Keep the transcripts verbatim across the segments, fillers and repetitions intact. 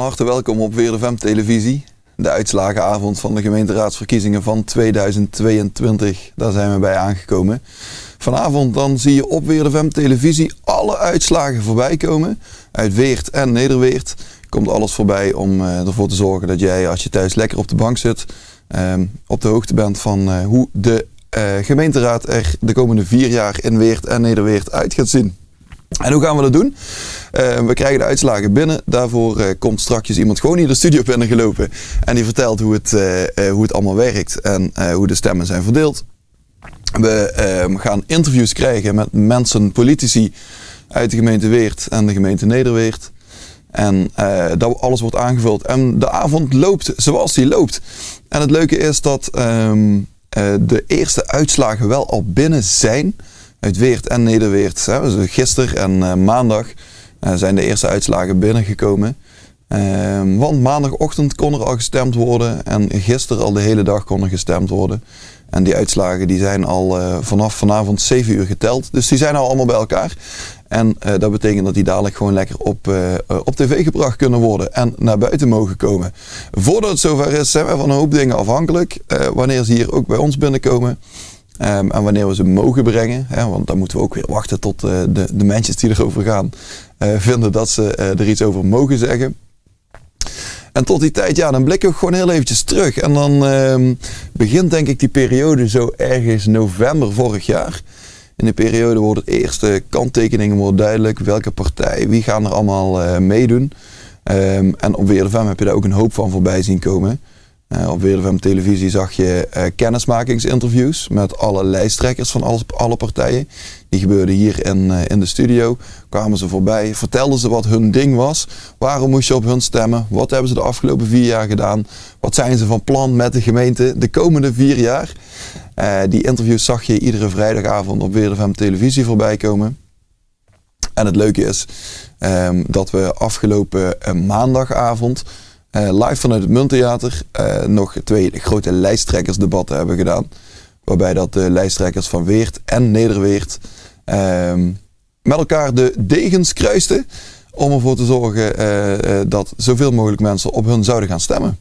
harte welkom op Weerde F M televisie. De uitslagenavond van de gemeenteraadsverkiezingen van tweeduizend tweeëntwintig. Daar zijn we bij aangekomen. Vanavond dan zie je op Weerde F M televisie alle uitslagen voorbij komen. Uit Weert en Nederweert komt alles voorbij om uh, ervoor te zorgen dat jij, als je thuis lekker op de bank zit, uh, op de hoogte bent van uh, hoe de uh, gemeenteraad er de komende vier jaar in Weert en Nederweert uit gaat zien. En hoe gaan we dat doen? Uh, we krijgen de uitslagen binnen. Daarvoor uh, komt straks iemand gewoon hier de studio binnengelopen. En die vertelt hoe het, uh, uh, hoe het allemaal werkt en uh, hoe de stemmen zijn verdeeld. We uh, gaan interviews krijgen met mensen, politici uit de gemeente Weert en de gemeente Nederweert. En uh, dat alles wordt aangevuld. En de avond loopt zoals die loopt. En het leuke is dat um, uh, de eerste uitslagen wel al binnen zijn. Uit Weert en Nederweert. Hè. Dus gisteren en uh, maandag uh, zijn de eerste uitslagen binnengekomen. Uh, want maandagochtend kon er al gestemd worden. En gisteren al de hele dag kon er gestemd worden. En die uitslagen die zijn al uh, vanaf vanavond zeven uur geteld. Dus die zijn al allemaal bij elkaar. En uh, dat betekent dat die dadelijk gewoon lekker op, uh, op tv gebracht kunnen worden. En naar buiten mogen komen. Voordat het zover is zijn we van een hoop dingen afhankelijk. Uh, wanneer ze hier ook bij ons binnenkomen. Um, en wanneer we ze mogen brengen, hè, want dan moeten we ook weer wachten tot uh, de, de mensen die erover gaan uh, vinden dat ze uh, er iets over mogen zeggen. En tot die tijd, ja, dan blikken we gewoon heel eventjes terug. En dan uh, begint denk ik die periode zo ergens november vorig jaar. In die periode worden de eerste kanttekeningen worden duidelijk. Welke partij, wie gaan er allemaal uh, meedoen. Um, en op Weerde F M heb je daar ook een hoop van voorbij zien komen. Uh, op Weerde F M televisie zag je uh, kennismakingsinterviews met alle lijsttrekkers van alle, alle partijen. Die gebeurden hier in, uh, in de studio. Kwamen ze voorbij, vertelden ze wat hun ding was. Waarom moest je op hun stemmen? Wat hebben ze de afgelopen vier jaar gedaan? Wat zijn ze van plan met de gemeente de komende vier jaar? Uh, die interviews zag je iedere vrijdagavond op Weerde F M televisie voorbij komen. En het leuke is um, dat we afgelopen uh, maandagavond Uh, live vanuit het Munttheater uh, nog twee grote lijsttrekkersdebatten hebben gedaan. Waarbij dat de lijsttrekkers van Weert en Nederweert uh, met elkaar de degens kruisten. Om ervoor te zorgen uh, uh, dat zoveel mogelijk mensen op hun zouden gaan stemmen.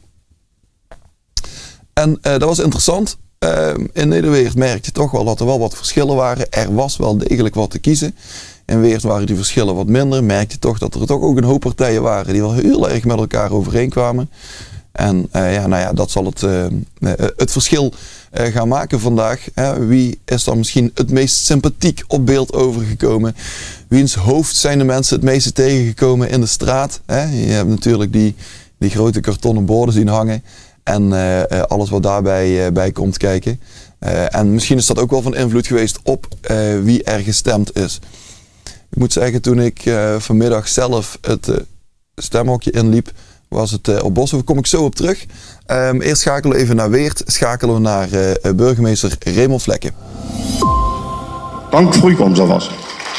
En uh, dat was interessant. Uh, in Nederweert merkte je toch wel dat er wel wat verschillen waren. Er was wel degelijk wat te kiezen. In Weert waren die verschillen wat minder. Merkte je toch dat er toch ook een hoop partijen waren die wel heel erg met elkaar overeenkwamen. En uh, ja, nou ja, dat zal het, uh, het verschil uh, gaan maken vandaag. Hè. Wie is dan misschien het meest sympathiek op beeld overgekomen? Wiens hoofd zijn de mensen het meeste tegengekomen in de straat? Hè? Je hebt natuurlijk die, die grote kartonnen borden zien hangen. En uh, alles wat daarbij uh, bij komt kijken. Uh, en misschien is dat ook wel van invloed geweest op uh, wie er gestemd is. Ik moet zeggen, toen ik uh, vanmiddag zelf het uh, stemhokje inliep, was het uh, op Boshoef. Kom ik zo op terug. Um, eerst schakelen we even naar Weert. Schakelen we naar uh, burgemeester Raymond Vlekken. Dank voor uw komst alvast.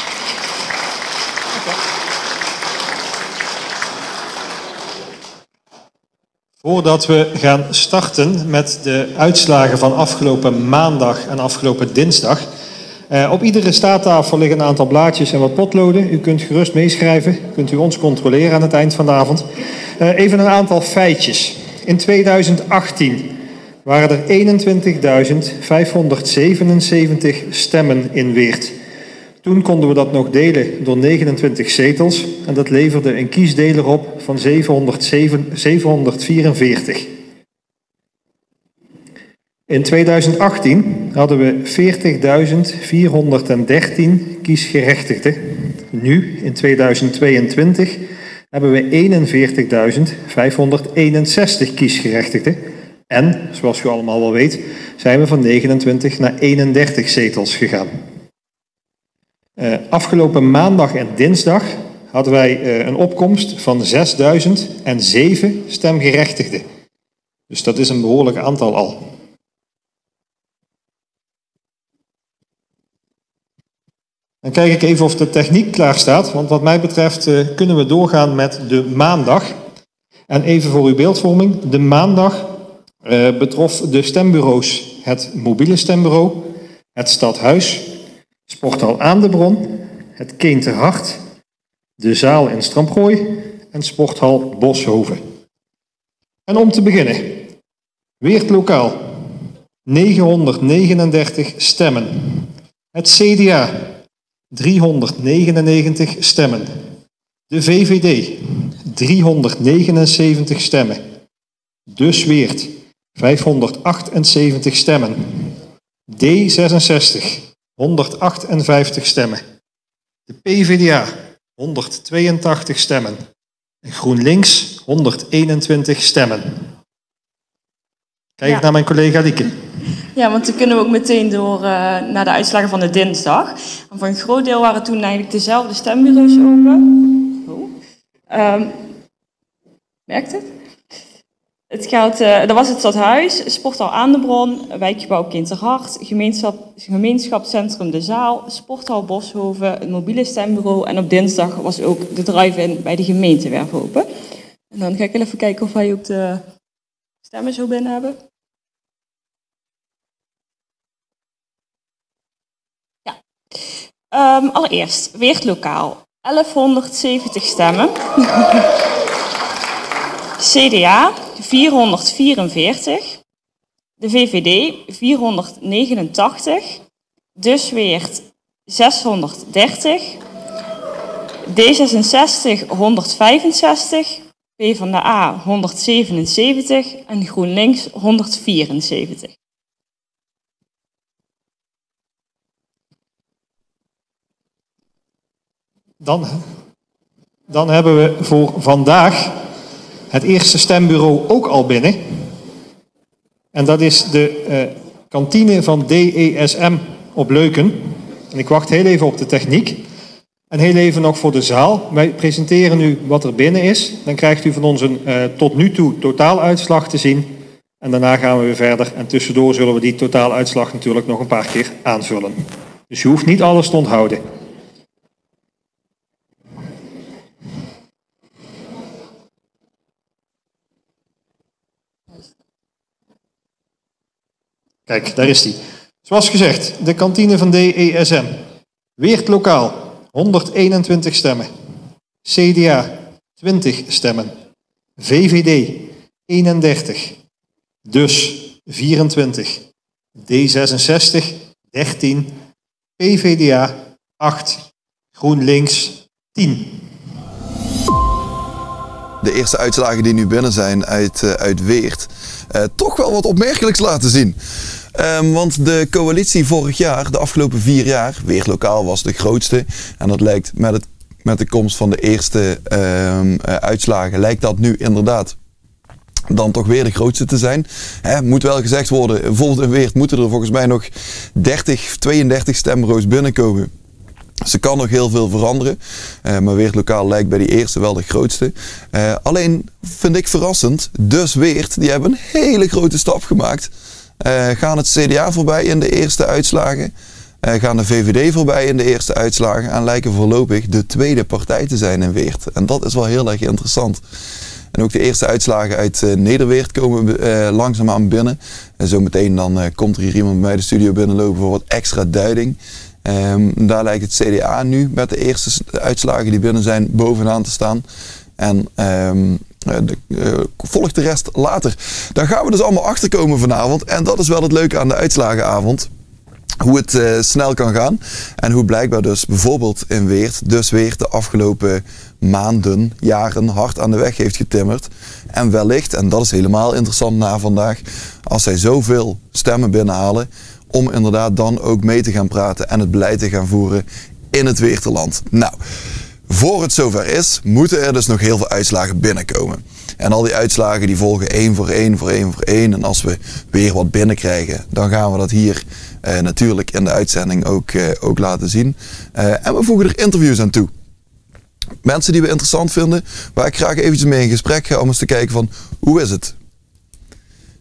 Voordat we gaan starten met de uitslagen van afgelopen maandag en afgelopen dinsdag. Uh, op iedere staattafel liggen een aantal blaadjes en wat potloden. U kunt gerust meeschrijven. Kunt u ons controleren aan het eind van de avond. Uh, even een aantal feitjes. In tweeduizend achttien waren er eenentwintigduizend vijfhonderdzevenenzeventig stemmen in Weert. Toen konden we dat nog delen door negenentwintig zetels. En dat leverde een kiesdeler op van zevenhonderdvierenveertig. In tweeduizend achttien hadden we veertigduizend vierhonderddertien kiesgerechtigden. Nu, in tweeduizend tweeëntwintig, hebben we eenenveertigduizend vijfhonderdeenenzestig kiesgerechtigden. En, zoals u allemaal wel weet, zijn we van negenentwintig naar eenendertig zetels gegaan. Uh, afgelopen maandag en dinsdag hadden wij uh, een opkomst van zesduizend zeven stemgerechtigden. Dus dat is een behoorlijk aantal al. Dan kijk ik even of de techniek klaar staat, want wat mij betreft uh, kunnen we doorgaan met de maandag. En even voor uw beeldvorming, de maandag uh, betrof de stembureaus het mobiele stembureau, het stadhuis, Sporthal aan de Bron, het Keen ter Hart, de zaal in Stramprooi en Sporthal Boshoven. En om te beginnen, Weert lokaal, negenhonderdnegenendertig stemmen. Het C D A, driehonderdnegenennegentig stemmen. De V V D, driehonderdnegenenzeventig stemmen. Dus Weert, vijfhonderdachtenzeventig stemmen. D zesenzestig, honderdachtenvijftig stemmen. De P V D A, honderdtweeëntachtig stemmen. En GroenLinks, honderdeenentwintig stemmen. Kijk ja. naar mijn collega Lieke. Ja, want dan kunnen we ook meteen door uh, naar de uitslagen van de dinsdag. En voor een groot deel waren toen eigenlijk dezelfde stembureaus open. Oh. Um, merkt het? Het gaat, uh, dat was het Stadhuis, Sporthal Aan de Bron, wijkgebouw Kinterhart, gemeenschap, gemeenschapscentrum De Zaal, Sporthal Boshoven, het mobiele stembureau en op dinsdag was ook de drive-in bij de gemeentewerf open. En dan ga ik even kijken of wij ook de stemmen zo binnen hebben. Ja. Um, allereerst, Weert lokaal, elfhonderdzeventig stemmen. C D A vierhonderdvierenveertig, de V V D vierhonderdnegenentachtig, dus Weert zeshonderddertig, D zesenzestig honderdvijfenzestig, PvdA honderdzevenenzeventig en GroenLinks honderdvierenzeventig. Dan, dan hebben we voor vandaag het eerste stembureau ook al binnen. En dat is de uh, kantine van D E S M op Leuken. En ik wacht heel even op de techniek. En heel even nog voor de zaal. Wij presenteren nu wat er binnen is. Dan krijgt u van ons een uh, tot nu toe totaaluitslag te zien. En daarna gaan we weer verder. En tussendoor zullen we die totaaluitslag natuurlijk nog een paar keer aanvullen. Dus je hoeft niet alles te onthouden. Kijk, daar is die. Zoals gezegd, de kantine van D E S M. Weert lokaal, honderdeenentwintig stemmen. C D A, twintig stemmen. V V D, eenendertig. Dus, vierentwintig. D zesenzestig, dertien. P V D A, acht. GroenLinks, tien. De eerste uitslagen die nu binnen zijn uit, uh, uit Weert, uh, toch wel wat opmerkelijks laten zien. Um, want de coalitie vorig jaar, de afgelopen vier jaar, Weert lokaal was de grootste. En dat lijkt met, het, met de komst van de eerste um, uh, uitslagen, lijkt dat nu inderdaad dan toch weer de grootste te zijn. He, moet wel gezegd worden, bijvoorbeeld in Weert moeten er volgens mij nog dertig, tweeëndertig stembureaus binnenkomen. Dus er kan nog heel veel veranderen, uh, maar Weert lokaal lijkt bij die eerste wel de grootste. Uh, alleen vind ik verrassend, dus Weert, die hebben een hele grote stap gemaakt. Uh, gaan het C D A voorbij in de eerste uitslagen, uh, gaan de V V D voorbij in de eerste uitslagen en lijken voorlopig de tweede partij te zijn in Weert. En dat is wel heel erg interessant. En ook de eerste uitslagen uit uh, Nederweert komen uh, langzaamaan binnen. En zometeen dan uh, komt er hier iemand bij mij de studio binnenlopen voor wat extra duiding. Um, daar lijkt het C D A nu met de eerste uitslagen die binnen zijn bovenaan te staan. En um, de, uh, volgt de rest later. Daar gaan we dus allemaal achter komen vanavond. En dat is wel het leuke aan de uitslagenavond. Hoe het uh, snel kan gaan. En hoe blijkbaar dus bijvoorbeeld in Weert, dus Weert de afgelopen maanden, jaren hard aan de weg heeft getimmerd. En wellicht, en dat is helemaal interessant na vandaag, als zij zoveel stemmen binnenhalen, om inderdaad dan ook mee te gaan praten en het beleid te gaan voeren in het Weerterland. Nou, voor het zover is, moeten er dus nog heel veel uitslagen binnenkomen. En al die uitslagen die volgen één voor één, voor één voor één. En als we weer wat binnenkrijgen, dan gaan we dat hier uh, natuurlijk in de uitzending ook, uh, ook laten zien. Uh, en we voegen er interviews aan toe. Mensen die we interessant vinden, waar ik graag eventjes mee in gesprek ga om eens te kijken van, hoe is het?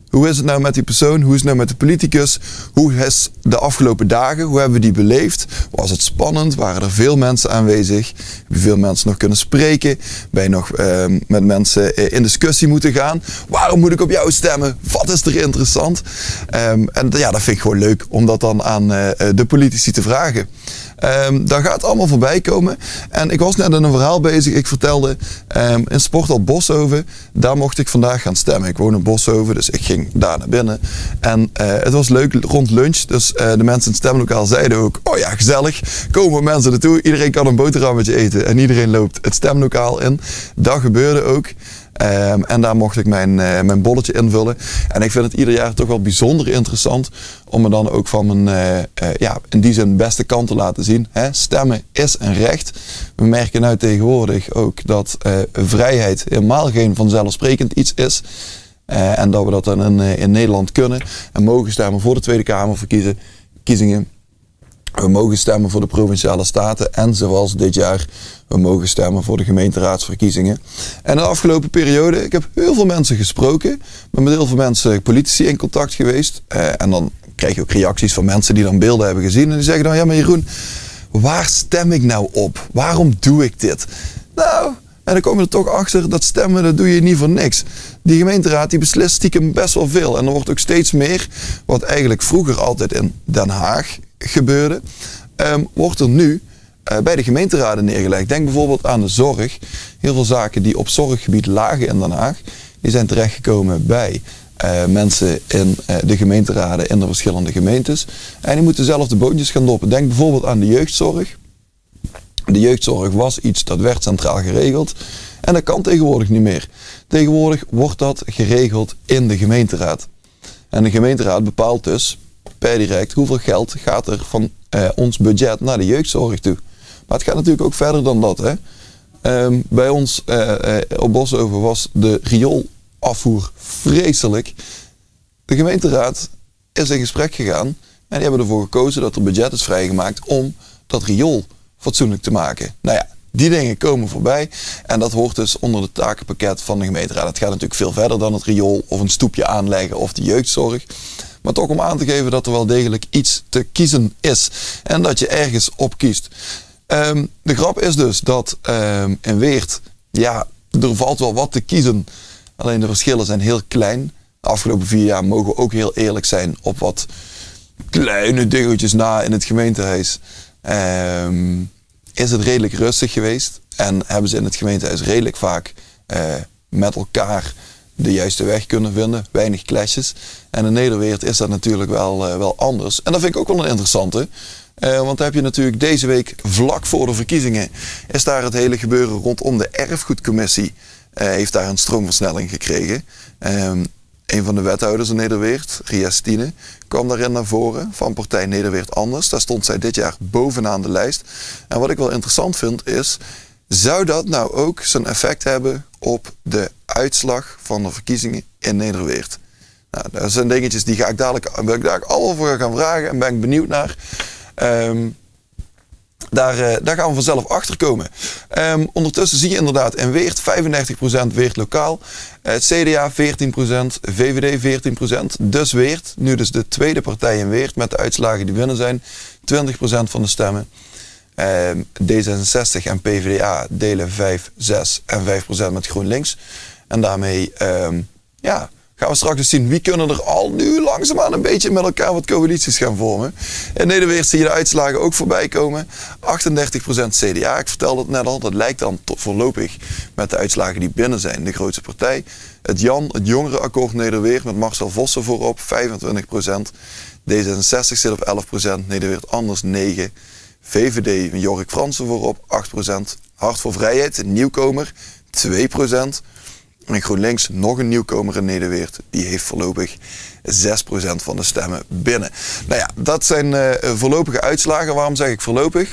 Hoe is het nou met die persoon? Hoe is het nou met de politicus? Hoe is de afgelopen dagen? Hoe hebben we die beleefd? Was het spannend? Waren er veel mensen aanwezig? Heb je veel mensen nog kunnen spreken? Ben je nog uh, met mensen in discussie moeten gaan? Waarom moet ik op jou stemmen? Wat is er interessant? Um, en ja, dat vind ik gewoon leuk om dat dan aan uh, de politici te vragen. Um, daar gaat allemaal voorbij komen. En ik was net in een verhaal bezig. Ik vertelde um, in Sporthal Boshoven, daar mocht ik vandaag gaan stemmen. Ik woon in Boshoven, dus ik ging daar naar binnen. En uh, het was leuk rond lunch. Dus uh, de mensen in het stemlokaal zeiden ook, oh ja, gezellig. Komen mensen naartoe. Iedereen kan een boterhammetje eten. En iedereen loopt het stemlokaal in. Dat gebeurde ook. Um, en daar mocht ik mijn, uh, mijn bolletje invullen. En ik vind het ieder jaar toch wel bijzonder interessant om me dan ook van mijn, uh, uh, ja, in die zin beste kant te laten zien. Hè? Stemmen is een recht. We merken nu tegenwoordig ook dat uh, vrijheid helemaal geen vanzelfsprekend iets is. Uh, en dat we dat dan in, uh, in Nederland kunnen en mogen stemmen voor de Tweede Kamerverkiezingen. We mogen stemmen voor de Provinciale Staten en zoals dit jaar, we mogen stemmen voor de gemeenteraadsverkiezingen. En de afgelopen periode, ik heb heel veel mensen gesproken, ik ben met heel veel mensen, politici in contact geweest. Uh, en dan krijg je ook reacties van mensen die dan beelden hebben gezien en die zeggen dan, ja maar Jeroen, waar stem ik nou op? Waarom doe ik dit? Nou, en dan kom je er toch achter, dat stemmen, dat doe je niet voor niks. Die gemeenteraad die beslist stiekem best wel veel en er wordt ook steeds meer, wat eigenlijk vroeger altijd in Den Haag gebeurde, um, wordt er nu uh, bij de gemeenteraden neergelegd. Denk bijvoorbeeld aan de zorg. Heel veel zaken die op zorggebied lagen in Den Haag, die zijn terechtgekomen bij uh, mensen in uh, de gemeenteraden in de verschillende gemeentes. En die moeten zelf de boontjes gaan doppen. Denk bijvoorbeeld aan de jeugdzorg. De jeugdzorg was iets dat werd centraal geregeld en dat kan tegenwoordig niet meer. Tegenwoordig wordt dat geregeld in de gemeenteraad. En de gemeenteraad bepaalt dus per direct hoeveel geld gaat er van uh, ons budget naar de jeugdzorg toe. Maar het gaat natuurlijk ook verder dan dat. Hè? Um, bij ons uh, uh, op Boshoven was de rioolafvoer vreselijk. De gemeenteraad is in gesprek gegaan en die hebben ervoor gekozen dat er budget is vrijgemaakt om dat riool fatsoenlijk te maken. Nou ja, die dingen komen voorbij en dat hoort dus onder het takenpakket van de gemeenteraad. Het gaat natuurlijk veel verder dan het riool of een stoepje aanleggen of de jeugdzorg. Maar toch om aan te geven dat er wel degelijk iets te kiezen is. En dat je ergens op kiest. Um, de grap is dus dat um, in Weert, ja, er valt wel wat te kiezen. Alleen de verschillen zijn heel klein. De afgelopen vier jaar mogen we ook heel eerlijk zijn op wat kleine dingetjes na in het gemeentehuis. Um, is het redelijk rustig geweest. En hebben ze in het gemeentehuis redelijk vaak uh, met elkaar de juiste weg kunnen vinden. Weinig clashes. En in Nederweert is dat natuurlijk wel, uh, wel anders. En dat vind ik ook wel een interessante. Uh, want dan heb je natuurlijk deze week vlak voor de verkiezingen is daar het hele gebeuren rondom de erfgoedcommissie. Uh, heeft daar een stroomversnelling gekregen. Um, een van de wethouders in Nederweert, Ria Stine, kwam daarin naar voren van partij Nederweert Anders. Daar stond zij dit jaar bovenaan de lijst. En wat ik wel interessant vind is, zou dat nou ook zijn effect hebben op de uitslag van de verkiezingen in Nederweert? Nou, dat zijn dingetjes die ga ik dadelijk, wil ik dadelijk allemaal voor gaan vragen en ben ik benieuwd naar. Um, daar, uh, daar gaan we vanzelf achter komen. Um, ondertussen zie je inderdaad in Weert vijfendertig procent Weert lokaal. Uh, het C D A veertien procent, V V D veertien procent. Dus Weert, nu dus de tweede partij in Weert met de uitslagen die binnen zijn. twintig procent van de stemmen. Uh, D zesenzestig en P V D A delen vijf, zes en vijf procent met GroenLinks. En daarmee um, ja, gaan we straks dus zien wie kunnen er al nu langzaamaan een beetje met elkaar wat coalities gaan vormen. In Nederweert zie je de uitslagen ook voorbij komen. achtendertig procent C D A, ik vertelde het net al, dat lijkt dan tot voorlopig met de uitslagen die binnen zijn de grootste partij. Het Jan, het Jongerenakkoord Nederweert met Marcel Vossen voorop, vijfentwintig procent. D zesenzestig zit op elf procent, Nederweert Anders negen. V V D Jorik Fransen voorop, acht procent. Hart voor Vrijheid, een nieuwkomer, twee procent. En GroenLinks, nog een nieuwkomer in Nederweert, die heeft voorlopig zes procent van de stemmen binnen. Nou ja, dat zijn uh, voorlopige uitslagen. Waarom zeg ik voorlopig?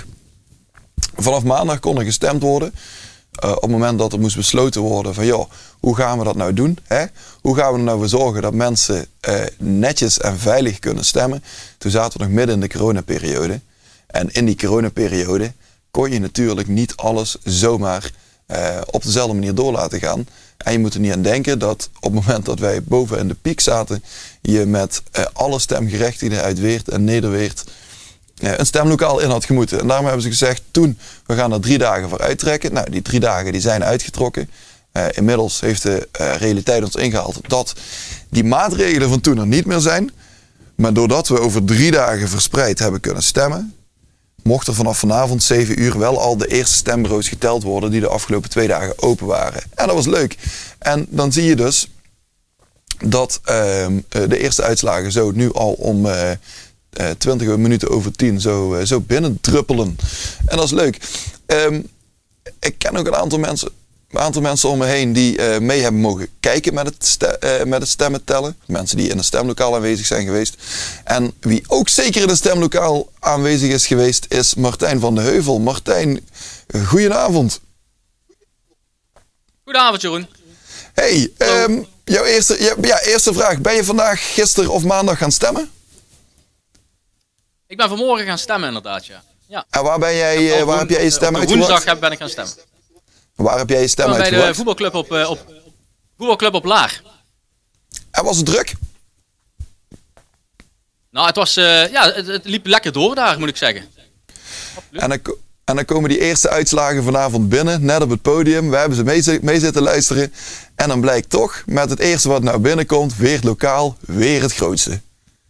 Vanaf maandag kon er gestemd worden. Uh, op het moment dat er moest besloten worden van joh, hoe gaan we dat nou doen? Hè? Hoe gaan we er nou voor zorgen dat mensen uh, netjes en veilig kunnen stemmen? Toen zaten we nog midden in de coronaperiode. En in die coronaperiode kon je natuurlijk niet alles zomaar uh, op dezelfde manier door laten gaan. En je moet er niet aan denken dat op het moment dat wij boven in de piek zaten, je met uh, alle stemgerechtigden uit Weert en Nederweert uh, een stemlokaal in had gemoeten. En daarom hebben ze gezegd, toen, we gaan er drie dagen voor uittrekken. Nou, die drie dagen die zijn uitgetrokken. Uh, inmiddels heeft de uh, realiteit ons ingehaald dat die maatregelen van toen er niet meer zijn. Maar doordat we over drie dagen verspreid hebben kunnen stemmen, mocht er vanaf vanavond zeven uur wel al de eerste stembureaus geteld worden die de afgelopen twee dagen open waren. En dat was leuk. En dan zie je dus dat uh, de eerste uitslagen zo nu al om uh, uh, twintig minuten over tien zo, uh, zo binnendruppelen. En dat is leuk. Um, ik ken ook een aantal mensen, een aantal mensen om me heen die uh, mee hebben mogen kijken met het, ste uh, met het stemmen tellen. Mensen die in een stemlokaal aanwezig zijn geweest. En wie ook zeker in een stemlokaal aanwezig is geweest is Martijn van de Heuvel. Martijn, goedenavond. Goedenavond, Jeroen. Hey, um, jouw eerste, ja, eerste vraag. Ben je vandaag, gisteren of maandag gaan stemmen? Ik ben vanmorgen gaan stemmen inderdaad, ja. ja. En waar, ben jij, waar heb jij je stem uitgebracht? Woensdag ben ik gaan stemmen. Waar heb jij je stem uitgebracht? Bij de voetbalclub op, op, voetbalclub op Laar. En was het druk? Nou, het, was, uh, ja, het, het liep lekker door daar, moet ik zeggen. En dan, en dan komen die eerste uitslagen vanavond binnen, net op het podium. We hebben ze mee, mee zitten luisteren. En dan blijkt toch, met het eerste wat nou binnenkomt, weer lokaal, weer het grootste.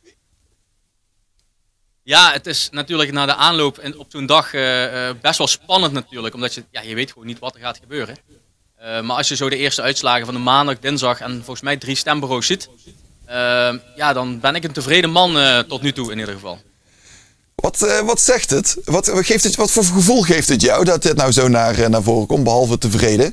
Ja, het is natuurlijk na de aanloop en op zo'n dag uh, uh, best wel spannend natuurlijk. Omdat je, ja, je weet gewoon niet wat er gaat gebeuren. Uh, maar als je zo de eerste uitslagen van de maandag, dinsdag en volgens mij drie stembureaus ziet. Uh, ja, dan ben ik een tevreden man uh, tot nu toe in ieder geval. Wat, uh, wat zegt het? Wat, wat, geeft het? wat voor gevoel geeft het jou dat dit nou zo naar, naar voren komt, behalve tevreden?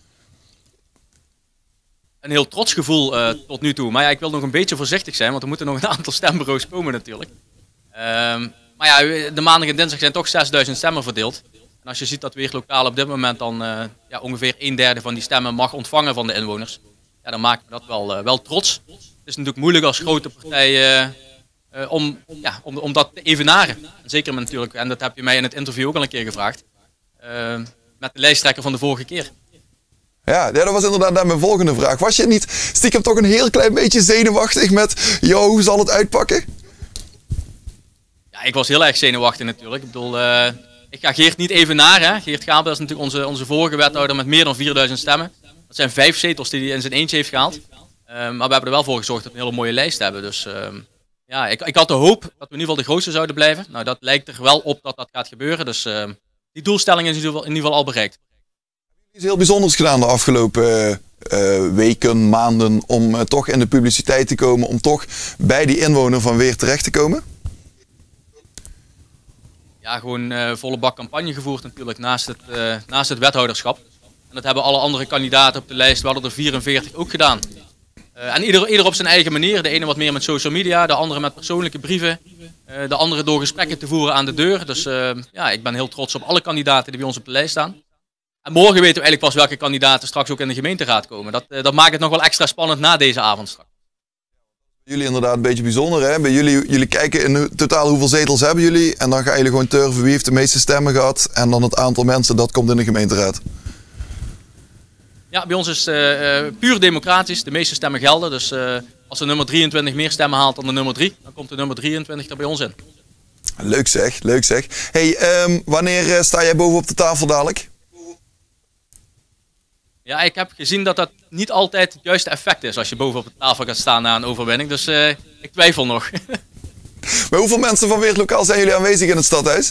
Een heel trots gevoel uh, tot nu toe. Maar ja, ik wil nog een beetje voorzichtig zijn, want er moeten nog een aantal stembureaus komen natuurlijk. Um, maar ja, de maandag en dinsdag zijn toch zesduizend stemmen verdeeld. En als je ziet dat Weert lokaal op dit moment dan uh, ja, ongeveer een derde van die stemmen mag ontvangen van de inwoners. Ja, dan maakt me dat wel, uh, wel trots. Het is natuurlijk moeilijk als grote partij uh, uh, om, ja, om, om dat te evenaren. En zeker met natuurlijk, en dat heb je mij in het interview ook al een keer gevraagd, uh, met de lijsttrekker van de vorige keer. Ja, dat was inderdaad mijn volgende vraag. Was je niet stiekem toch een heel klein beetje zenuwachtig met, joh, hoe zal het uitpakken? Ja, ik was heel erg zenuwachtig natuurlijk. Ik bedoel, uh, ik ga Geert niet evenaren. Hè. Geert Gabel is natuurlijk onze, onze vorige wethouder met meer dan vierduizend stemmen. Dat zijn vijf zetels die hij in zijn eentje heeft gehaald. Uh, maar we hebben er wel voor gezorgd dat we een hele mooie lijst hebben. Dus uh, ja, ik, ik had de hoop dat we in ieder geval de grootste zouden blijven. Nou, dat lijkt er wel op dat dat gaat gebeuren. Dus uh, die doelstelling is in ieder geval, in ieder geval al bereikt. Iets heel bijzonders gedaan de afgelopen uh, uh, weken, maanden, om uh, toch in de publiciteit te komen, om toch bij die inwoner van Weert terecht te komen? Ja, gewoon uh, volle bak campagne gevoerd natuurlijk naast het, uh, naast het wethouderschap. En dat hebben alle andere kandidaten op de lijst, we hadden er vierenveertig ook gedaan. Uh, en ieder, ieder op zijn eigen manier. De ene wat meer met social media, de andere met persoonlijke brieven. Uh, de andere door gesprekken te voeren aan de deur. Dus uh, ja, ik ben heel trots op alle kandidaten die bij ons op de lijst staan. En morgen weten we eigenlijk pas welke kandidaten straks ook in de gemeenteraad komen. Dat, uh, dat maakt het nog wel extra spannend na deze avond straks. Jullie inderdaad een beetje bijzonder, hè? Bij jullie, jullie kijken in totaal hoeveel zetels hebben jullie. En dan gaan jullie gewoon turven wie heeft de meeste stemmen gehad. En dan het aantal mensen dat komt in de gemeenteraad. Ja, bij ons is het uh, uh, puur democratisch. De meeste stemmen gelden. Dus uh, als de nummer drieëntwintig meer stemmen haalt dan de nummer drie, dan komt de nummer drieëntwintig er bij ons in. Leuk zeg, leuk zeg. Hey, um, wanneer uh, sta jij boven op de tafel dadelijk? Ja, ik heb gezien dat dat niet altijd het juiste effect is als je boven op de tafel gaat staan na een overwinning. Dus uh, ik twijfel nog. Maar hoeveel mensen van Weert lokaal zijn jullie aanwezig in het stadhuis?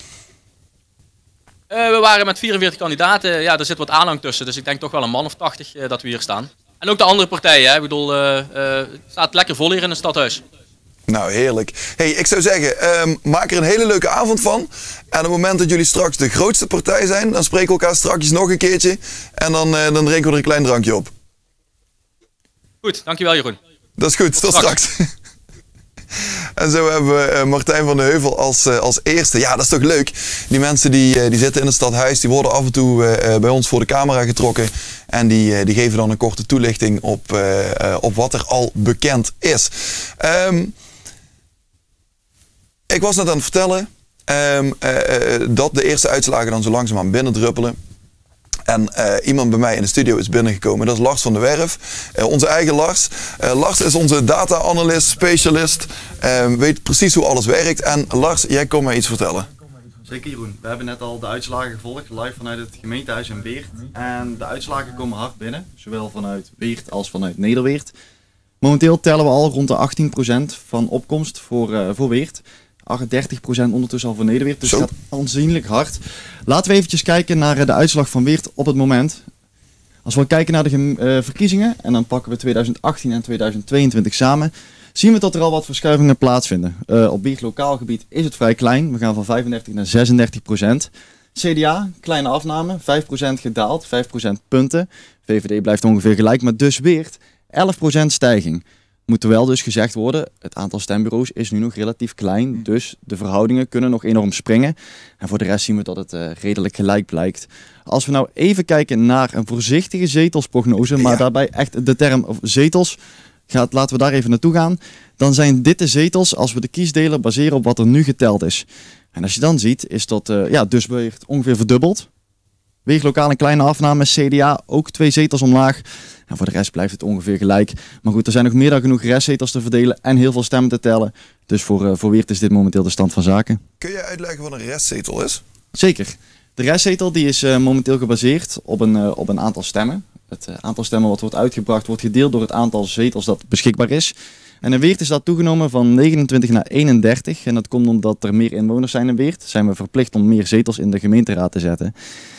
Uh, we waren met vierenveertig kandidaten. Ja, er zit wat aanhang tussen. Dus ik denk toch wel een man of tachtig uh, dat we hier staan. En ook de andere partijen. Hè. Ik bedoel, uh, uh, het staat lekker vol hier in het stadhuis. Nou, heerlijk. Hey, ik zou zeggen, um, maak er een hele leuke avond van. En op het moment dat jullie straks de grootste partij zijn, dan spreken we elkaar straks nog een keertje. En dan, uh, dan drinken we er een klein drankje op. Goed, dankjewel Jeroen. Dat is goed, tot, tot straks. straks. En zo hebben we uh, Martijn van de Heuvel als, uh, als eerste. Ja, dat is toch leuk. Die mensen die, uh, die zitten in het stadhuis, die worden af en toe uh, bij ons voor de camera getrokken. En die, uh, die geven dan een korte toelichting op, uh, uh, op wat er al bekend is. Um, Ik was net aan het vertellen um, uh, uh, dat de eerste uitslagen dan zo langzaamaan binnendruppelen. En uh, iemand bij mij in de studio is binnengekomen. Dat is Lars van der Werf. Uh, onze eigen Lars. Uh, Lars is onze data-analyst, specialist. Uh, weet precies hoe alles werkt. En Lars, jij kon mij iets vertellen. Zeker Jeroen. We hebben net al de uitslagen gevolgd, live vanuit het gemeentehuis in Weert. En de uitslagen komen hard binnen. Zowel vanuit Weert als vanuit Nederweert. Momenteel tellen we al rond de achttien procent van opkomst voor, uh, voor Weert. dertig procent ondertussen al voor Nederweert, dus het gaat aanzienlijk hard. Laten we eventjes kijken naar de uitslag van Weert op het moment. Als we kijken naar de uh, verkiezingen, en dan pakken we tweeduizend achttien en tweeduizend tweeëntwintig samen, zien we dat er al wat verschuivingen plaatsvinden. Uh, op Weert lokaal gebied is het vrij klein, we gaan van vijfendertig naar zesendertig procent. C D A, kleine afname, vijf procent gedaald, vijf procent punten. V V D blijft ongeveer gelijk, maar dus Weert, elf procent stijging. Moet er wel dus gezegd worden, het aantal stembureaus is nu nog relatief klein, dus de verhoudingen kunnen nog enorm springen. En voor de rest zien we dat het uh, redelijk gelijk blijkt. Als we nou even kijken naar een voorzichtige zetelsprognose, maar ja. daarbij echt de term of zetels, gaat, laten we daar even naartoe gaan. Dan zijn dit de zetels als we de kiesdelen baseren op wat er nu geteld is. En als je dan ziet, is dat uh, ja, dus Weert ongeveer verdubbeld. Weert lokaal een kleine afname, C D A ook twee zetels omlaag. En voor de rest blijft het ongeveer gelijk. Maar goed, er zijn nog meer dan genoeg restzetels te verdelen en heel veel stemmen te tellen. Dus voor, uh, voor Weert is dit momenteel de stand van zaken. Kun je uitleggen wat een restzetel is? Zeker. De restzetel die is uh, momenteel gebaseerd op een, uh, op een aantal stemmen. Het uh, aantal stemmen wat wordt uitgebracht wordt gedeeld door het aantal zetels dat beschikbaar is. En in Weert is dat toegenomen van negenentwintig naar eenendertig. En dat komt omdat er meer inwoners zijn in Weert. Zijn we verplicht om meer zetels in de gemeenteraad te zetten.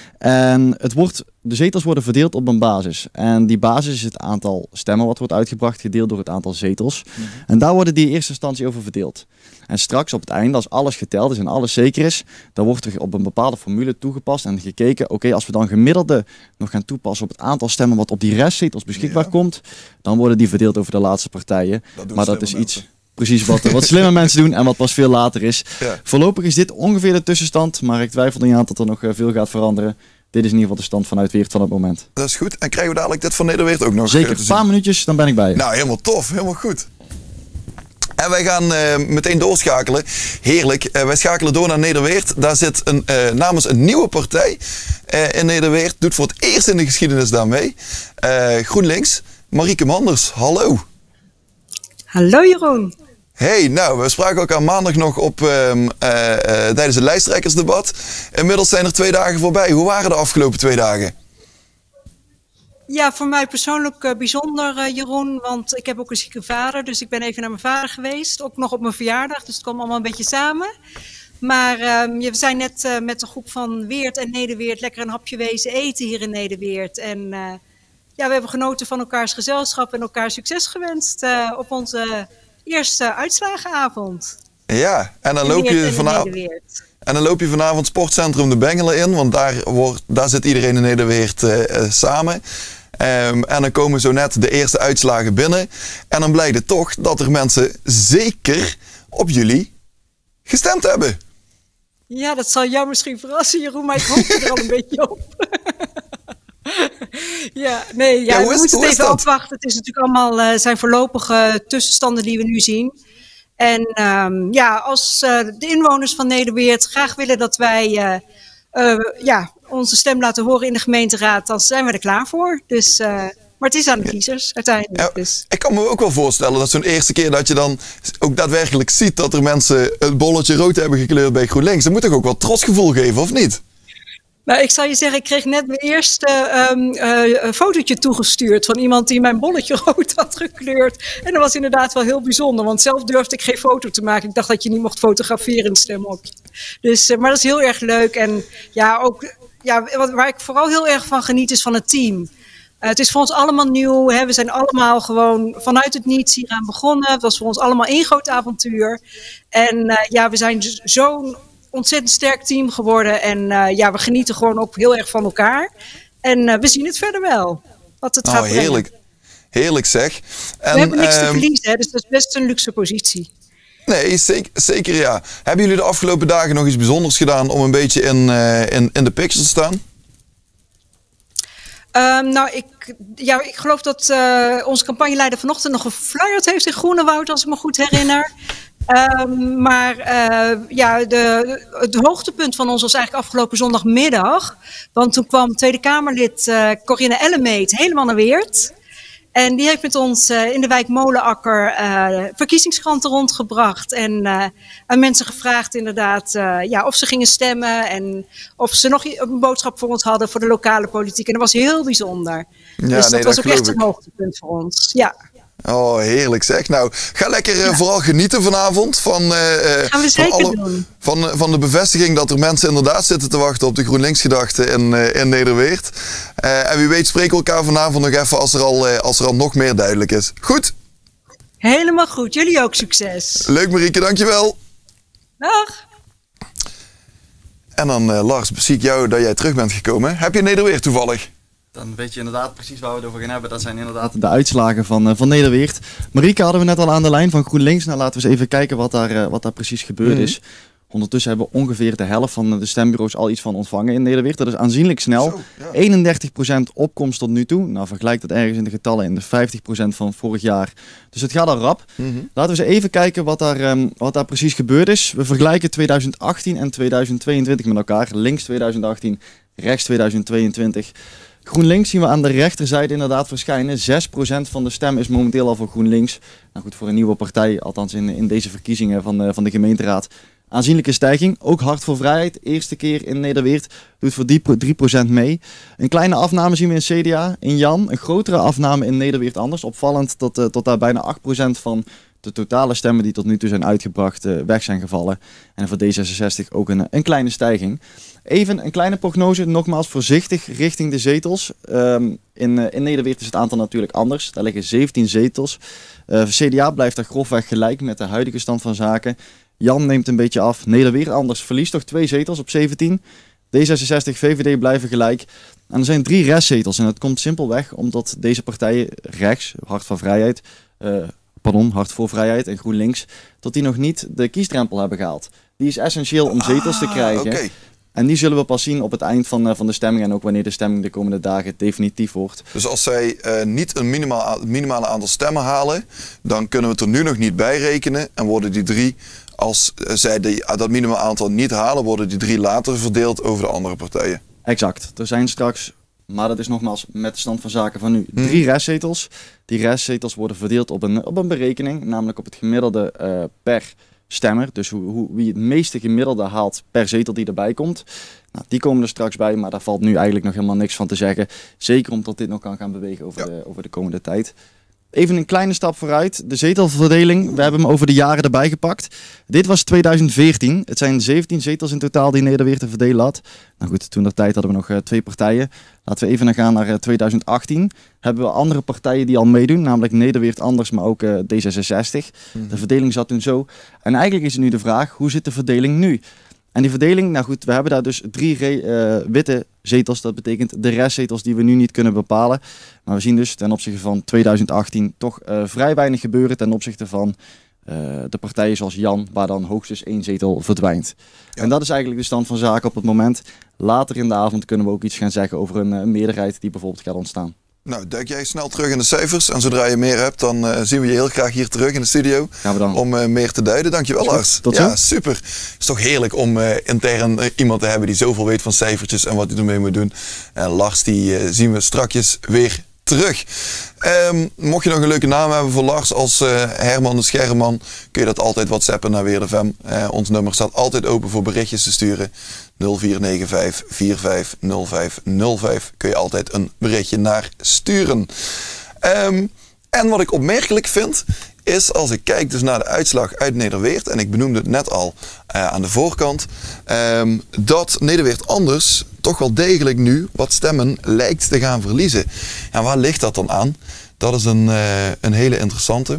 En het wordt, de zetels worden verdeeld op een basis. En die basis is het aantal stemmen wat wordt uitgebracht, gedeeld door het aantal zetels. Mm-hmm. En daar worden die in eerste instantie over verdeeld. En straks op het einde, als alles geteld is en alles zeker is, dan wordt er op een bepaalde formule toegepast en gekeken, oké, okay, als we dan gemiddelde nog gaan toepassen op het aantal stemmen wat op die restzetels beschikbaar ja. komt, dan worden die verdeeld over de laatste partijen. Dat maar dat is mensen. iets... Precies wat, wat slimme mensen doen en wat pas veel later is. Ja. Voorlopig is dit ongeveer de tussenstand, maar ik twijfel niet aan dat er nog veel gaat veranderen. Dit is in ieder geval de stand vanuit Weert van het moment. Dat is goed. En krijgen we dadelijk dit van Nederweert ook nog? Zeker, een paar minuutjes, dan ben ik bij je. Nou, helemaal tof. Helemaal goed. En wij gaan uh, meteen doorschakelen. Heerlijk. Uh, wij schakelen door naar Nederweert. Daar zit een, uh, namens een nieuwe partij uh, in Nederweert. Doet voor het eerst in de geschiedenis daarmee. Uh, GroenLinks. Marieke Manders, hallo. Hallo Jeroen. Hey, nou, we spraken elkaar maandag nog op uh, uh, uh, tijdens het lijsttrekkersdebat. Inmiddels zijn er twee dagen voorbij. Hoe waren de afgelopen twee dagen? Ja, voor mij persoonlijk uh, bijzonder, uh, Jeroen. Want ik heb ook een zieke vader, dus ik ben even naar mijn vader geweest. Ook nog op mijn verjaardag, dus het kwam allemaal een beetje samen. Maar uh, we zijn net uh, met de groep van Weert en Nederweert lekker een hapje wezen eten hier in Nederweert. En uh, ja, we hebben genoten van elkaars gezelschap en elkaar succes gewenst uh, op onze eerste uitslagenavond. Ja, en dan loop je vanavond. En dan loop je vanavond Sportcentrum de Bengelen in, want daar, wordt, daar zit iedereen in Nederweert uh, uh, samen. Um, en dan komen zo net de eerste uitslagen binnen. En dan blijkt het toch dat er mensen zeker op jullie gestemd hebben. Ja, dat zal jou misschien verrassen, Jeroen, maar ik hoop er al een beetje op. Ja, nee, ja, ja, we moeten het even afwachten. Het is natuurlijk allemaal uh, zijn voorlopige tussenstanden die we nu zien. En um, ja, als uh, de inwoners van Nederweert graag willen dat wij uh, uh, ja, onze stem laten horen in de gemeenteraad, dan zijn we er klaar voor. Dus, uh, maar het is aan de kiezers uiteindelijk. Ja, dus. Ik kan me ook wel voorstellen dat zo'n eerste keer dat je dan ook daadwerkelijk ziet dat er mensen het bolletje rood hebben gekleurd bij GroenLinks. Dat moet toch ook wel trotsgevoel geven, of niet? Nou, ik zal je zeggen, ik kreeg net mijn eerste um, uh, fotootje toegestuurd van iemand die mijn bolletje rood had gekleurd. En dat was inderdaad wel heel bijzonder, want zelf durfde ik geen foto te maken. Ik dacht dat je niet mocht fotograferen in het stemhokje. Dus, uh, maar dat is heel erg leuk. En ja, ook ja, wat, waar ik vooral heel erg van geniet is van het team. Uh, het is voor ons allemaal nieuw. Hè? We zijn allemaal gewoon vanuit het niets hieraan begonnen. Het was voor ons allemaal één groot avontuur. En uh, ja, we zijn zo'n ontzettend sterk team geworden. En uh, ja, we genieten gewoon ook heel erg van elkaar. En uh, we zien het verder wel. Wat het nou, gaat brengen. Heerlijk. Heerlijk zeg. En, we hebben niks uh, te verliezen, hè, dus dat is best een luxe positie. Nee, zeker, zeker ja. Hebben jullie de afgelopen dagen nog iets bijzonders gedaan om een beetje in, uh, in, in de picture te staan? Um, nou, ik, ja, ik geloof dat uh, onze campagneleider vanochtend nog geflyerd heeft in Groenewoud, als ik me goed herinner. Um, maar uh, ja, de, het hoogtepunt van ons was eigenlijk afgelopen zondagmiddag. Want toen kwam Tweede Kamerlid uh, Corinne Ellemeet helemaal naar Weert. En die heeft met ons uh, in de wijk Molenakker uh, verkiezingskranten rondgebracht. En uh, aan mensen gevraagd inderdaad uh, ja, of ze gingen stemmen. En of ze nog een boodschap voor ons hadden voor de lokale politiek. En dat was heel bijzonder. Ja, dus dat nee, was dat ook echt een hoogtepunt voor ons. Ja. Oh, heerlijk zeg. Nou, ga lekker uh, ja. vooral genieten vanavond van, uh, Gaan we van, alle, doen. Van, van de bevestiging dat er mensen inderdaad zitten te wachten op de GroenLinks-gedachte in, uh, in Nederweert. Uh, en wie weet spreken we elkaar vanavond nog even als er, al, uh, als er al nog meer duidelijk is. Goed? Helemaal goed. Jullie ook succes. Leuk Marieke, dankjewel. Dag. En dan uh, Lars, zie ik jou dat jij terug bent gekomen. Heb je Nederweert toevallig? Dan weet je inderdaad precies waar we het over gaan hebben. Dat zijn inderdaad de uitslagen van, uh, van Nederweert. Marieke hadden we net al aan de lijn van GroenLinks. Nou, laten we eens even kijken wat daar, uh, wat daar precies gebeurd mm-hmm. is. Ondertussen hebben we ongeveer de helft van de stembureaus al iets van ontvangen in Nederweert. Dat is aanzienlijk snel. Zo, ja. eenendertig procent opkomst tot nu toe. Nou, vergelijk dat ergens in de getallen in de vijftig procent van vorig jaar. Dus het gaat al rap. Mm-hmm. Laten we eens even kijken wat daar, um, wat daar precies gebeurd is. We vergelijken tweeduizend achttien en tweeduizend tweeëntwintig met elkaar. Links tweeduizend achttien, rechts tweeduizend tweeëntwintig. GroenLinks zien we aan de rechterzijde inderdaad verschijnen. zes procent van de stem is momenteel al voor GroenLinks. Nou goed, voor een nieuwe partij, althans in, in deze verkiezingen van, uh, van de gemeenteraad. Aanzienlijke stijging. Ook Hart voor Vrijheid, eerste keer in Nederweert, doet voor drie procent mee. Een kleine afname zien we in C D A, in Jan. Een grotere afname in Nederweert anders. Opvallend tot, uh, tot daar bijna acht procent van de totale stemmen die tot nu toe zijn uitgebracht uh, weg zijn gevallen. En voor D zesenzestig ook een, een kleine stijging. Even een kleine prognose, nogmaals voorzichtig richting de zetels. Um, in, uh, in Nederweert is het aantal natuurlijk anders. Daar liggen zeventien zetels. Uh, C D A blijft daar grofweg gelijk met de huidige stand van zaken. Jan neemt een beetje af. Nederweert anders verliest toch twee zetels op zeventien. D zesenzestig, V V D blijven gelijk. En er zijn drie restzetels. En dat komt simpelweg omdat deze partijen rechts, Hart van Vrijheid... Uh, Pardon, Hart voor Vrijheid en GroenLinks, tot die nog niet de kiesdrempel hebben gehaald. Die is essentieel om zetels ah, te krijgen. Okay. En die zullen we pas zien op het eind van, uh, van de stemming en ook wanneer de stemming de komende dagen definitief wordt. Dus als zij uh, niet een minimaal, minimale aantal stemmen halen, dan kunnen we het er nu nog niet bij rekenen en worden die drie, als uh, zij die, uh, dat minimaal aantal niet halen, worden die drie later verdeeld over de andere partijen. Exact. Er zijn straks... Maar dat is nogmaals met de stand van zaken van nu. Drie restzetels. Die restzetels worden verdeeld op een, op een berekening. Namelijk op het gemiddelde uh, per stemmer. Dus hoe, hoe, wie het meeste gemiddelde haalt per zetel die erbij komt. Nou, die komen er straks bij. Maar daar valt nu eigenlijk nog helemaal niks van te zeggen. Zeker omdat dit nog kan gaan bewegen over, ja. de, over de komende tijd. Even een kleine stap vooruit. De zetelverdeling, we hebben hem over de jaren erbij gepakt. Dit was tweeduizend veertien. Het zijn zeventien zetels in totaal die Nederweert te verdelen had. Nou goed, toen der tijd hadden we nog uh, twee partijen. Laten we even gaan naar uh, tweeduizend achttien. Hebben we andere partijen die al meedoen, namelijk Nederweert anders, maar ook uh, D zesenzestig. Mm-hmm. De verdeling zat toen zo. En eigenlijk is het nu de vraag, hoe zit de verdeling nu? En die verdeling, nou goed, we hebben daar dus drie re, uh, witte zetels. Dat betekent de restzetels die we nu niet kunnen bepalen. Maar we zien dus ten opzichte van tweeduizend achttien toch uh, vrij weinig gebeuren ten opzichte van uh, de partijen zoals Jan, waar dan hoogstens één zetel verdwijnt. Ja. En dat is eigenlijk de stand van zaken op het moment. Later in de avond kunnen we ook iets gaan zeggen over een, een meerderheid die bijvoorbeeld gaat ontstaan. Nou, duik jij snel terug in de cijfers en zodra je meer hebt, dan uh, zien we je heel graag hier terug in de studio om uh, meer te duiden. Dankjewel Lars. Tot ja, zo. Super. Het is toch heerlijk om uh, intern uh, iemand te hebben die zoveel weet van cijfertjes en wat hij ermee moet doen. En Lars, die uh, zien we strakjes weer terug. Um, mocht je nog een leuke naam hebben voor Lars als uh, Herman de Scherman, kun je dat altijd whatsappen naar Weer F M. Uh, ons nummer staat altijd open voor berichtjes te sturen. nul vier negen vijf vier vijf nul vijf nul vijf kun je altijd een berichtje naar sturen. Um, en wat ik opmerkelijk vind, is als ik kijk dus naar de uitslag uit Nederweert, en ik benoemde het net al uh, aan de voorkant, um, dat Nederweert anders toch wel degelijk nu wat stemmen lijkt te gaan verliezen. En waar ligt dat dan aan? Dat is een, uh, een hele interessante.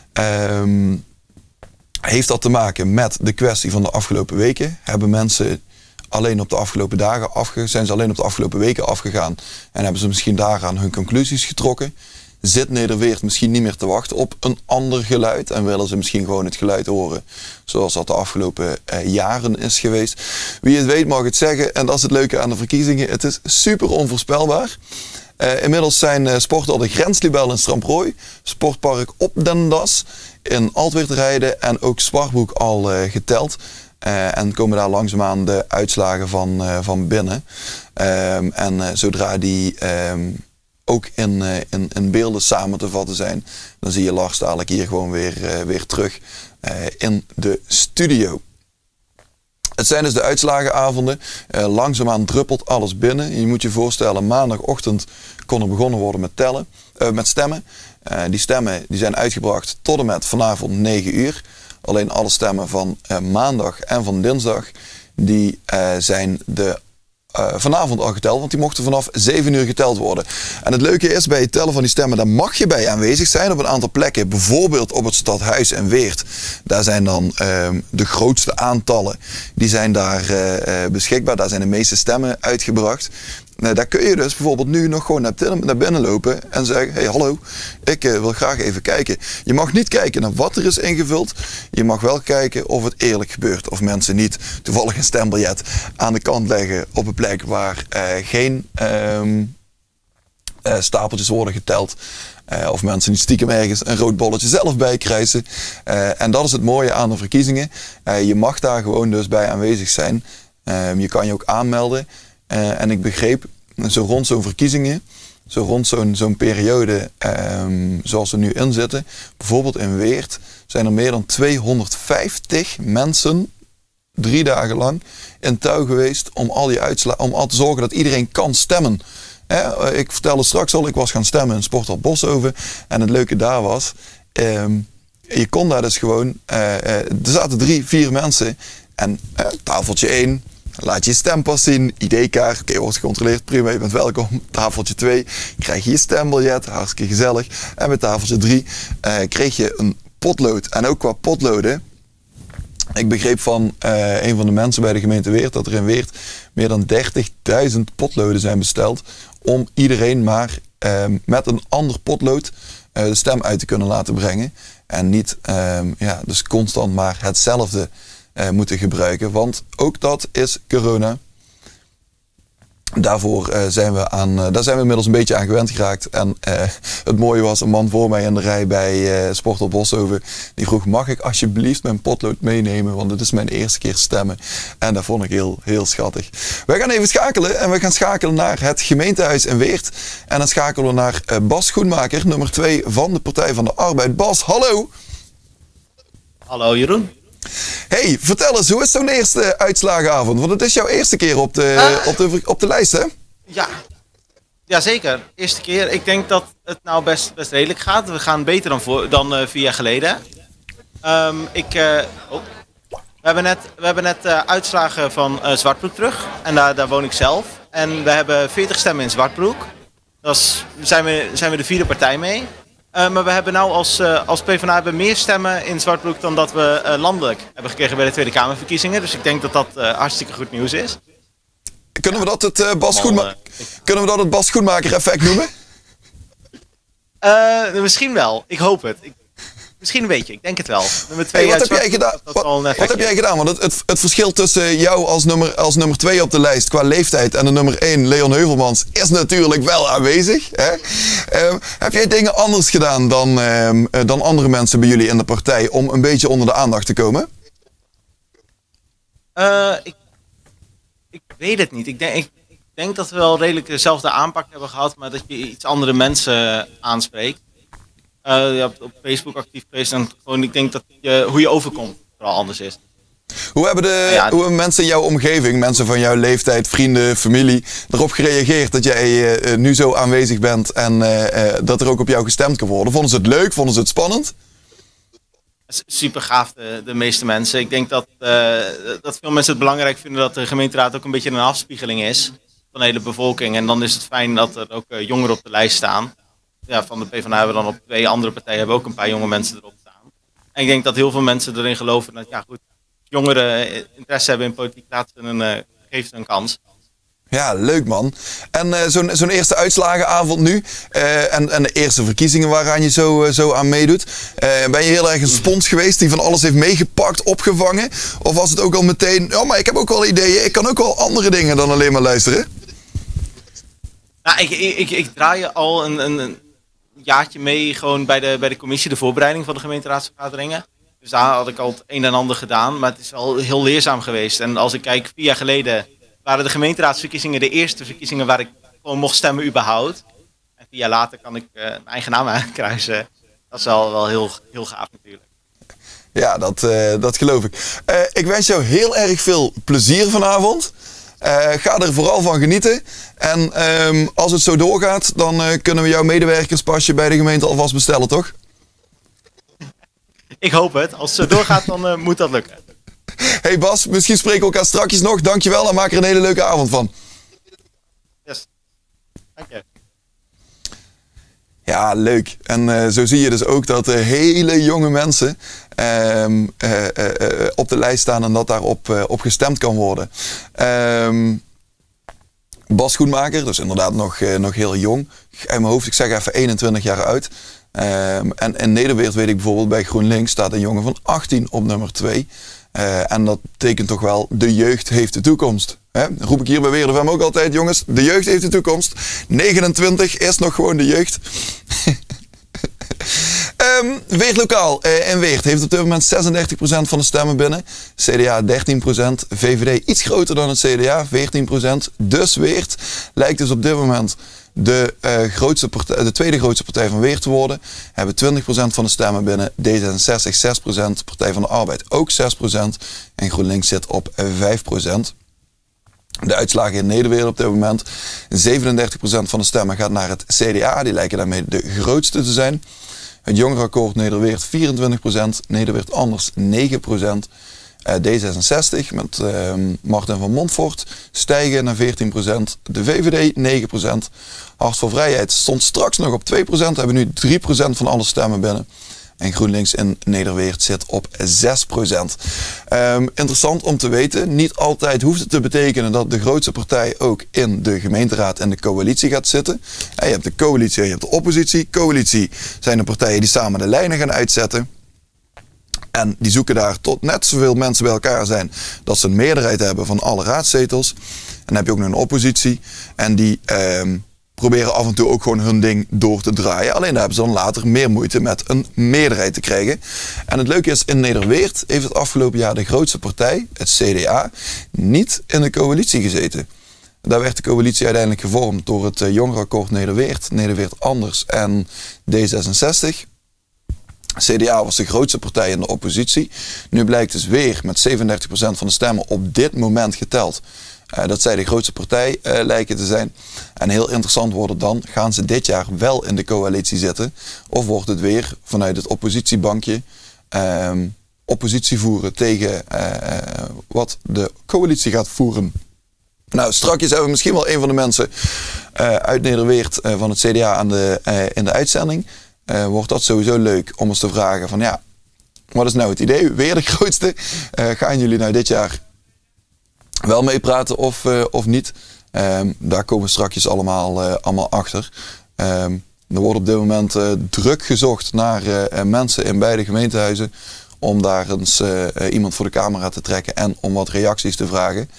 Um, heeft dat te maken met de kwestie van de afgelopen weken? Hebben mensen alleen op de afgelopen dagen afge, zijn ze alleen op de afgelopen weken afgegaan en hebben ze misschien daaraan hun conclusies getrokken? Zit Nederweert misschien niet meer te wachten op een ander geluid en willen ze misschien gewoon het geluid horen zoals dat de afgelopen uh, jaren is geweest? Wie het weet mag het zeggen, en dat is het leuke aan de verkiezingen. Het is super onvoorspelbaar. Uh, inmiddels zijn uh, sporten de Grenslibel in Stramprooi, Sportpark op Den Das in Altweert rijden en ook Zwartbroek al uh, geteld. Uh, en komen daar langzaamaan de uitslagen van, uh, van binnen. Um, en uh, zodra die um, ook in, uh, in, in beelden samen te vatten zijn, dan zie je Lars dadelijk hier gewoon weer, uh, weer terug uh, in de studio. Het zijn dus de uitslagenavonden. Uh, langzaamaan druppelt alles binnen. Je moet je voorstellen, maandagochtend kon er begonnen worden met tellen, uh, met stemmen. Uh, die stemmen die zijn uitgebracht tot en met vanavond negen uur. Alleen alle stemmen van uh, maandag en van dinsdag, die uh, zijn de uh, vanavond al geteld, want die mochten vanaf zeven uur geteld worden. En het leuke is, bij het tellen van die stemmen, daar mag je bij aanwezig zijn op een aantal plekken. Bijvoorbeeld op het Stadhuis in Weert. Daar zijn dan uh, de grootste aantallen, die zijn daar uh, uh, beschikbaar. Daar zijn de meeste stemmen uitgebracht. Nou, daar kun je dus bijvoorbeeld nu nog gewoon naar, naar binnen lopen en zeggen, hey hallo, ik uh, wil graag even kijken. Je mag niet kijken naar wat er is ingevuld. Je mag wel kijken of het eerlijk gebeurt. Of mensen niet toevallig een stembiljet aan de kant leggen op een plek waar uh, geen um, uh, stapeltjes worden geteld. Uh, of mensen niet stiekem ergens een rood bolletje zelf bij krijgen. Uh, en dat is het mooie aan de verkiezingen. Uh, je mag daar gewoon dus bij aanwezig zijn. Uh, je kan je ook aanmelden. Uh, en ik begreep, zo rond zo'n verkiezingen, zo rond zo'n zo'n periode um, zoals we nu in zitten, bijvoorbeeld in Weert, zijn er meer dan tweehonderdvijftig mensen drie dagen lang in touw geweest om al die uitsla- om al te zorgen dat iedereen kan stemmen. Eh, ik vertelde straks al, ik was gaan stemmen in Sporthal Boshoven en het leuke daar was, um, je kon daar dus gewoon, uh, uh, er zaten drie, vier mensen en uh, tafeltje één. Laat je stempas zien, I D-kaart, oké, okay, wordt gecontroleerd, prima, je bent welkom. Tafeltje twee, krijg je je stembiljet, hartstikke gezellig. En bij tafeltje drie uh, kreeg je een potlood. En ook qua potloden, ik begreep van uh, een van de mensen bij de gemeente Weert dat er in Weert meer dan dertigduizend potloden zijn besteld om iedereen maar uh, met een ander potlood uh, de stem uit te kunnen laten brengen. En niet uh, ja, dus constant maar hetzelfde Uh, moeten gebruiken, want ook dat is corona. Daarvoor uh, zijn we aan, uh, daar zijn we inmiddels een beetje aan gewend geraakt. En uh, het mooie was, een man voor mij in de rij bij uh, Sporthal Boshoven, die vroeg, mag ik alsjeblieft mijn potlood meenemen, want het is mijn eerste keer stemmen. En dat vond ik heel, heel schattig. Wij gaan even schakelen en we gaan schakelen naar het gemeentehuis in Weert. En dan schakelen we naar uh, Bas Schoenmaker, nummer twee van de Partij van de Arbeid. Bas, hallo! Hallo Jeroen. Hey, vertel eens, hoe is zo'n eerste uitslagenavond? Want het is jouw eerste keer op de, uh, op de, op de lijst, hè? Ja. Ja, zeker. Eerste keer. Ik denk dat het nou best, best redelijk gaat. We gaan beter dan, voor, dan uh, vier jaar geleden. Um, ik, uh, oh. We hebben net, we hebben net uh, uitslagen van uh, Zwartbroek terug. En daar, daar woon ik zelf. En we hebben veertig stemmen in Zwartbroek. Daar zijn we, zijn we de vierde partij mee. Uh, maar we hebben nou als, uh, als PvdA meer stemmen in Zwartbroek dan dat we uh, landelijk hebben gekregen bij de Tweede Kamerverkiezingen. Dus ik denk dat dat uh, hartstikke goed nieuws is. Kunnen we dat het, uh, Bas, Schoenma- uh, Kunnen we dat het Bas Schoenmaker effect noemen? Uh, misschien wel. Ik hoop het. Ik, misschien een beetje. Ik denk het wel. Nummer twee hey, wat heb jij gedaan? Wat, wat heb jij gedaan? Want het, het, het verschil tussen jou als nummer, als nummer twee op de lijst qua leeftijd en de nummer één, Leon Heuvelmans, is natuurlijk wel aanwezig. Hè? Uh, heb jij dingen anders gedaan dan, uh, dan andere mensen bij jullie in de partij om een beetje onder de aandacht te komen? Uh, ik, ik weet het niet. Ik denk, ik, ik denk dat we wel redelijk dezelfde aanpak hebben gehad, maar dat je iets andere mensen aanspreekt. Uh, ja, op Facebook actief geweest en gewoon, ik denk dat je, hoe je overkomt vooral anders is. Hoe hebben, de, ja, hoe hebben mensen in jouw omgeving, mensen van jouw leeftijd, vrienden, familie, erop gereageerd dat jij uh, nu zo aanwezig bent en uh, uh, dat er ook op jou gestemd kan worden? Vonden ze het leuk? Vonden ze het spannend? Super gaaf, de, de meeste mensen. Ik denk dat, uh, dat veel mensen het belangrijk vinden dat de gemeenteraad ook een beetje een afspiegeling is van de hele bevolking. En dan is het fijn dat er ook uh, jongeren op de lijst staan. Ja, van de PvdA hebben we dan op twee andere partijen hebben ook een paar jonge mensen erop staan. En ik denk dat heel veel mensen erin geloven dat ja goed, jongeren interesse hebben in politiek, laten ze een, uh, geeft ze een kans. Ja, leuk man. En uh, zo'n zo'n eerste uitslagenavond nu uh, en, en de eerste verkiezingen waaraan je zo, uh, zo aan meedoet. Uh, ben je heel erg een spons geweest die van alles heeft meegepakt, opgevangen? Of was het ook al meteen, oh maar ik heb ook wel ideeën, ik kan ook wel andere dingen dan alleen maar luisteren? Nou, ik, ik, ik, ik draai al een, een, een jaartje mee gewoon bij de, bij de commissie, de voorbereiding van de gemeenteraadsvergaderingen. Dus daar had ik al het een en ander gedaan, maar het is wel heel leerzaam geweest. En als ik kijk, vier jaar geleden waren de gemeenteraadsverkiezingen de eerste verkiezingen waar ik gewoon mocht stemmen überhaupt. En vier jaar later kan ik uh, mijn eigen naam aankruisen. Dat is wel, wel heel, heel gaaf natuurlijk. Ja, dat, uh, dat geloof ik. Uh, ik wens jou heel erg veel plezier vanavond. Uh, ga er vooral van genieten. En um, als het zo doorgaat, dan uh, kunnen we jouw medewerkerspasje bij de gemeente alvast bestellen, toch? Ik hoop het. Als het zo doorgaat, dan uh, moet dat lukken. Hey Bas, misschien spreken we elkaar strakjes nog. Dankjewel en maak er een hele leuke avond van. Yes. Dank je. Ja, leuk. En uh, zo zie je dus ook dat uh, hele jonge mensen uh, uh, uh, uh, op de lijst staan en dat daarop uh, op gestemd kan worden. Uh, Bas Schoenmaker, dus inderdaad nog, uh, nog heel jong. Uit mijn hoofd, ik zeg even eenentwintig jaar oud. Uh, en in Nederweert weet ik bijvoorbeeld bij GroenLinks staat een jongen van achttien op nummer twee. Uh, en dat betekent toch wel, de jeugd heeft de toekomst. Hè? Roep ik hier bij Weer de V M ook altijd, jongens. De jeugd heeft de toekomst. negenentwintig is nog gewoon de jeugd. um, Weert Lokaal uh, in Weert heeft op dit moment zesendertig procent van de stemmen binnen. C D A dertien procent. V V D iets groter dan het C D A, veertien procent. Dus Weert lijkt dus op dit moment de, uh, grootste partij, de tweede grootste partij van Weert te worden. Hebben twintig procent van de stemmen binnen. D zesenzestig zes procent. Partij van de Arbeid ook zes procent. En GroenLinks zit op vijf procent. De uitslagen in Nederweert op dit moment. zevenendertig procent van de stemmen gaat naar het C D A. Die lijken daarmee de grootste te zijn. Het jongerenakkoord Nederweert vierentwintig procent. Nederweert Anders negen procent. Uh, D zesenzestig met uh, Martin van Montfort stijgen naar veertien procent. De V V D negen procent. Hart voor Vrijheid stond straks nog op twee procent. Hebben nu drie procent van alle stemmen binnen. En GroenLinks in Nederweert zit op zes procent. Um, interessant om te weten, niet altijd hoeft het te betekenen dat de grootste partij ook in de gemeenteraad en de coalitie gaat zitten. Je hebt de coalitie en je hebt de oppositie. Coalitie zijn de partijen die samen de lijnen gaan uitzetten. En die zoeken daar tot net zoveel mensen bij elkaar zijn dat ze een meerderheid hebben van alle raadzetels. En dan heb je ook nog een oppositie en die um, proberen af en toe ook gewoon hun ding door te draaien. Alleen daar hebben ze dan later meer moeite met een meerderheid te krijgen. En het leuke is, in Nederweert heeft het afgelopen jaar de grootste partij, het C D A, niet in de coalitie gezeten. Daar werd de coalitie uiteindelijk gevormd door het uh, jongerenakkoord Nederweert, Nederweert Anders en D zesenzestig. C D A was de grootste partij in de oppositie. Nu blijkt dus weer met zevenendertig procent van de stemmen op dit moment geteld Uh, dat zij de grootste partij uh, lijken te zijn. En heel interessant wordt het dan, gaan ze dit jaar wel in de coalitie zitten? Of wordt het weer vanuit het oppositiebankje uh, oppositie voeren tegen uh, wat de coalitie gaat voeren? Nou, strakjes hebben we misschien wel een van de mensen uh, uit Nederweert uh, van het C D A aan de, uh, in de uitzending. Uh, wordt dat sowieso leuk om eens te vragen van ja, wat is nou het idee? Weer de grootste. Uh, gaan jullie nou dit jaar wel meepraten of, uh, of niet? Um, daar komen we strakjes allemaal, uh, allemaal achter. Um, er wordt op dit moment uh, druk gezocht naar uh, mensen in beide gemeentehuizen om daar eens uh, iemand voor de camera te trekken en om wat reacties te vragen.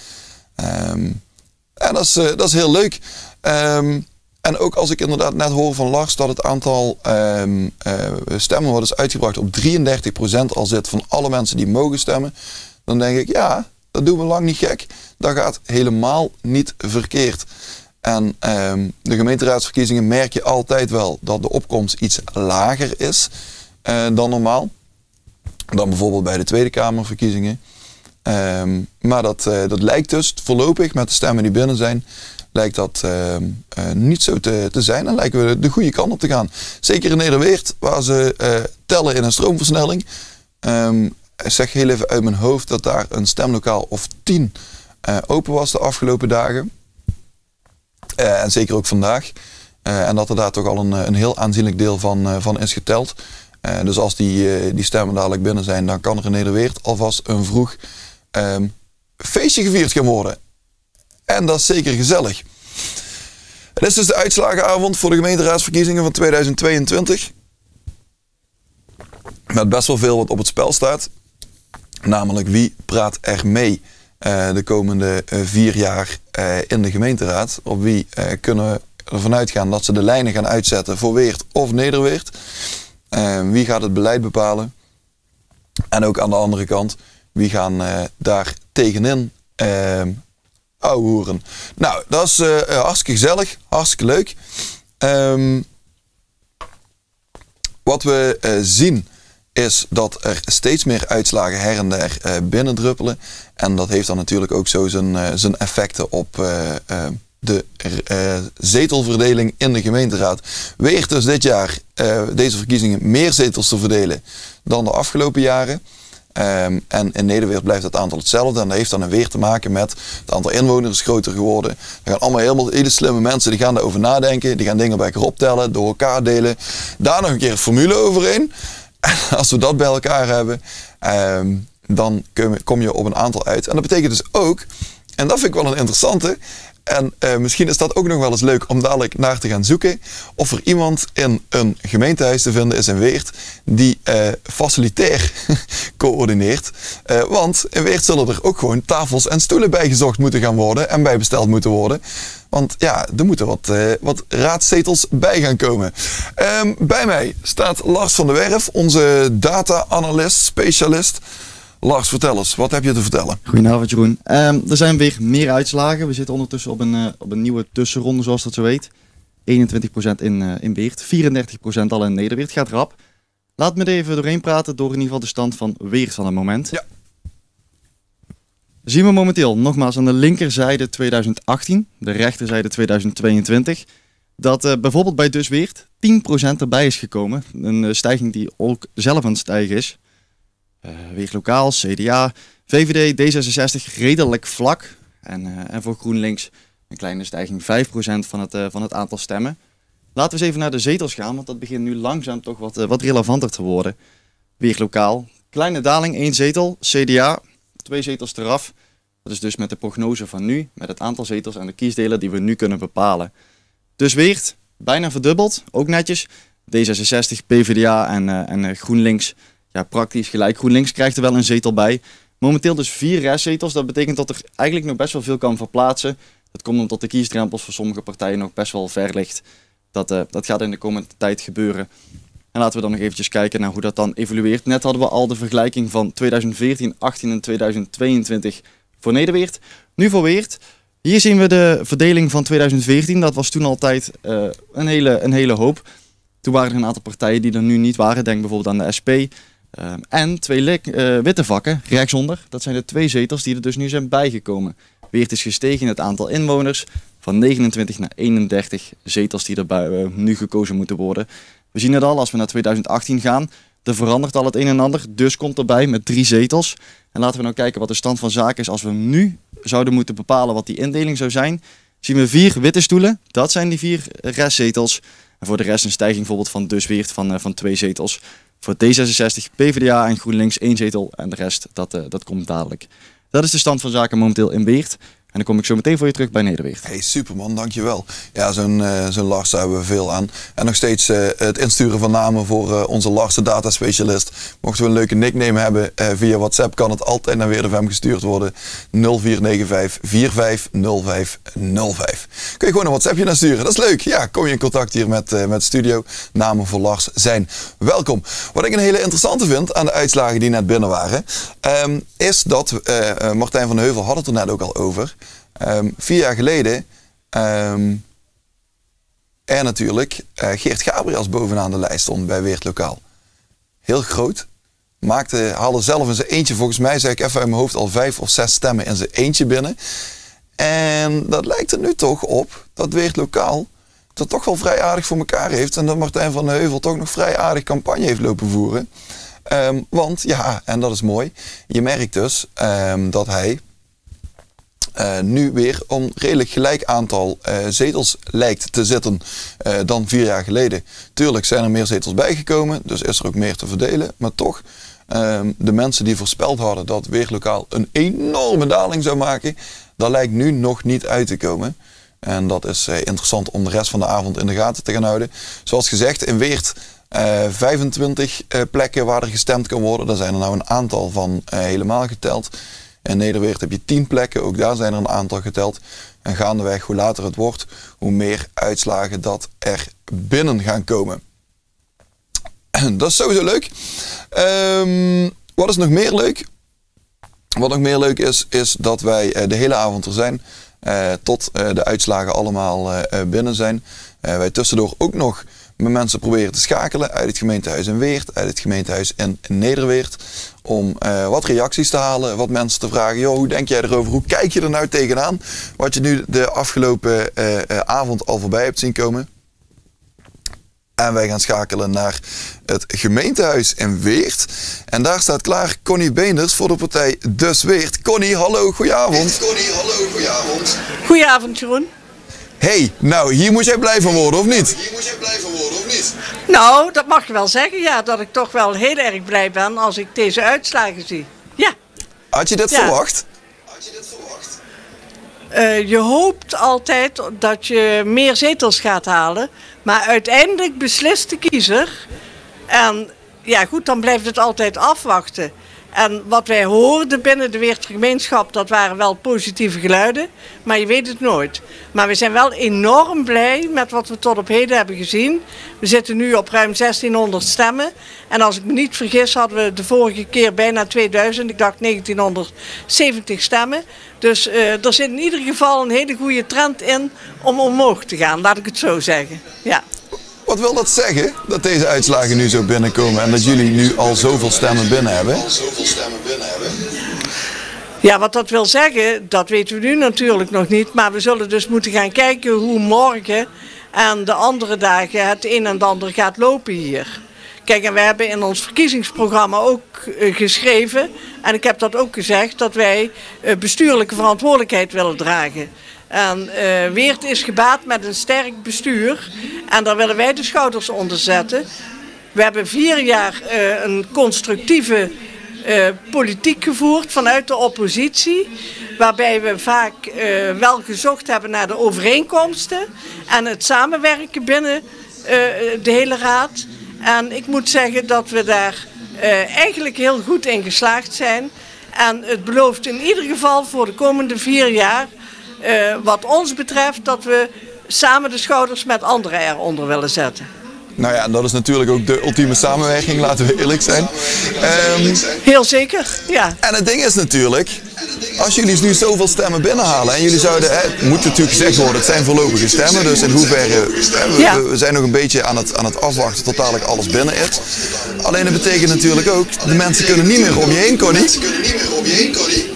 Um, en dat is, uh, dat is heel leuk. Um, en ook als ik inderdaad net hoor van Lars dat het aantal um, uh, stemmen wat is uitgebracht op drieëndertig procent al zit van alle mensen die mogen stemmen, dan denk ik ja, dat doen we lang niet gek. Dat gaat helemaal niet verkeerd. En um, de gemeenteraadsverkiezingen merk je altijd wel dat de opkomst iets lager is uh, dan normaal. Dan bijvoorbeeld bij de Tweede Kamerverkiezingen. Um, maar dat, uh, dat lijkt dus voorlopig met de stemmen die binnen zijn, lijkt dat uh, uh, niet zo te, te zijn. En lijken we de goede kant op te gaan. Zeker in Nederweert, waar ze uh, tellen in een stroomversnelling. Um, ik zeg heel even uit mijn hoofd dat daar een stemlokaal of tien uh, open was de afgelopen dagen. Uh, en zeker ook vandaag. Uh, en dat er daar toch al een, een heel aanzienlijk deel van, uh, van is geteld. Uh, dus als die, uh, die stemmen dadelijk binnen zijn, dan kan er in Nederweert alvast een vroeg um, feestje gevierd gaan worden. En dat is zeker gezellig. Het is dus de uitslagenavond voor de gemeenteraadsverkiezingen van tweeduizend tweeëntwintig. Met best wel veel wat op het spel staat. Namelijk wie praat er mee uh, de komende uh, vier jaar uh, in de gemeenteraad. Op wie uh, kunnen ervan uitgaan dat ze de lijnen gaan uitzetten voor Weert of Nederweert. Uh, wie gaat het beleid bepalen? En ook aan de andere kant, wie gaan uh, daar tegenin uh, ouwehoeren? Nou, dat is uh, hartstikke gezellig, hartstikke leuk. Um, wat we uh, zien is dat er steeds meer uitslagen her en der uh, binnendruppelen. En dat heeft dan natuurlijk ook zo zijn, uh, zijn effecten op uh, uh, de uh, zetelverdeling in de gemeenteraad. Weert dus dit jaar uh, deze verkiezingen meer zetels te verdelen dan de afgelopen jaren. Um, en in Nederweert blijft het aantal hetzelfde. En dat heeft dan weer te maken met het aantal inwoners is groter geworden. Er gaan allemaal helemaal hele slimme mensen die gaan daarover nadenken. Die gaan dingen bij elkaar optellen, door elkaar delen. Daar nog een keer een formule overheen. En als we dat bij elkaar hebben, um, dan kom je op een aantal uit. En dat betekent dus ook, en dat vind ik wel een interessante. En uh, misschien is dat ook nog wel eens leuk om dadelijk naar te gaan zoeken. Of er iemand in een gemeentehuis te vinden is in Weert die uh, facilitair coördineert. Uh, want in Weert zullen er ook gewoon tafels en stoelen bijgezocht moeten gaan worden en bijbesteld moeten worden. Want ja, er moeten wat, uh, wat raadszetels bij gaan komen. Um, bij mij staat Lars van der Werf, onze data-analyst, specialist. Lars, vertel eens, wat heb je te vertellen? Goedenavond Jeroen. Um, er zijn weer meer uitslagen. We zitten ondertussen op een, uh, op een nieuwe tussenronde, zoals dat zo heet. eenentwintig procent in, uh, in Weert, vierendertig procent al in Nederweert. Gaat rap. Laat me er even doorheen praten door in ieder geval de stand van Weert van het moment. Ja. Zien we momenteel, nogmaals aan de linkerzijde tweeduizend achttien, de rechterzijde tweeduizend tweeëntwintig, dat uh, bijvoorbeeld bij Dus Weert tien procent erbij is gekomen. Een uh, stijging die ook zelf aan het stijgen is. Uh, Weert Lokaal, C D A, V V D, D zesenzestig redelijk vlak. En, uh, en voor GroenLinks een kleine stijging, vijf procent van het, uh, van het aantal stemmen. Laten we eens even naar de zetels gaan, want dat begint nu langzaam toch wat, uh, wat relevanter te worden. Weert Lokaal, kleine daling, één zetel. C D A, twee zetels eraf. Dat is dus met de prognose van nu, met het aantal zetels en de kiesdelen die we nu kunnen bepalen. Dus Weert, bijna verdubbeld, ook netjes. D zesenzestig, P V D A en, uh, en uh, GroenLinks. Ja, praktisch gelijk. GroenLinks krijgt er wel een zetel bij. Momenteel dus vier restzetels. Dat betekent dat er eigenlijk nog best wel veel kan verplaatsen. Dat komt omdat de kiesdrempels voor sommige partijen nog best wel ver ligt. Dat, uh, dat gaat in de komende tijd gebeuren. En laten we dan nog eventjes kijken naar hoe dat dan evolueert. Net hadden we al de vergelijking van tweeduizend veertien, achttien en tweeduizend tweeëntwintig voor Nederweert. Nu voor Weert. Hier zien we de verdeling van tweeduizend veertien. Dat was toen altijd uh, een, hele, een hele hoop. Toen waren er een aantal partijen die er nu niet waren. Denk bijvoorbeeld aan de S P. Uh, en twee uh, witte vakken, rechtsonder. Dat zijn de twee zetels die er dus nu zijn bijgekomen. Weert is gestegen in het aantal inwoners. Van negenentwintig naar eenendertig zetels die er uh, nu gekozen moeten worden. We zien het al als we naar tweeduizend achttien gaan. Er verandert al het een en ander. Dus komt erbij met drie zetels. En laten we nou kijken wat de stand van zaken is als we nu zouden moeten bepalen wat die indeling zou zijn. Zien we vier witte stoelen. Dat zijn die vier restzetels. En voor de rest een stijging bijvoorbeeld van Dus Weert van, uh, van twee zetels. Voor D zesenzestig, P V D A en GroenLinks één zetel en de rest, dat, uh, dat komt dadelijk. Dat is de stand van zaken momenteel in Weert. En dan kom ik zo meteen voor je terug bij Nederweert. Hey, superman, dankjewel. Ja, zo'n uh, zo'n Lars daar hebben we veel aan. En nog steeds uh, het insturen van namen voor uh, onze Lars, de data specialist. Mochten we een leuke nickname hebben uh, via WhatsApp, kan het altijd naar Weer F M gestuurd worden. nul vier negen vijf, vier vijf nul vijf nul vijf. Kun je gewoon een WhatsAppje naar sturen. Dat is leuk. Ja, kom je in contact hier met, uh, met de studio. Namen voor Lars zijn welkom. Wat ik een hele interessante vind aan de uitslagen die net binnen waren, um, is dat, uh, Martijn van de Heuvel had het er net ook al over. Um, vier jaar geleden um, er natuurlijk uh, Geert Gabriels bovenaan de lijst stond bij Weert Lokaal. Heel groot. Maakte, haalde zelf in zijn eentje, volgens mij zeg ik even uit mijn hoofd, al vijf of zes stemmen in zijn eentje binnen. En dat lijkt er nu toch op dat Weert Lokaal het toch wel vrij aardig voor elkaar heeft. En dat Martijn van de Heuvel toch nog vrij aardig campagne heeft lopen voeren. Um, want ja, en dat is mooi, je merkt dus um, dat hij Uh, nu weer een redelijk gelijk aantal uh, zetels lijkt te zitten uh, dan vier jaar geleden. Tuurlijk zijn er meer zetels bijgekomen, dus is er ook meer te verdelen. Maar toch, uh, de mensen die voorspeld hadden dat Weert Lokaal een enorme daling zou maken, dat lijkt nu nog niet uit te komen. En dat is uh, interessant om de rest van de avond in de gaten te gaan houden. Zoals gezegd, in Weert uh, vijfentwintig uh, plekken waar er gestemd kan worden. Daar zijn er nou een aantal van uh, helemaal geteld. In Nederweert heb je tien plekken, ook daar zijn er een aantal geteld. En gaandeweg, hoe later het wordt, hoe meer uitslagen dat er binnen gaan komen. Dat is sowieso leuk. Um, wat is nog meer leuk? Wat nog meer leuk is, is dat wij uh, de hele avond er zijn. Uh, tot uh, de uitslagen allemaal uh, binnen zijn. Uh, wij tussendoor ook nog met mensen proberen te schakelen uit het gemeentehuis in Weert, uit het gemeentehuis in, in Nederweert. Om uh, wat reacties te halen, wat mensen te vragen. Joh, hoe denk jij erover? Hoe kijk je er nou tegenaan? Wat je nu de afgelopen uh, uh, avond al voorbij hebt zien komen. En wij gaan schakelen naar het gemeentehuis in Weert. En daar staat klaar Connie Beenders voor de partij Dus Weert. Connie, hallo, goedenavond. Connie, hallo, goedenavond. Goedenavond, Jeroen. Hey, nou, hier moet jij blij van worden, of niet? Hier moet jij blij van worden, of niet? Nou, dat mag je wel zeggen, ja. Dat ik toch wel heel erg blij ben als ik deze uitslagen zie. Ja. Had je dit ja. verwacht? Had je dit verwacht? Uh, je hoopt altijd dat je meer zetels gaat halen. Maar uiteindelijk beslist de kiezer. En ja goed, dan blijft het altijd afwachten. En wat wij hoorden binnen de Weertse gemeenschap, dat waren wel positieve geluiden. Maar je weet het nooit. Maar we zijn wel enorm blij met wat we tot op heden hebben gezien. We zitten nu op ruim zestienhonderd stemmen. En als ik me niet vergis hadden we de vorige keer bijna tweeduizend. Ik dacht negentienhonderdzeventig stemmen. Dus uh, er zit in ieder geval een hele goede trend in om omhoog te gaan. Laat ik het zo zeggen. Ja. Wat wil dat zeggen, dat deze uitslagen nu zo binnenkomen en dat jullie nu al zoveel stemmen binnen hebben? Al zoveel stemmen binnen hebben. Ja, wat dat wil zeggen, dat weten we nu natuurlijk nog niet. Maar we zullen dus moeten gaan kijken hoe morgen en de andere dagen het een en het ander gaat lopen hier. Kijk, en wij hebben in ons verkiezingsprogramma ook uh, geschreven, en ik heb dat ook gezegd, dat wij uh, bestuurlijke verantwoordelijkheid willen dragen. En uh, Weert is gebaat met een sterk bestuur en daar willen wij de schouders onder zetten. We hebben vier jaar uh, een constructieve uh, politiek gevoerd vanuit de oppositie. Waarbij we vaak uh, wel gezocht hebben naar de overeenkomsten en het samenwerken binnen uh, de hele raad. En ik moet zeggen dat we daar uh, eigenlijk heel goed in geslaagd zijn. En het belooft in ieder geval voor de komende vier jaar, uh, wat ons betreft, dat we samen de schouders met anderen eronder willen zetten. Nou ja, dat is natuurlijk ook de ultieme samenwerking, laten we eerlijk zijn. Um, Heel zeker, ja. En het ding is natuurlijk, als jullie nu zoveel stemmen binnenhalen en jullie zouden, hè, het moet natuurlijk gezegd worden, het zijn voorlopige stemmen, dus in hoeverre, hè, we, ja. we zijn nog een beetje aan het, aan het afwachten tot dadelijk alles binnen is. Alleen dat betekent natuurlijk ook, de mensen kunnen niet meer om je heen, Connie. De mensen kunnen niet meer om je heen, Connie.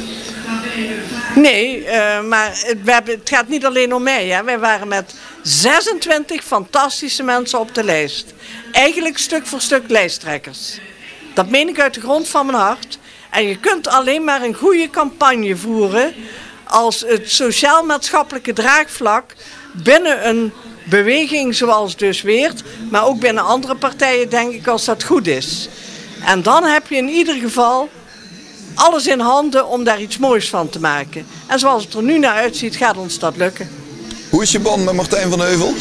Nee, uh, maar het, we hebben, het gaat niet alleen om mij. Hè. Wij waren met zesentwintig fantastische mensen op de lijst. Eigenlijk stuk voor stuk lijsttrekkers. Dat meen ik uit de grond van mijn hart. En je kunt alleen maar een goede campagne voeren als het sociaal-maatschappelijke draagvlak binnen een beweging zoals Dus Weert, maar ook binnen andere partijen, denk ik, als dat goed is. En dan heb je in ieder geval alles in handen om daar iets moois van te maken. En zoals het er nu naar uitziet, gaat ons dat lukken. Hoe is je band met Martijn van Heuvel?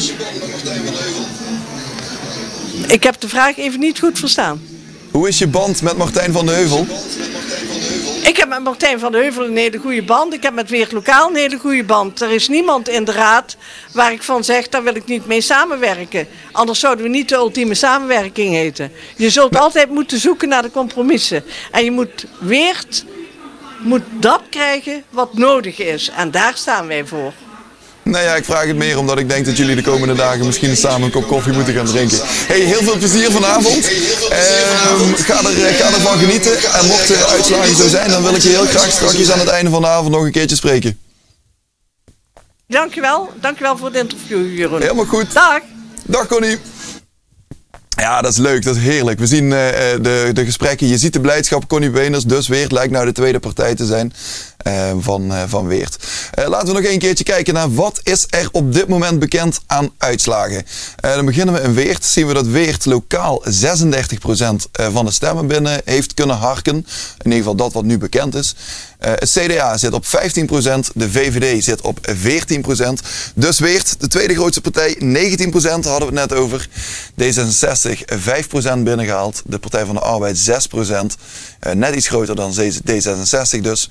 Ik heb de vraag even niet goed verstaan. Hoe is je band met Martijn van Heuvel? Ik heb met Martijn van Heuvel een hele goede band. Ik heb met Weert Lokaal een hele goede band. Er is niemand in de raad waar ik van zeg, daar wil ik niet mee samenwerken. Anders zouden we niet de ultieme samenwerking heten. Je zult altijd moeten zoeken naar de compromissen. En je moet Weert moet dat krijgen wat nodig is. En daar staan wij voor. Nou ja, ik vraag het meer omdat ik denk dat jullie de komende dagen misschien samen een kop koffie moeten gaan drinken. Hey, heel veel plezier vanavond. Um, ga, er, ga ervan genieten. En mocht de uitslagen zo zijn, dan wil ik je heel graag straks aan het einde van de avond nog een keertje spreken. Dankjewel. Dankjewel voor het interview, Jeroen. Helemaal goed. Dag. Dag, Connie. Ja, dat is leuk, dat is heerlijk. We zien uh, de, de gesprekken, je ziet de blijdschap. Connie Beenders, Dus Weert, lijkt nou de tweede partij te zijn uh, van, uh, van Weert. Uh, laten we nog een keertje kijken naar wat is er op dit moment bekend aan uitslagen. Uh, dan beginnen we in Weert. Zien we dat Weert lokaal zesendertig procent van de stemmen binnen heeft kunnen harken. In ieder geval dat wat nu bekend is. Uh, het C D A zit op vijftien procent, de V V D zit op veertien procent. Dus Weert, de tweede grootste partij, negentien procent hadden we het net over. D zesenzestig, vijf procent binnengehaald. De Partij van de Arbeid, zes procent. Uh, net iets groter dan D zesenzestig dus.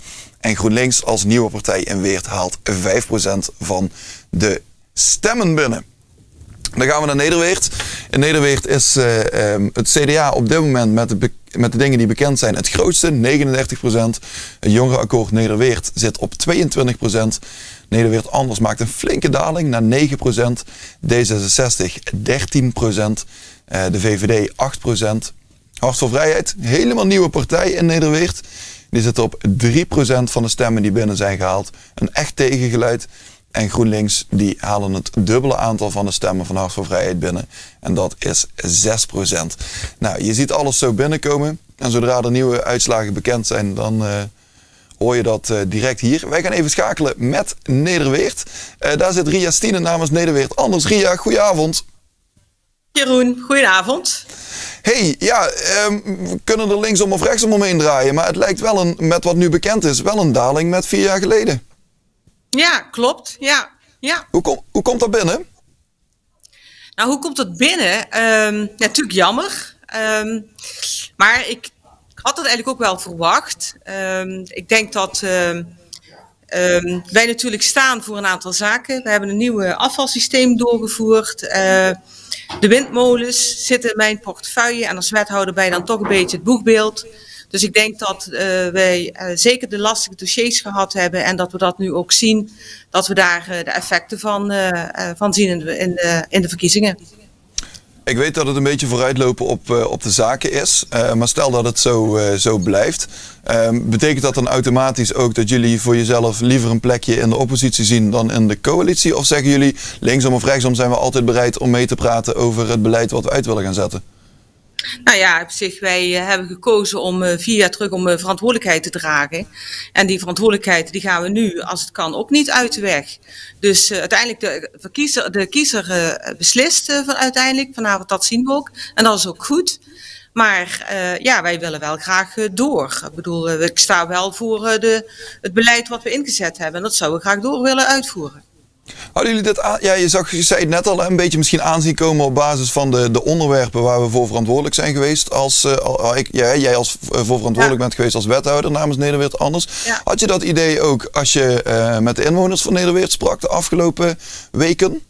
En GroenLinks als nieuwe partij in Weert haalt vijf procent van de stemmen binnen. Dan gaan we naar Nederweert. In Nederweert is uh, um, het C D A op dit moment met de, met de dingen die bekend zijn het grootste, negenendertig procent. Het jongerenakkoord Nederweert zit op tweeëntwintig procent. Nederweert Anders maakt een flinke daling naar negen procent. D zesenzestig dertien procent. Uh, de V V D acht procent. Hart voor Vrijheid, helemaal nieuwe partij in Nederweert. Die zit op drie procent van de stemmen die binnen zijn gehaald. Een echt tegengeluid. En GroenLinks die halen het dubbele aantal van de stemmen van Hart voor Vrijheid binnen. En dat is zes procent. Nou, je ziet alles zo binnenkomen. En zodra er nieuwe uitslagen bekend zijn, dan uh, hoor je dat uh, direct hier. Wij gaan even schakelen met Nederweert. Uh, daar zit Ria Stienen namens Nederweert Anders. Ria, goedenavond. Jeroen, goedenavond. Hey, ja, um, we kunnen er linksom of rechtsom omheen draaien. Maar het lijkt wel, een, met wat nu bekend is, wel een daling met vier jaar geleden. Ja, klopt. Ja, ja. Hoe, kom, hoe komt dat binnen? Nou, hoe komt dat binnen? Um, natuurlijk jammer. Um, maar ik had het eigenlijk ook wel verwacht. Um, ik denk dat um, um, wij natuurlijk staan voor een aantal zaken. We hebben een nieuw afvalsysteem doorgevoerd. Uh, de windmolens zitten in mijn portefeuille. En als wethouder ben je dan toch een beetje het boegbeeld. Dus ik denk dat uh, wij uh, zeker de lastige dossiers gehad hebben en dat we dat nu ook zien, dat we daar uh, de effecten van, uh, uh, van zien in de, in, de, in de verkiezingen. Ik weet dat het een beetje vooruitlopen op, uh, op de zaken is, uh, maar stel dat het zo, uh, zo blijft. Uh, betekent dat dan automatisch ook dat jullie voor jezelf liever een plekje in de oppositie zien dan in de coalitie? Of zeggen jullie linksom of rechtsom zijn we altijd bereid om mee te praten over het beleid wat we uit willen gaan zetten? Nou ja, op zich, wij uh, hebben gekozen om uh, vier jaar terug om uh, verantwoordelijkheid te dragen. En die verantwoordelijkheid die gaan we nu, als het kan, ook niet uit de weg. Dus uh, uiteindelijk, de, de kiezer, de kiezer uh, beslist uh, van uiteindelijk. Vanavond, dat zien we ook. En dat is ook goed. Maar uh, ja, wij willen wel graag uh, door. Ik bedoel, uh, ik sta wel voor uh, de, het beleid wat we ingezet hebben. En dat zouden we graag door willen uitvoeren. Hadden jullie dit aan, ja, je, zag, je zei het net al, een beetje misschien aanzien komen op basis van de, de onderwerpen waar we voor verantwoordelijk zijn geweest. Als, uh, al, ik, ja, jij als uh, voor verantwoordelijk ja. bent geweest als wethouder namens Nederweert Anders. Ja. Had je dat idee ook als je uh, met de inwoners van Nederweert sprak de afgelopen weken?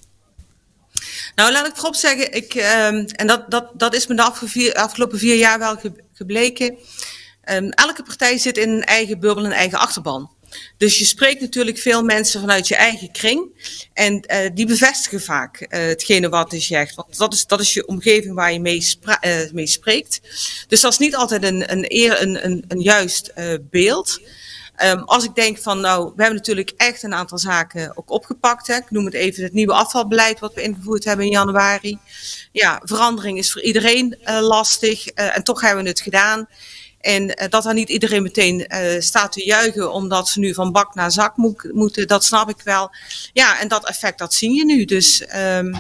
Nou, laat ik voorop zeggen, ik, um, en dat, dat, dat is me de afge vier, afgelopen vier jaar wel ge, gebleken. Um, elke partij zit in een eigen bubbel, een eigen achterban. Dus je spreekt natuurlijk veel mensen vanuit je eigen kring en uh, die bevestigen vaak uh, hetgene wat je zegt. Want dat is, dat is je omgeving waar je mee, uh, mee spreekt. Dus dat is niet altijd een, een, eer, een, een, een juist uh, beeld. Um, als ik denk van nou, we hebben natuurlijk echt een aantal zaken ook opgepakt. Hè. Ik noem het even het nieuwe afvalbeleid wat we ingevoerd hebben in januari. Ja, verandering is voor iedereen uh, lastig uh, en toch hebben we het gedaan. En uh, dat dan niet iedereen meteen uh, staat te juichen omdat ze nu van bak naar zak mo moeten, dat snap ik wel. Ja, en dat effect, dat zie je nu. Dus, um...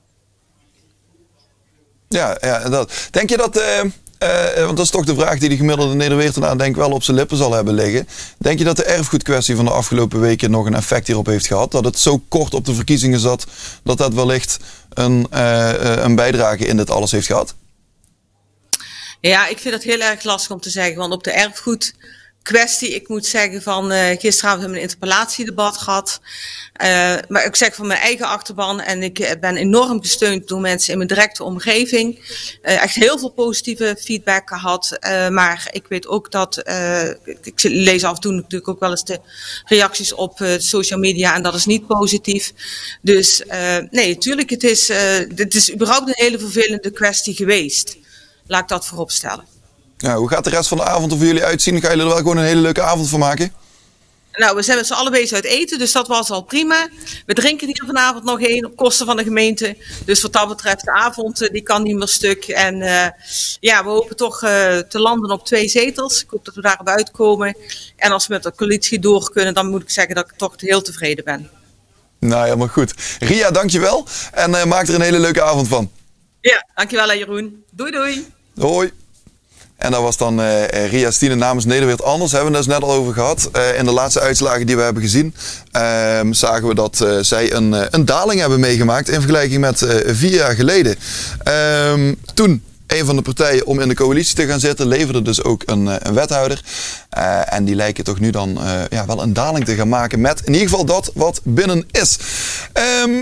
ja, ja, dat. Denk je dat, uh, uh, want dat is toch de vraag die de gemiddelde Nederweertenaar denk ik wel op zijn lippen zal hebben liggen. Denk je dat de erfgoedkwestie van de afgelopen weken nog een effect hierop heeft gehad? Dat het zo kort op de verkiezingen zat dat dat wellicht een, uh, een bijdrage in dit alles heeft gehad? Ja, ik vind het heel erg lastig om te zeggen, want op de erfgoedkwestie, ik moet zeggen van, uh, gisteravond hebben we een interpellatiedebat gehad, uh, maar ik zeg van mijn eigen achterban en ik ben enorm gesteund door mensen in mijn directe omgeving, uh, echt heel veel positieve feedback gehad, uh, maar ik weet ook dat, uh, ik lees af en toe natuurlijk ook wel eens de reacties op uh, social media en dat is niet positief, dus uh, nee, natuurlijk, het is, uh, het is überhaupt een hele vervelende kwestie geweest. Laat ik dat voorop stellen. Ja, hoe gaat de rest van de avond er voor jullie uitzien? Gaan jullie er wel gewoon een hele leuke avond van maken? Nou, we zijn met z'n allen bezig uit eten, dus dat was al prima. We drinken hier vanavond nog één op kosten van de gemeente. Dus wat dat betreft, de avond die kan niet meer stuk. En uh, ja, we hopen toch uh, te landen op twee zetels. Ik hoop dat we daarop uitkomen. En als we met de coalitie door kunnen, dan moet ik zeggen dat ik toch heel tevreden ben. Nou, helemaal goed. Ria, dankjewel. En uh, maak er een hele leuke avond van. Ja, dankjewel Jeroen. Doei doei. Hoi. En dat was dan uh, Ria Stienen namens Nederweert Anders. Hebben we het dus net al over gehad. Uh, in de laatste uitslagen die we hebben gezien, uh, zagen we dat uh, zij een, uh, een daling hebben meegemaakt in vergelijking met uh, vier jaar geleden. Uh, toen een van de partijen om in de coalitie te gaan zitten, leverde dus ook een, uh, een wethouder. Uh, en die lijken toch nu dan uh, ja, wel een daling te gaan maken met in ieder geval dat wat binnen is. Um,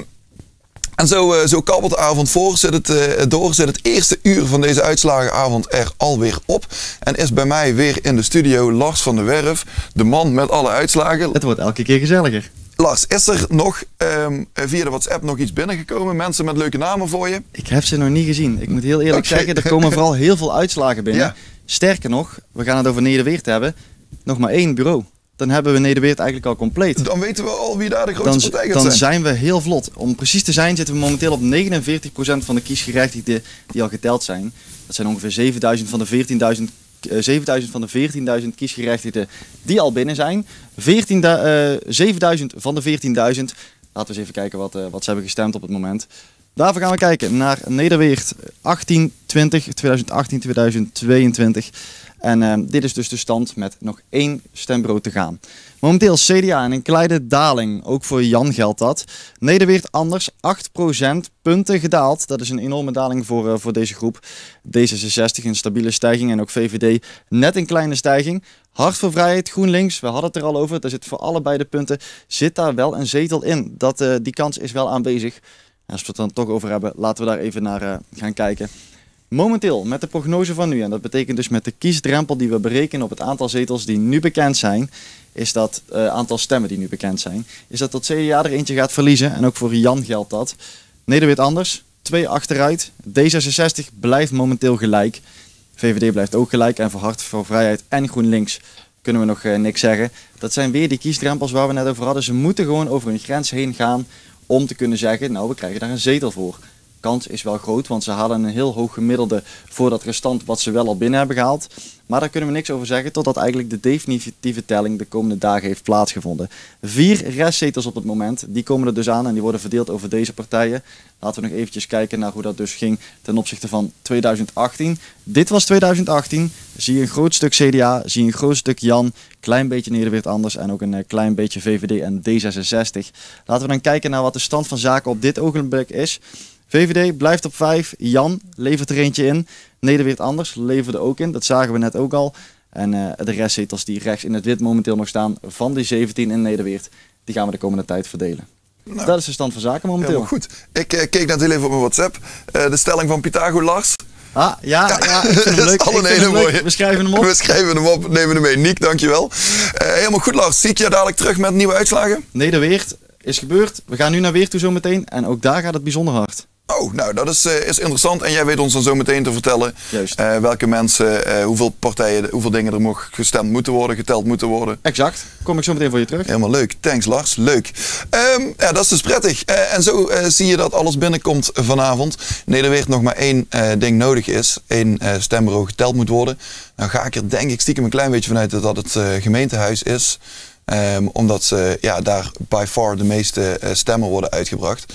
En zo, uh, zo kabbelt de avond voor, zit het uh, door, zit het eerste uur van deze uitslagenavond er alweer op. En is bij mij weer in de studio Lars van der Werf, de man met alle uitslagen. Het wordt elke keer gezelliger. Lars, is er nog um, via de WhatsApp nog iets binnengekomen? Mensen met leuke namen voor je? Ik heb ze nog niet gezien. Ik moet heel eerlijk okay. zeggen, er komen vooral heel veel uitslagen binnen. Ja. Sterker nog, we gaan het over Nederweert hebben, nog maar één bureau. Dan hebben we Nederweert eigenlijk al compleet. Dan weten we al wie daar de grootste dan, partij gaat dan zijn. Dan zijn we heel vlot. Om precies te zijn zitten we momenteel op negenenveertig procent van de kiesgerechtigden die al geteld zijn. Dat zijn ongeveer zevenduizend van de veertienduizend, uh, zevenduizend van de veertienduizend kiesgerechtigden die al binnen zijn. veertien, uh, zevenduizend van de veertienduizend. Laten we eens even kijken wat, uh, wat ze hebben gestemd op het moment. Daarvoor gaan we kijken naar Nederweert achttien twintig, tweeduizend achttien tweeduizend tweeëntwintig. En uh, dit is dus de stand met nog één stembureau te gaan. Momenteel C D A in een kleine daling, ook voor Jan geldt dat. Nederweert anders, acht procentpunten gedaald. Dat is een enorme daling voor, uh, voor deze groep. D zesenzestig een stabiele stijging en ook V V D net een kleine stijging. Hart voor Vrijheid, GroenLinks, we hadden het er al over. Daar zit voor allebei de punten zit daar wel een zetel in. Dat, uh, die kans is wel aanwezig. En als we het dan toch over hebben, laten we daar even naar uh, gaan kijken. Momenteel, met de prognose van nu, en dat betekent dus met de kiesdrempel die we berekenen op het aantal zetels die nu bekend zijn, is dat het uh, aantal stemmen die nu bekend zijn, is dat het C D A er eentje gaat verliezen. En ook voor Jan geldt dat. Nederweert anders, twee achteruit. D zesenzestig blijft momenteel gelijk. V V D blijft ook gelijk. En voor Hart voor Vrijheid en GroenLinks kunnen we nog uh, niks zeggen. Dat zijn weer die kiesdrempels waar we net over hadden. Ze moeten gewoon over een grens heen gaan om te kunnen zeggen, nou we krijgen daar een zetel voor. Kans is wel groot, want ze halen een heel hoog gemiddelde voor dat restant wat ze wel al binnen hebben gehaald. Maar daar kunnen we niks over zeggen totdat eigenlijk de definitieve telling de komende dagen heeft plaatsgevonden. Vier restzetels op het moment, die komen er dus aan en die worden verdeeld over deze partijen. Laten we nog eventjes kijken naar hoe dat dus ging ten opzichte van tweeduizend achttien. Dit was tweeduizend achttien, zie je een groot stuk C D A, zie je een groot stuk Jan, klein beetje Nederweert anders en ook een klein beetje V V D en D zesenzestig. Laten we dan kijken naar wat de stand van zaken op dit ogenblik is. V V D blijft op vijf, Jan levert er eentje in, Nederweert anders leverde ook in, dat zagen we net ook al. En uh, de restzetels die rechts in het wit momenteel nog staan van die zeventien in Nederweert, die gaan we de komende tijd verdelen. Nou, dat is de stand van zaken momenteel. Helemaal goed. Ik uh, keek net heel even op mijn WhatsApp, uh, de stelling van Pythagoras. Ah, ja, ja, ja, ik vind hem leuk. Al een hele mooie. We schrijven hem op. We schrijven hem op, nemen hem mee. Niek, dankjewel. Uh, helemaal goed Lars, zie ik je dadelijk terug met nieuwe uitslagen? Nederweert is gebeurd, we gaan nu naar Weert toe zometeen en ook daar gaat het bijzonder hard. Oh, nou dat is, uh, is interessant en jij weet ons dan zo meteen te vertellen uh, welke mensen, uh, hoeveel partijen, hoeveel dingen er nog gestemd moeten worden, geteld moeten worden. Exact, kom ik zo meteen voor je terug. Helemaal leuk, thanks Lars, leuk. Um, ja, dat is dus prettig uh, en zo uh, zie je dat alles binnenkomt vanavond. Nederweert nog maar één uh, ding nodig is, één uh, stembureau geteld moet worden. Nou ga ik er denk ik stiekem een klein beetje vanuit dat het uh, gemeentehuis is. Um, omdat ze, ja, daar by far de meeste uh, stemmen worden uitgebracht.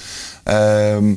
Um,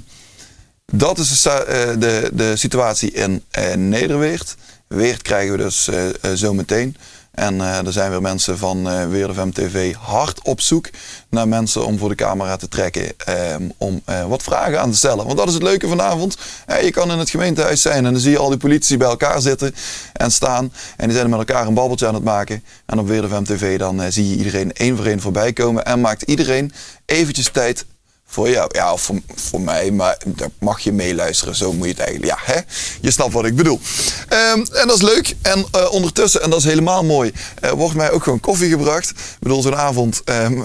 Dat is de, uh, de, de situatie in uh, Nederweert. Weert krijgen we dus uh, uh, zo meteen. En uh, er zijn weer mensen van uh, Weer F M T V hard op zoek naar mensen om voor de camera te trekken. Um, om uh, wat vragen aan te stellen. Want dat is het leuke vanavond. Uh, je kan in het gemeentehuis zijn en dan zie je al die politici bij elkaar zitten en staan. En die zijn met elkaar een babbeltje aan het maken. En op Weer F M T V dan uh, zie je iedereen één voor één voorbij komen. En maakt iedereen eventjes tijd voor jou, ja, of voor, voor mij, maar daar mag je meeluisteren. Zo moet je het eigenlijk, ja, hè? Je snapt wat ik bedoel. Um, en dat is leuk. En uh, ondertussen, en dat is helemaal mooi, uh, wordt mij ook gewoon koffie gebracht. Ik bedoel, zo'n avond, um,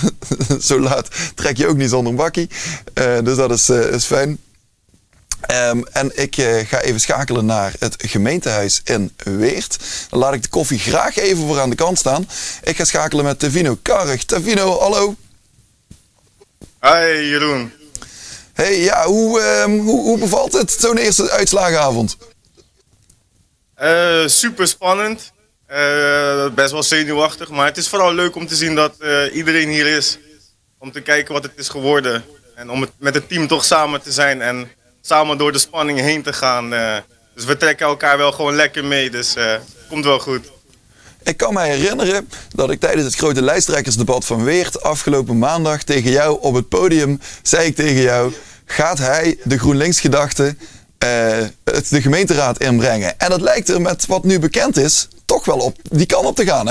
zo laat, trek je ook niet zonder een bakkie. Uh, dus dat is, uh, is fijn. Um, en ik uh, ga even schakelen naar het gemeentehuis in Weert. Dan laat ik de koffie graag even voor aan de kant staan. Ik ga schakelen met Tavino Karrig. Tavino, hallo. Hi Jeroen. Hey, ja, hoe, um, hoe, hoe bevalt het, zo'n eerste uitslagenavond? Uh, super spannend. Uh, best wel zenuwachtig, maar het is vooral leuk om te zien dat uh, iedereen hier is. Om te kijken wat het is geworden. En om het met het team toch samen te zijn en samen door de spanning heen te gaan. Uh, dus we trekken elkaar wel gewoon lekker mee, dus uh, het komt wel goed. Ik kan me herinneren dat ik tijdens het grote lijsttrekkersdebat van Weert afgelopen maandag tegen jou op het podium zei ik tegen jou, gaat hij de GroenLinks-gedachte uh, het de gemeenteraad inbrengen. En dat lijkt er met wat nu bekend is toch wel op die kant op te gaan, hè?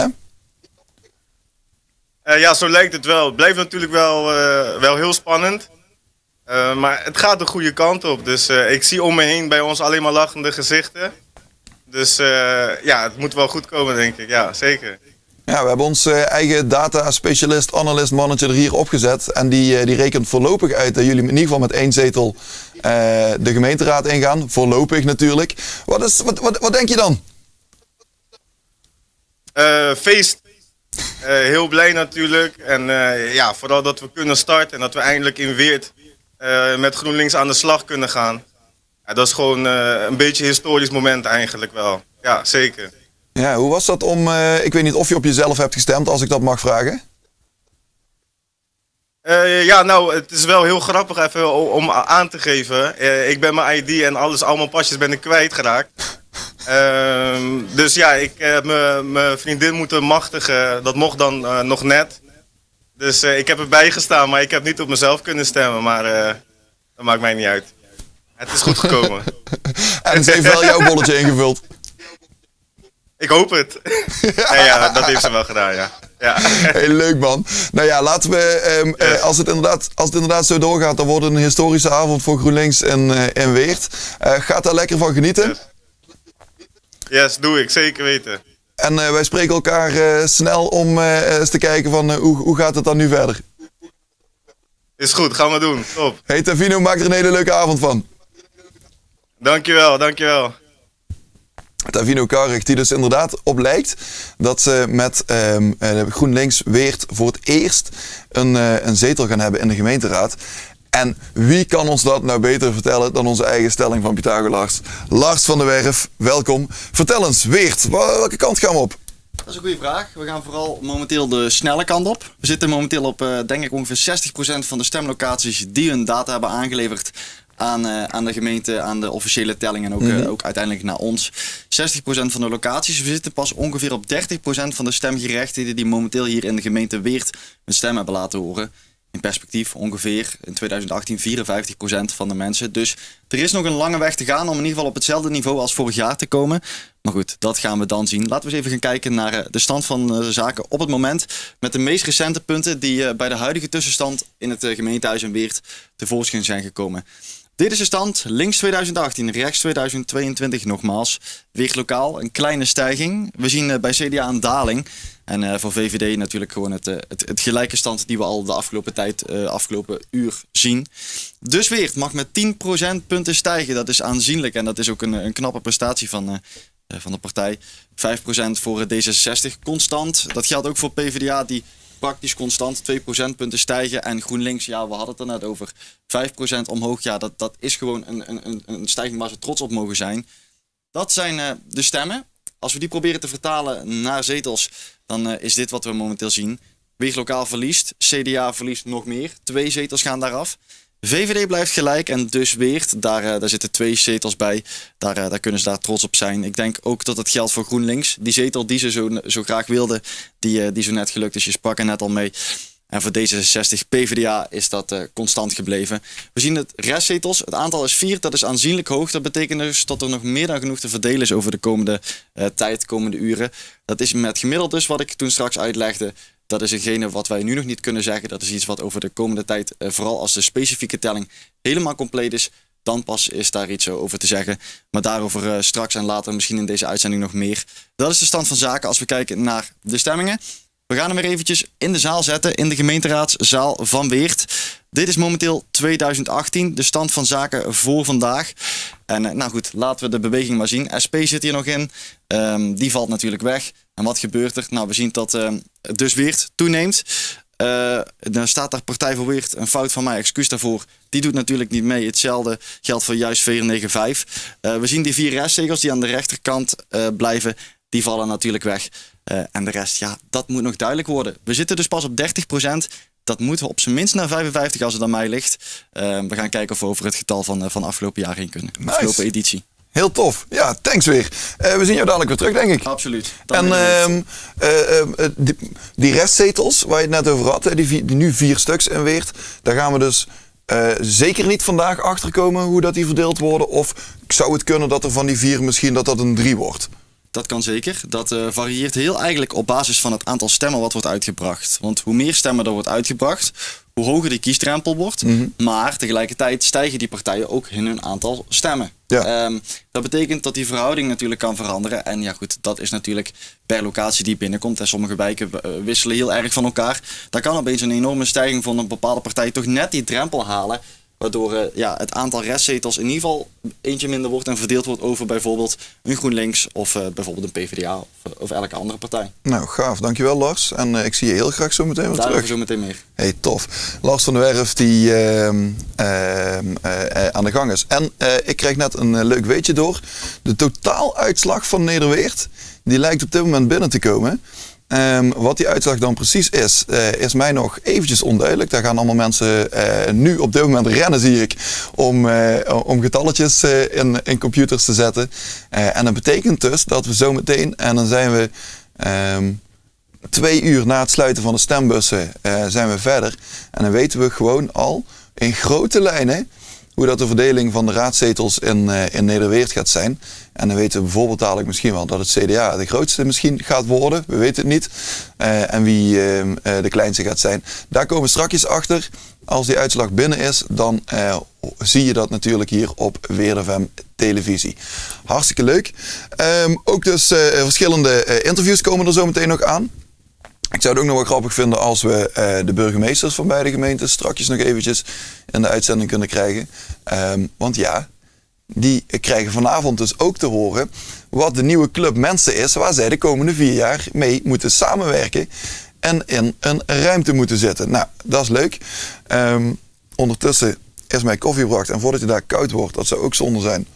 Uh, ja, zo lijkt het wel. Het blijft natuurlijk wel, uh, wel heel spannend. Uh, maar het gaat de goede kant op. Dus uh, ik zie om me heen bij ons alleen maar lachende gezichten. Dus uh, ja, het moet wel goed komen, denk ik. Ja, zeker. Ja, we hebben ons uh, eigen data specialist, analyst, manager er hier opgezet. En die, uh, die rekent voorlopig uit dat jullie in ieder geval met één zetel uh, de gemeenteraad ingaan. Voorlopig natuurlijk. Wat, is, wat, wat, wat denk je dan? Uh, feest. Uh, heel blij natuurlijk. En uh, ja, vooral dat we kunnen starten en dat we eindelijk in Weert uh, met GroenLinks aan de slag kunnen gaan. Ja, dat is gewoon uh, een beetje een historisch moment eigenlijk wel. Ja, zeker. Ja, hoe was dat om, uh, ik weet niet of je op jezelf hebt gestemd, als ik dat mag vragen? Uh, ja, nou, het is wel heel grappig even om aan te geven. Uh, ik ben mijn I D en alles, allemaal pasjes ben ik kwijtgeraakt. Uh, dus ja, ik heb uh, mijn vriendin moeten machtigen. Dat mocht dan uh, nog net. Dus uh, ik heb erbij gestaan, maar ik heb niet op mezelf kunnen stemmen. Maar uh, dat maakt mij niet uit. Het is goed gekomen. En ze heeft wel jouw bolletje ingevuld. Ik hoop het. Ja. Ja, ja, dat heeft ze wel gedaan, ja. Ja. Heel leuk, man. Nou ja, laten we, um, yes. uh, als, het inderdaad, als het inderdaad zo doorgaat, dan wordt het een historische avond voor GroenLinks in, uh, in Weert. Uh, gaat daar lekker van genieten? Yes, yes doe ik. Zeker weten. En uh, wij spreken elkaar uh, snel om uh, eens te kijken van uh, hoe, hoe gaat het dan nu verder? Is goed, gaan we doen. Top. Hey Tavino, maak er een hele leuke avond van. Dankjewel, dankjewel. Tavino Karrig, die dus inderdaad op lijkt dat ze met um, uh, GroenLinks Weert voor het eerst een, uh, een zetel gaan hebben in de gemeenteraad. En wie kan ons dat nou beter vertellen dan onze eigen stelling van Pythagoras? Lars van der Werf, welkom. Vertel eens, Weert, welke kant gaan we op? Dat is een goede vraag. We gaan vooral momenteel de snelle kant op. We zitten momenteel op, uh, denk ik, ongeveer zestig procent van de stemlocaties die hun data hebben aangeleverd aan, uh, aan de gemeente, aan de officiële telling en ook, mm-hmm. uh, ook uiteindelijk naar ons. zestig procent van de locaties. We zitten pas ongeveer op dertig procent van de stemgerechtigden die momenteel hier in de gemeente Weert hun stem hebben laten horen. In perspectief ongeveer in twintig achttien vierenvijftig procent van de mensen. Dus er is nog een lange weg te gaan om in ieder geval op hetzelfde niveau als vorig jaar te komen. Maar goed, dat gaan we dan zien. Laten we eens even gaan kijken naar de stand van de zaken op het moment. Met de meest recente punten die bij de huidige tussenstand in het gemeentehuis in Weert tevoorschijn zijn gekomen. Dit is de stand. Links twintig achttien, rechts twintig tweeëntwintig nogmaals. Weert lokaal een kleine stijging. We zien bij C D A een daling. En uh, voor V V D natuurlijk gewoon het, uh, het, het gelijke stand die we al de afgelopen tijd, uh, afgelopen uur zien. Dus Weert mag met tien procentpunten stijgen. Dat is aanzienlijk en dat is ook een, een knappe prestatie van, uh, van de partij. vijf procent voor D zesenzestig, constant. Dat geldt ook voor P V D A die praktisch constant twee procentpunten stijgen. En GroenLinks, ja, we hadden het er net over. vijf procent omhoog, ja, dat, dat is gewoon een, een, een stijging waar ze trots op mogen zijn. Dat zijn uh, de stemmen. Als we die proberen te vertalen naar zetels, dan uh, is dit wat we momenteel zien. Weert lokaal verliest, C D A verliest nog meer. Twee zetels gaan daar af. V V D blijft gelijk en dus Weert, daar, uh, daar zitten twee zetels bij. Daar, uh, daar kunnen ze daar trots op zijn. Ik denk ook dat het geldt voor GroenLinks. Die zetel die ze zo, zo graag wilden, die, uh, die zo net gelukt is. Je sprak er net al mee. En voor D zesenzestig, P V D A is dat uh, constant gebleven. We zien het restzetels. Het aantal is vier. Dat is aanzienlijk hoog. Dat betekent dus dat er nog meer dan genoeg te verdelen is over de komende uh, tijd, komende uren. Dat is met gemiddeld dus wat ik toen straks uitlegde. Dat is hetgene wat wij nu nog niet kunnen zeggen. Dat is iets wat over de komende tijd, uh, vooral als de specifieke telling helemaal compleet is, dan pas is daar iets over te zeggen. Maar daarover uh, straks en later misschien in deze uitzending nog meer. Dat is de stand van zaken als we kijken naar de stemmingen. We gaan hem weer eventjes in de zaal zetten, in de gemeenteraadszaal van Weert. Dit is momenteel twintig achttien, de stand van zaken voor vandaag. En uh, nou goed, laten we de beweging maar zien. S P zit hier nog in, um, die valt natuurlijk weg. En wat gebeurt er? Nou, we zien dat uh, dus Weert toeneemt. Uh, dan staat daar Partij voor Weert, een fout van mij, excuus daarvoor. Die doet natuurlijk niet mee. Hetzelfde geldt voor Juist vier negen vijf. Uh, we zien die vier restzegels die aan de rechterkant uh, blijven. Die vallen natuurlijk weg. Uh, en de rest, ja, dat moet nog duidelijk worden. We zitten dus pas op dertig procent. Dat moeten we op zijn minst naar vijfenvijftig als het aan mij ligt. Uh, we gaan kijken of we over het getal van, uh, van afgelopen jaar heen kunnen. Nice. Afgelopen editie. Heel tof. Ja, thanks weer. Uh, we zien jou dadelijk weer terug, denk ik. Absoluut. En uh, uh, uh, die, die restzetels waar je het net over had, die, vier, die nu vier stuks in Weert, daar gaan we dus uh, zeker niet vandaag achterkomen hoe dat die verdeeld worden? Of zou het kunnen dat er van die vier misschien dat dat een drie wordt? Dat kan zeker. Dat uh, varieert heel eigenlijk op basis van het aantal stemmen wat wordt uitgebracht. Want hoe meer stemmen er wordt uitgebracht, hoe hoger de kiesdrempel wordt. Mm-hmm. Maar tegelijkertijd stijgen die partijen ook in hun aantal stemmen. Ja. Um, dat betekent dat die verhouding natuurlijk kan veranderen. En ja goed, dat is natuurlijk per locatie die binnenkomt. En sommige wijken uh, wisselen heel erg van elkaar. Dan kan opeens een enorme stijging van een bepaalde partij toch net die drempel halen. Waardoor uh, ja, het aantal restzetels in ieder geval eentje minder wordt en verdeeld wordt over bijvoorbeeld een GroenLinks of uh, bijvoorbeeld een PvdA of, of elke andere partij. Nou, gaaf. Dankjewel Lars. En uh, ik zie je heel graag zo meteen weer Daarover terug. zo meteen meer. Hey, tof. Lars van der Werf die uh, uh, uh, uh, aan de gang is. En uh, ik kreeg net een uh, leuk weetje door. De totaaluitslag van Nederweert, die lijkt op dit moment binnen te komen. Um, wat die uitslag dan precies is, uh, is mij nog eventjes onduidelijk. Daar gaan allemaal mensen uh, nu op dit moment rennen, zie ik, om, uh, om getalletjes uh, in, in computers te zetten. Uh, en dat betekent dus dat we zo meteen, en dan zijn we um, twee uur na het sluiten van de stembussen, uh, zijn we verder. En dan weten we gewoon al in grote lijnen hoe dat de verdeling van de raadzetels in, uh, in Nederweert gaat zijn. En dan weten we bijvoorbeeld dadelijk misschien wel dat het C D A de grootste misschien gaat worden. We weten het niet. Uh, en wie uh, uh, de kleinste gaat zijn. Daar komen we strakjes achter. Als die uitslag binnen is, dan uh, zie je dat natuurlijk hier op Weerde F M televisie. Hartstikke leuk. Um, ook dus uh, verschillende uh, interviews komen er zo meteen nog aan. Ik zou het ook nog wel grappig vinden als we uh, de burgemeesters van beide gemeenten strakjes nog eventjes in de uitzending kunnen krijgen. Um, want ja, die krijgen vanavond dus ook te horen wat de nieuwe club mensen is waar zij de komende vier jaar mee moeten samenwerken en in een ruimte moeten zitten. Nou, dat is leuk. Um, ondertussen is mij koffie gebracht en voordat je daar koud wordt, dat zou ook zonde zijn,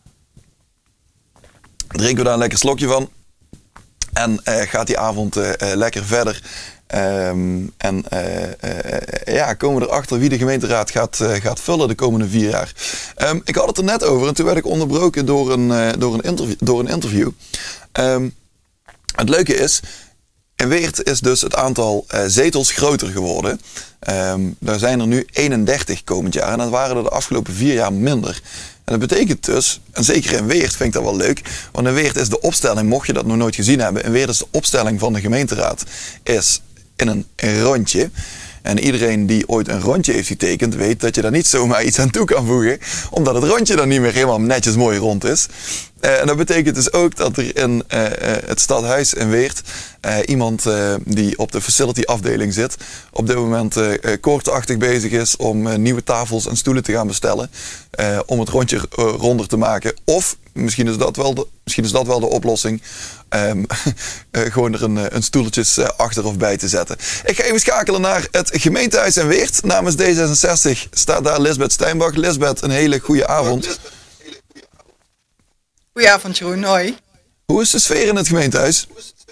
drinken we daar een lekker slokje van. En uh, gaat die avond uh, uh, lekker verder. Um, en uh, uh, ja, komen we erachter wie de gemeenteraad gaat, uh, gaat vullen de komende vier jaar. Um, ik had het er net over en toen werd ik onderbroken door een, uh, door een interview. Door een interview. Um, het leuke is, in Weert is dus het aantal uh, zetels groter geworden. Um, daar zijn er nu eenendertig komend jaar en dat waren er de afgelopen vier jaar minder. En dat betekent dus, en zeker in Weert vind ik dat wel leuk, want in Weert is de opstelling, mocht je dat nog nooit gezien hebben, in Weert is de opstelling van de gemeenteraad is in een, een rondje. En iedereen die ooit een rondje heeft getekend, weet dat je daar niet zomaar iets aan toe kan voegen, omdat het rondje dan niet meer helemaal netjes mooi rond is. Uh, en dat betekent dus ook dat er in uh, uh, het stadhuis in Weert uh, iemand uh, die op de facility afdeling zit, op dit moment uh, uh, koortsachtig bezig is om uh, nieuwe tafels en stoelen te gaan bestellen, uh, om het rondje uh, ronder te maken. Of, misschien is dat wel de, misschien is dat wel de oplossing, um, uh, gewoon er een, een stoeltjes uh, achter of bij te zetten. Ik ga even schakelen naar het gemeentehuis in Weert. Namens D zesenzestig staat daar Lisbeth Steinbach. Lisbeth, een hele goede avond. Goedenavond Jeroen, hoi. Hoe is de sfeer in het gemeentehuis?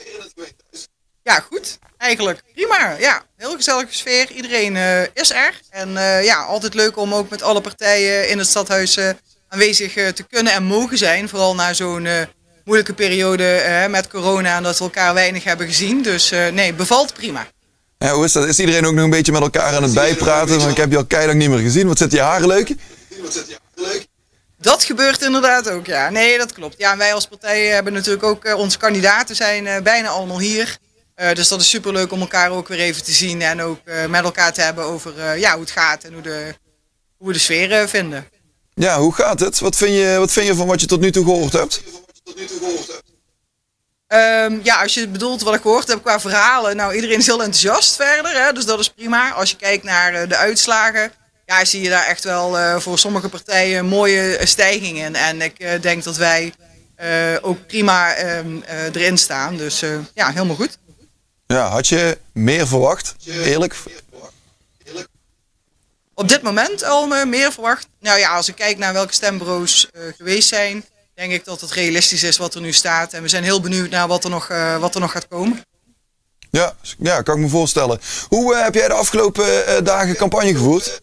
Ja, goed. Eigenlijk prima. Ja, heel gezellige sfeer. Iedereen uh, is er. En uh, ja, altijd leuk om ook met alle partijen in het stadhuis uh, aanwezig uh, te kunnen en mogen zijn. Vooral na zo'n uh, moeilijke periode uh, met corona en dat we elkaar weinig hebben gezien. Dus uh, nee, bevalt prima. Ja, hoe is dat? Is iedereen ook nog een beetje met elkaar aan het bijpraten? Want ik heb je al keihard niet meer gezien. Wat zit je haren leuk? Wat zit je haren leuk? Dat gebeurt inderdaad ook, ja. Nee, dat klopt. Ja, en wij als partij hebben natuurlijk ook uh, onze kandidaten zijn uh, bijna allemaal hier. Uh, dus dat is superleuk om elkaar ook weer even te zien en ook uh, met elkaar te hebben over uh, ja, hoe het gaat en hoe, de, hoe we de sfeer uh, vinden. Ja, hoe gaat het? Wat vind je, wat vind je van wat je tot nu toe gehoord hebt? Um, ja, als je bedoelt wat ik gehoord heb qua verhalen, nou iedereen is heel enthousiast verder, hè, dus dat is prima. Als je kijkt naar uh, de uitslagen, ja, zie je daar echt wel uh, voor sommige partijen mooie stijgingen. En ik uh, denk dat wij uh, ook prima uh, uh, erin staan. Dus uh, ja, helemaal goed. Ja, had je meer verwacht? Eerlijk? Op dit moment al uh, meer verwacht. Nou ja, als ik kijk naar welke stembureaus uh, geweest zijn, denk ik dat het realistisch is wat er nu staat. En we zijn heel benieuwd naar wat er nog, uh, wat er nog gaat komen. Ja, ja, kan ik me voorstellen. Hoe uh, heb jij de afgelopen uh, dagen campagne gevoerd?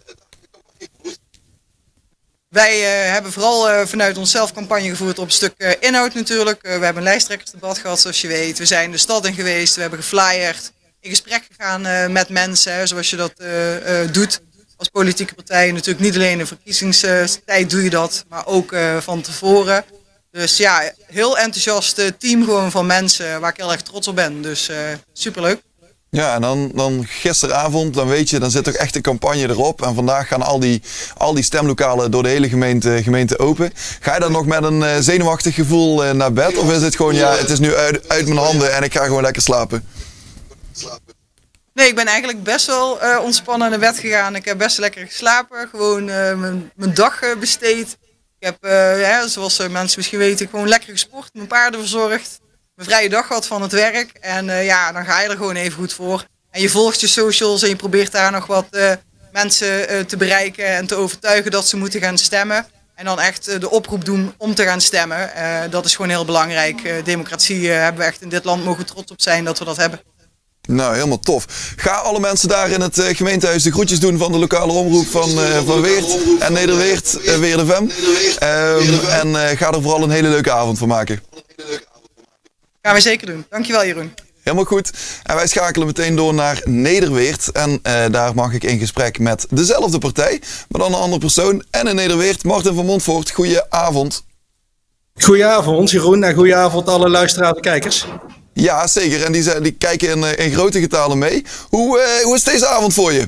Wij uh, hebben vooral uh, vanuit onszelf campagne gevoerd op een stuk uh, inhoud natuurlijk. Uh, we hebben een lijsttrekkersdebat gehad zoals je weet. We zijn de stad in geweest, we hebben geflyerd, in gesprek gegaan uh, met mensen, hè, zoals je dat uh, uh, doet. als politieke partij natuurlijk niet alleen in de verkiezingstijd doe je dat, maar ook uh, van tevoren. Dus ja, heel enthousiast uh, team gewoon van mensen waar ik heel erg trots op ben. Dus uh, superleuk. Ja, en dan, dan gisteravond, dan weet je, dan zit toch echt de campagne erop. En vandaag gaan al die, al die stemlokalen door de hele gemeente, gemeente open. Ga je dan nog met een uh, zenuwachtig gevoel uh, naar bed? Of is het gewoon, ja, het is nu uit, uit mijn handen en ik ga gewoon lekker slapen? Nee, ik ben eigenlijk best wel uh, ontspannen naar bed gegaan. Ik heb best lekker geslapen, gewoon uh, mijn, mijn dag uh, besteed. Ik heb, uh, ja, zoals uh, mensen misschien weten, gewoon lekker gesport, mijn paarden verzorgd. Mijn vrije dag gehad van het werk. En uh, ja, dan ga je er gewoon even goed voor. En je volgt je socials en je probeert daar nog wat uh, mensen uh, te bereiken en te overtuigen dat ze moeten gaan stemmen. En dan echt uh, de oproep doen om te gaan stemmen. Uh, dat is gewoon heel belangrijk. Uh, democratie uh, hebben we echt in dit land, mogen trots op zijn dat we dat hebben. Nou, helemaal tof. Ga alle mensen daar in het uh, gemeentehuis de groetjes doen van de lokale omroep van, uh, van Weert en Nederweert, uh, Weert F M. Um, en uh, ga er vooral een hele leuke avond van maken. Gaan we zeker doen. Dankjewel, Jeroen. Helemaal goed. En wij schakelen meteen door naar Nederweert. En uh, daar mag ik in gesprek met dezelfde partij, maar dan een andere persoon. En in Nederweert, Martin van Montfort. Goedenavond. Goedenavond, Jeroen. En goedenavond alle luisteraars en kijkers. Ja, zeker. En die, zijn, die kijken in, in grote getalen mee. Hoe, uh, hoe is deze avond voor je?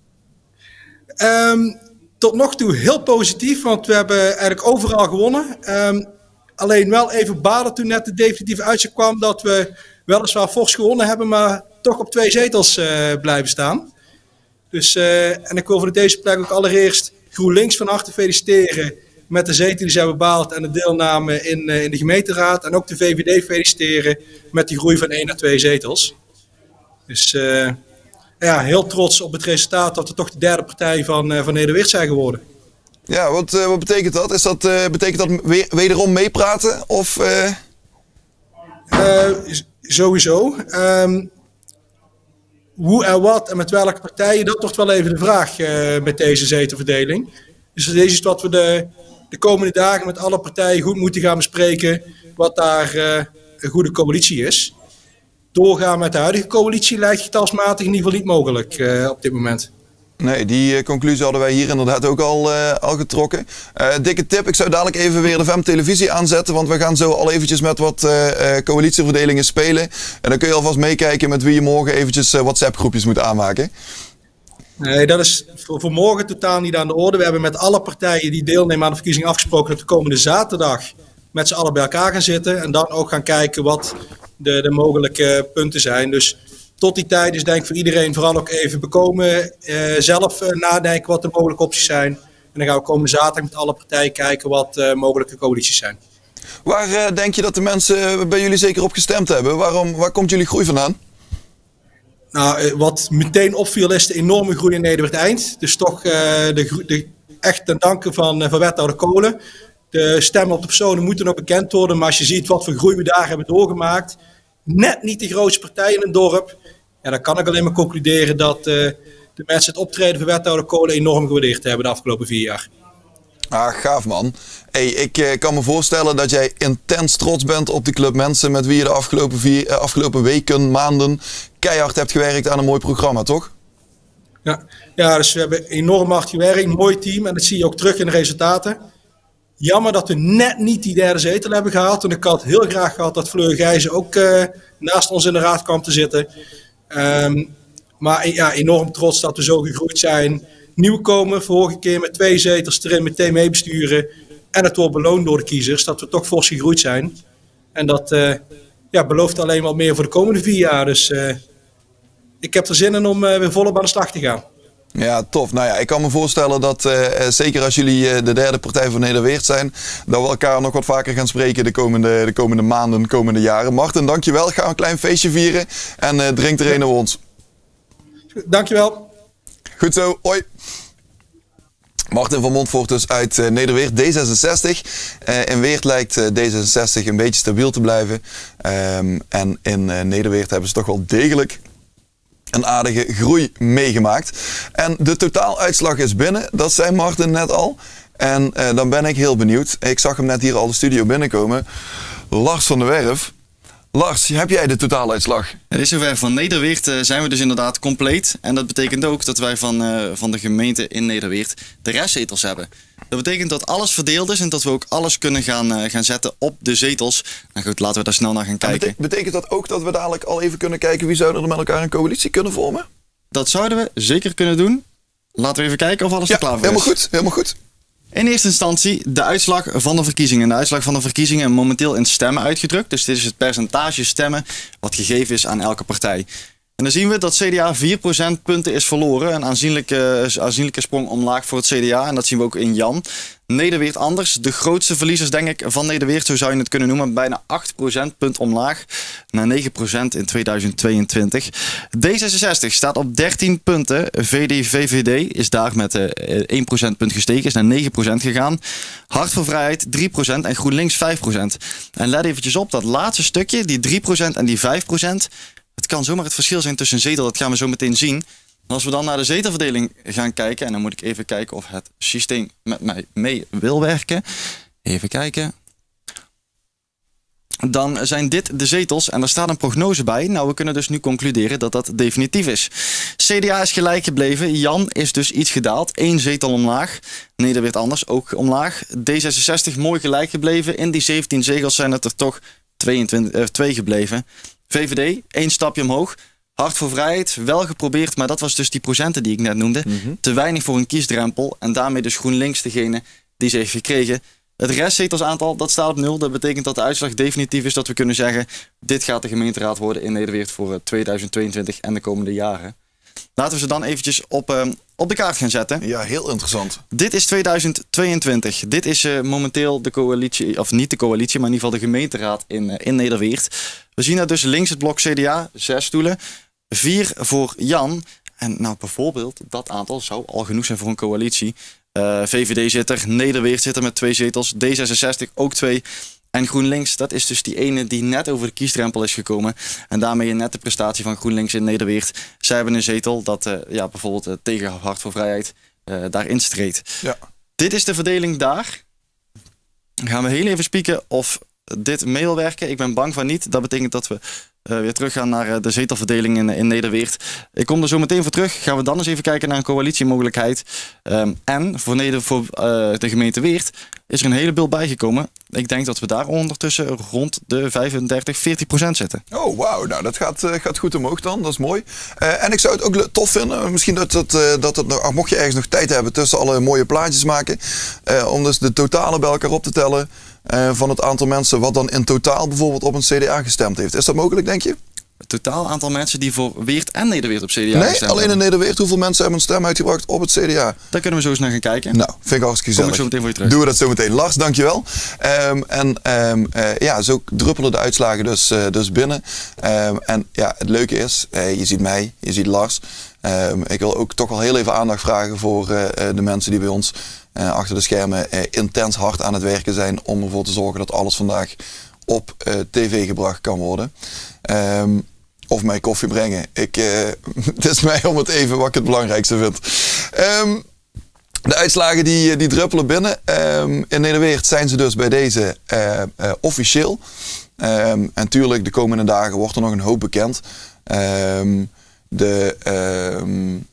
Um, tot nog toe heel positief, want we hebben eigenlijk overal gewonnen. Um, alleen wel even balen toen net de definitieve uitslag kwam dat we weliswaar fors gewonnen hebben, maar toch op twee zetels uh, blijven staan. Dus, uh, en ik wil voor deze plek ook allereerst GroenLinks van harte feliciteren met de zetel die ze hebben behaald en de deelname in, uh, in de gemeenteraad. En ook de V V D feliciteren met die groei van één naar twee zetels. Dus uh, ja, heel trots op het resultaat dat we toch de derde partij van, uh, van Nederweert zijn geworden. Ja, wat, uh, wat betekent dat? Is dat uh, betekent dat weer, wederom meepraten? Of, uh... Uh, sowieso. Um, hoe en wat en met welke partijen, dat wordt wel even de vraag uh, met deze zetelverdeling. Dus deze is wat we de, de komende dagen met alle partijen goed moeten gaan bespreken, wat daar uh, een goede coalitie is. Doorgaan met de huidige coalitie lijkt getalsmatig in ieder geval niet mogelijk uh, op dit moment. Nee, die uh, conclusie hadden wij hier inderdaad ook al, uh, al getrokken. Uh, dikke tip, ik zou dadelijk even weer de V M televisie aanzetten, want we gaan zo al eventjes met wat uh, uh, coalitieverdelingen spelen. En dan kun je alvast meekijken met wie je morgen eventjes uh, WhatsApp groepjes moet aanmaken. Nee, dat is voor, voor morgen totaal niet aan de orde. We hebben met alle partijen die deelnemen aan de verkiezing afgesproken dat we komende zaterdag met z'n allen bij elkaar gaan zitten. En dan ook gaan kijken wat de, de mogelijke punten zijn. Dus tot die tijd is denk ik voor iedereen vooral ook even bekomen. Uh, zelf uh, nadenken wat de mogelijke opties zijn. En dan gaan we komende zaterdag met alle partijen kijken wat uh, mogelijke coalities zijn. Waar uh, denk je dat de mensen bij jullie zeker op gestemd hebben? Waarom, waar komt jullie groei vandaan? Nou, wat meteen opviel is de enorme groei in Nederweert-Eind. Dus toch uh, de, de, echt ten danke van, uh, van wethouder Kolen. De stemmen op de personen moeten nog bekend worden. Maar als je ziet wat voor groei we daar hebben doorgemaakt. Net niet de grootste partij in een dorp. Ja, dan kan ik alleen maar concluderen dat uh, de mensen het optreden van wethouder Kolen enorm gewaardeerd hebben de afgelopen vier jaar. Ah, gaaf man. Hey, ik uh, kan me voorstellen dat jij intens trots bent op de club mensen met wie je de afgelopen, vier, uh, afgelopen weken, maanden keihard hebt gewerkt aan een mooi programma, toch? Ja, ja, dus we hebben enorm hard gewerkt, een mooi team en dat zie je ook terug in de resultaten. Jammer dat we net niet die derde zetel hebben gehaald. En ik had heel graag gehad dat Fleur Gijzen ook uh, naast ons in de raad kwam te zitten. Um, maar ja, enorm trots dat we zo gegroeid zijn. Nieuwkomer, vorige keer met twee zetels erin meteen meebesturen. En het wordt beloond door de kiezers dat we toch fors gegroeid zijn. En dat uh, ja, belooft alleen wat meer voor de komende vier jaar. Dus uh, ik heb er zin in om uh, weer volop aan de slag te gaan. Ja, tof. Nou ja, ik kan me voorstellen dat uh, zeker als jullie uh, de derde partij van Nederweert zijn, dat we elkaar nog wat vaker gaan spreken de komende, de komende maanden, de komende jaren. Martin, dankjewel. Ga een klein feestje vieren en uh, drink er een naar ons. Dankjewel. Goed zo, hoi. Martin van Montfort dus uit uh, Nederweert, D zesenzestig. Uh, in Weert lijkt uh, D zesenzestig een beetje stabiel te blijven. Um, en in uh, Nederweert hebben ze toch wel degelijk een aardige groei meegemaakt. En de totaaluitslag is binnen, dat zei Martin net al. En uh, dan ben ik heel benieuwd. Ik zag hem net hier al de studio binnenkomen. Lars van der Werf. Lars, heb jij de totaaluitslag? Het is zover. Van Nederweert uh, zijn we dus inderdaad compleet. En dat betekent ook dat wij van, uh, van de gemeente in Nederweert de restzetels hebben. Dat betekent dat alles verdeeld is en dat we ook alles kunnen gaan, uh, gaan zetten op de zetels. Nou goed, laten we daar snel naar gaan kijken. Bete- betekent dat ook dat we dadelijk al even kunnen kijken wie zouden er met elkaar een coalitie kunnen vormen? Dat zouden we zeker kunnen doen. Laten we even kijken of alles ja, er klaar voor helemaal is. Goed, helemaal goed. In eerste instantie de uitslag van de verkiezingen. De uitslag van de verkiezingen momenteel in stemmen uitgedrukt. Dus dit is het percentage stemmen wat gegeven is aan elke partij. En dan zien we dat C D A vier procentpunten is verloren. Een aanzienlijke, aanzienlijke sprong omlaag voor het C D A. En dat zien we ook in Jan. Nederweert anders. De grootste verliezers denk ik van Nederweert, zo zou je het kunnen noemen. Bijna acht procentpunt omlaag naar negen procent in tweeduizend tweeëntwintig. D zesenzestig staat op dertien punten. V D V V D is daar met uh, één procentpunt gestegen, is naar negen procent gegaan. Hart voor Vrijheid drie procent en GroenLinks vijf procent. En let eventjes op, dat laatste stukje, die drie procent en die vijf procent... Het kan zomaar het verschil zijn tussen een zetel, dat gaan we zo meteen zien. En als we dan naar de zetelverdeling gaan kijken, en dan moet ik even kijken of het systeem met mij mee wil werken. Even kijken. Dan zijn dit de zetels en er staat een prognose bij. Nou, we kunnen dus nu concluderen dat dat definitief is. C D A is gelijk gebleven. Jan is dus iets gedaald. Eén zetel omlaag. Nederweert anders, ook omlaag. D zesenzestig mooi gelijk gebleven. In die zeventien zetels zijn het er toch tweeëntwintig, eh, twee gebleven. V V D, één stapje omhoog. Hart voor Vrijheid, wel geprobeerd, maar dat was dus die procenten die ik net noemde. Mm-hmm. Te weinig voor een kiesdrempel en daarmee dus GroenLinks degene die ze heeft gekregen. Het restzetelsaantal, dat staat op nul. Dat betekent dat de uitslag definitief is, dat we kunnen zeggen, dit gaat de gemeenteraad worden in Nederweert voor tweeduizend tweeëntwintig en de komende jaren. Laten we ze dan eventjes op, uh, op de kaart gaan zetten. Ja, heel interessant. Dit is tweeduizend tweeëntwintig. Dit is uh, momenteel de coalitie, of niet de coalitie, maar in ieder geval de gemeenteraad in, uh, in Nederweert. We zien daar dus links het blok C D A, zes stoelen. Vier voor Jan. En nou bijvoorbeeld, dat aantal zou al genoeg zijn voor een coalitie. Uh, V V D zit er, Nederweert zit er met twee zetels, D zesenzestig ook twee. En GroenLinks, dat is dus die ene die net over de kiesdrempel is gekomen. En daarmee net de prestatie van GroenLinks in Nederweert. Zij hebben een zetel dat uh, ja, bijvoorbeeld uh, tegen Hart voor Vrijheid uh, daarin streed. Ja. Dit is de verdeling daar. Dan gaan we heel even spieken of dit mee wil werken. Ik ben bang van niet. Dat betekent dat we uh, weer terug gaan naar uh, de zetelverdeling in, in Nederweert. Ik kom er zo meteen voor terug. Gaan we dan eens even kijken naar een coalitiemogelijkheid. Um, en voor, Neder, voor uh, de gemeente Weert is er een heleboel bijgekomen. Ik denk dat we daar ondertussen rond de vijfendertig, veertig procent zitten. Oh, wauw. Nou, dat gaat, uh, gaat goed omhoog dan. Dat is mooi. Uh, en ik zou het ook tof vinden. Misschien dat het, uh, dat het nog, mocht je ergens nog tijd hebben tussen alle mooie plaatjes maken. Uh, om dus de totalen bij elkaar op te tellen. Uh, van het aantal mensen wat dan in totaal bijvoorbeeld op een C D A gestemd heeft. Is dat mogelijk, denk je? Het totaal aantal mensen die voor Weert en Nederweert op C D A nee, gestemd hebben. alleen in Nederweert. Hoeveel mensen hebben een stem uitgebracht op het C D A? Daar kunnen we zo eens naar gaan kijken. Nou, vind ik hartstikke gezellig. Kom ik zo meteen voor je terug. Doen we dat zo meteen. Lars, dankjewel. Um, en um, uh, ja, zo druppelen de uitslagen dus, uh, dus binnen. Um, en ja, het leuke is, uh, je ziet mij, je ziet Lars. Um, ik wil ook toch wel heel even aandacht vragen voor uh, de mensen die bij ons uh, achter de schermen uh, intens hard aan het werken zijn om ervoor te zorgen dat alles vandaag op uh, tv gebracht kan worden. Um, of mij koffie brengen. Ik, uh, het is mij om het even wat ik het belangrijkste vind. Um, de uitslagen die, die druppelen binnen. Um, in Nederweert zijn ze dus bij deze uh, uh, officieel. Um, en tuurlijk, de komende dagen wordt er nog een hoop bekend. Um, de... Um,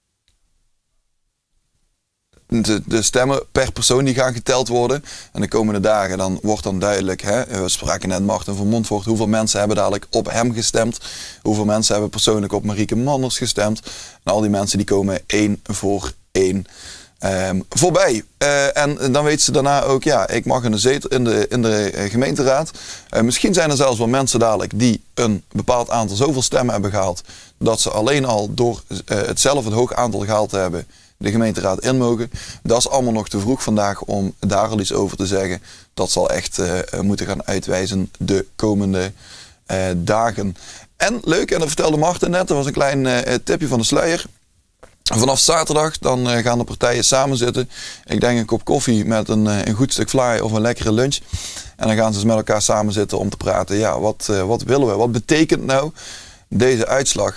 De, de stemmen per persoon die gaan geteld worden. En de komende dagen dan wordt dan duidelijk. Hè, we spraken net Martin van Montfort. Hoeveel mensen hebben dadelijk op hem gestemd. Hoeveel mensen hebben persoonlijk op Marieke Manders gestemd. En al die mensen die komen één voor één um, voorbij. Uh, en dan weet ze daarna ook. Ja, ik mag in de, zetel, in de, in de gemeenteraad. Uh, misschien zijn er zelfs wel mensen dadelijk die een bepaald aantal zoveel stemmen hebben gehaald. Dat ze alleen al door uh, het zelf het hoog aantal gehaald te hebben. De gemeenteraad in mogen. Dat is allemaal nog te vroeg vandaag om daar al iets over te zeggen. Dat zal echt uh, moeten gaan uitwijzen de komende uh, dagen. En leuk, en dat vertelde Martin net, dat was een klein uh, tipje van de sluier. Vanaf zaterdag dan uh, gaan de partijen samen zitten. Ik denk een kop koffie met een, uh, een goed stuk fly of een lekkere lunch. En dan gaan ze dus met elkaar samen zitten om te praten. Ja, wat, uh, wat willen we? Wat betekent nou deze uitslag?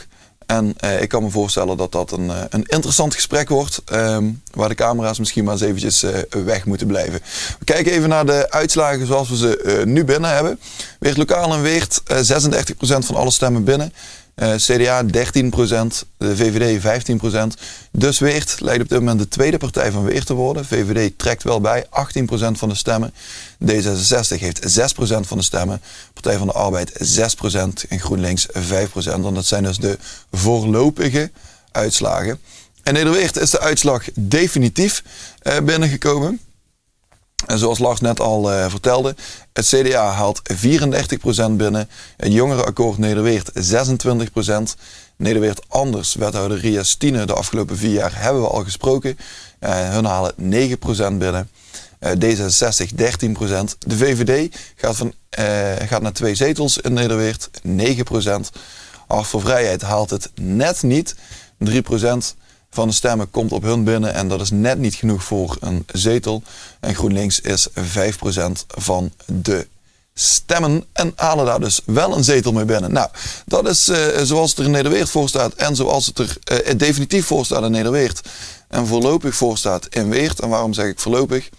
En uh, ik kan me voorstellen dat dat een, uh, een interessant gesprek wordt. Um, waar de camera's misschien maar eens eventjes uh, weg moeten blijven. We kijken even naar de uitslagen zoals we ze uh, nu binnen hebben. Weert Lokaal en Weert, uh, zesendertig procent van alle stemmen binnen. Uh, C D A dertien procent, de V V D vijftien procent. Dus Weert lijkt op dit moment de tweede partij van Weert te worden. V V D trekt wel bij, achttien procent van de stemmen. D zesenzestig heeft zes procent van de stemmen. Partij van de Arbeid zes procent en GroenLinks vijf procent. En dat zijn dus de voorlopige uitslagen. In Nederweert is de uitslag definitief uh, binnengekomen. En zoals Lars net al uh, vertelde, het C D A haalt vierendertig procent binnen. Het jongerenakkoord Nederweert zesentwintig procent. Nederweert Anders, wethouder Ria Stine, de afgelopen vier jaar hebben we al gesproken. Uh, hun halen negen procent binnen. Uh, D zesenzestig dertien procent. De V V D gaat, van, uh, gaat naar twee zetels in Nederweert, negen procent. Hart voor Vrijheid haalt het net niet, drie procent. Van de stemmen komt op hun binnen en dat is net niet genoeg voor een zetel. En GroenLinks is vijf procent van de stemmen en halen daar dus wel een zetel mee binnen. Nou, dat is uh, zoals het er in Nederweert voor staat en zoals het er uh, definitief voor staat in Nederweert. En voorlopig voor staat in Weert. En waarom zeg ik voorlopig?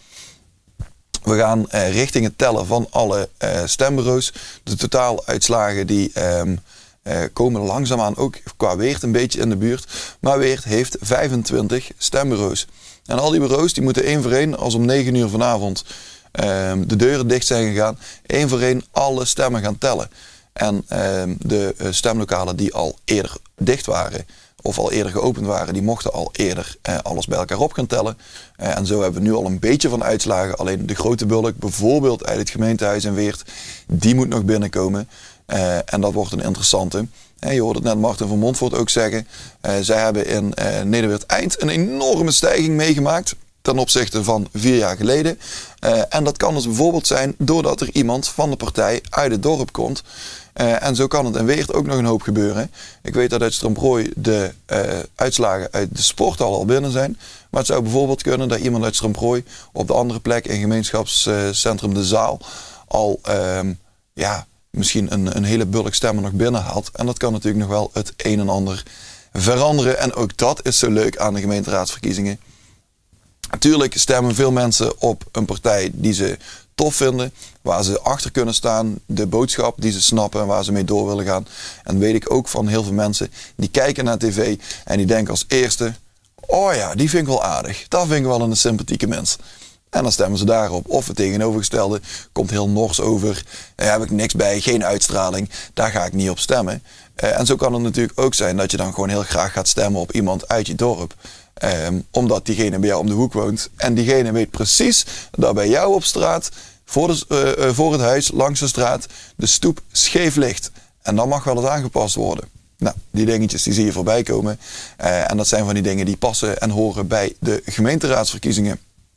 We gaan uh, richting het tellen van alle uh, stembureaus. De totaaluitslagen die... Um, Uh, komen langzaamaan ook qua Weert een beetje in de buurt. Maar Weert heeft vijfentwintig stembureaus. En al die bureaus die moeten één voor één, als om negen uur vanavond uh, de deuren dicht zijn gegaan, één voor één alle stemmen gaan tellen. En uh, de uh, stemlokalen die al eerder dicht waren, of al eerder geopend waren, die mochten al eerder uh, alles bij elkaar op gaan tellen. Uh, en zo hebben we nu al een beetje van uitslagen. Alleen de grote bulk, bijvoorbeeld uit het gemeentehuis in Weert, die moet nog binnenkomen. Uh, en dat wordt een interessante. Uh, je hoorde het net Martin van Montfort ook zeggen. Uh, zij hebben in uh, Nederweert Eind een enorme stijging meegemaakt ten opzichte van vier jaar geleden. Uh, en dat kan dus bijvoorbeeld zijn doordat er iemand van de partij uit het dorp komt. Uh, en zo kan het in Weert ook nog een hoop gebeuren. Ik weet dat uit Stromprooi de uh, uitslagen uit de sporthal al binnen zijn. Maar het zou bijvoorbeeld kunnen dat iemand uit Stromprooi op de andere plek in gemeenschapscentrum De Zaal al um, ja, misschien een, een hele bulk stemmen nog binnenhaalt. En dat kan natuurlijk nog wel het een en ander veranderen. En ook dat is zo leuk aan de gemeenteraadsverkiezingen. Natuurlijk stemmen veel mensen op een partij die ze tof vinden, waar ze achter kunnen staan, de boodschap die ze snappen en waar ze mee door willen gaan. En weet ik ook van heel veel mensen die kijken naar tv en die denken als eerste, oh ja, die vind ik wel aardig. Dat vind ik wel een sympathieke mens. En dan stemmen ze daarop. Of het tegenovergestelde komt heel nors over. Daar heb ik niks bij, geen uitstraling. Daar ga ik niet op stemmen. Uh, en zo kan het natuurlijk ook zijn dat je dan gewoon heel graag gaat stemmen op iemand uit je dorp. Um, omdat diegene bij jou om de hoek woont. En diegene weet precies dat bij jou op straat, voor, de, uh, uh, voor het huis, langs de straat, de stoep scheef ligt. En dan mag wel eens aangepast worden. Nou, die dingetjes die zie je voorbij komen. Uh, en dat zijn van die dingen die passen en horen bij de gemeenteraadsverkiezingen.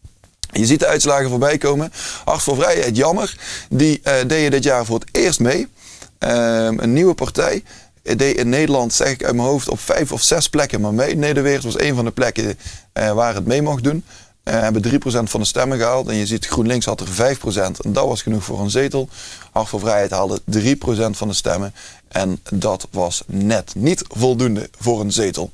Je ziet de uitslagen voorbij komen. Hart voor Vrijheid, jammer. Die uh, deden dit jaar voor het eerst mee. Uh, een nieuwe partij. Deed in Nederland, zeg ik uit mijn hoofd, op vijf of zes plekken maar mee. Nederweert was een van de plekken uh, waar het mee mocht doen. Uh, hebben drie procent van de stemmen gehaald. En je ziet GroenLinks had er vijf procent. En dat was genoeg voor een zetel. Hart voor Vrijheid haalde drie procent van de stemmen. En dat was net niet voldoende voor een zetel.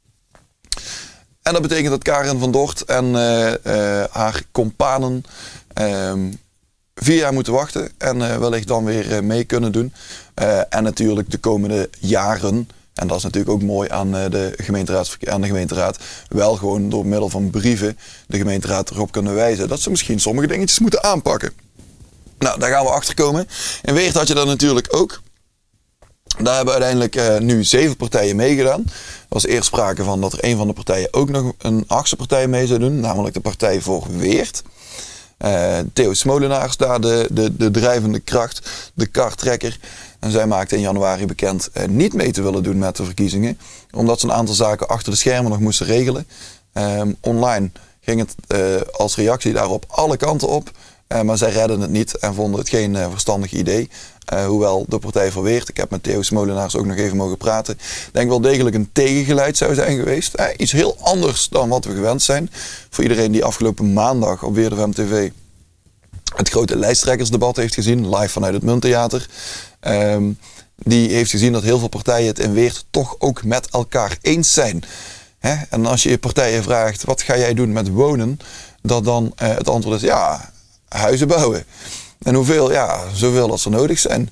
En dat betekent dat Karen van Dort en uh, uh, haar companen uh, vier jaar moeten wachten. En uh, wellicht dan weer uh, mee kunnen doen. Uh, en natuurlijk de komende jaren, en dat is natuurlijk ook mooi aan, uh, de aan de gemeenteraad, wel gewoon door middel van brieven de gemeenteraad erop kunnen wijzen dat ze misschien sommige dingetjes moeten aanpakken. Nou, daar gaan we achter komen. In Weert had je dat natuurlijk ook. Daar hebben uiteindelijk uh, nu zeven partijen meegedaan. Er was eerst sprake van dat er een van de partijen ook nog een achtste partij mee zou doen. Namelijk de Partij voor Weert. Uh, Theo Smolenaars daar de, de, de drijvende kracht, de kartrekker. En zij maakte in januari bekend uh, niet mee te willen doen met de verkiezingen. Omdat ze een aantal zaken achter de schermen nog moesten regelen. Uh, online ging het uh, als reactie daarop alle kanten op. Uh, maar zij redden het niet en vonden het geen uh, verstandig idee. Uh, hoewel de Partij voor Weert, ik heb met Theo Smolenaars ook nog even mogen praten, denk wel degelijk een tegengeluid zou zijn geweest. Uh, iets heel anders dan wat we gewend zijn. Voor iedereen die afgelopen maandag op Weer F M T V het grote lijsttrekkersdebat heeft gezien, live vanuit het Munttheater. Um, die heeft gezien dat heel veel partijen het in Weert toch ook met elkaar eens zijn. Hè? En als je je partijen vraagt, wat ga jij doen met wonen? Dat dan uh, het antwoord is, ja, huizen bouwen. En hoeveel? Ja, zoveel als er nodig zijn.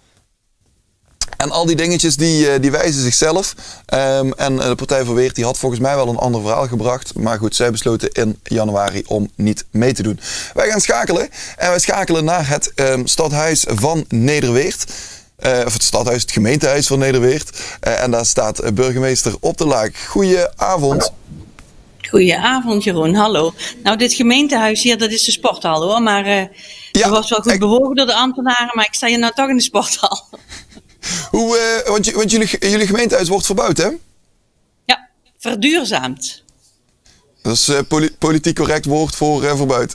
En al die dingetjes die, die wijzen zichzelf. Um, en de Partij voor Weert die had volgens mij wel een ander verhaal gebracht. Maar goed, zij besloten in januari om niet mee te doen. Wij gaan schakelen. En wij schakelen naar het um, stadhuis van Nederweert. Uh, of het stadhuis, het gemeentehuis van Nederweert. Uh, en daar staat burgemeester Op de Laak. Goedenavond. Goedenavond Jeroen, hallo. Nou, dit gemeentehuis hier, dat is de sporthal hoor. Maar uh, ja, dat was wel goed ik... bewogen door de ambtenaren. Maar ik sta hier nou toch in de sporthal. Hoe, uh, want want jullie, jullie gemeentehuis wordt verbouwd, hè? Ja, verduurzaamd. Dat is uh, poli politiek correct woord voor uh, verbouwd.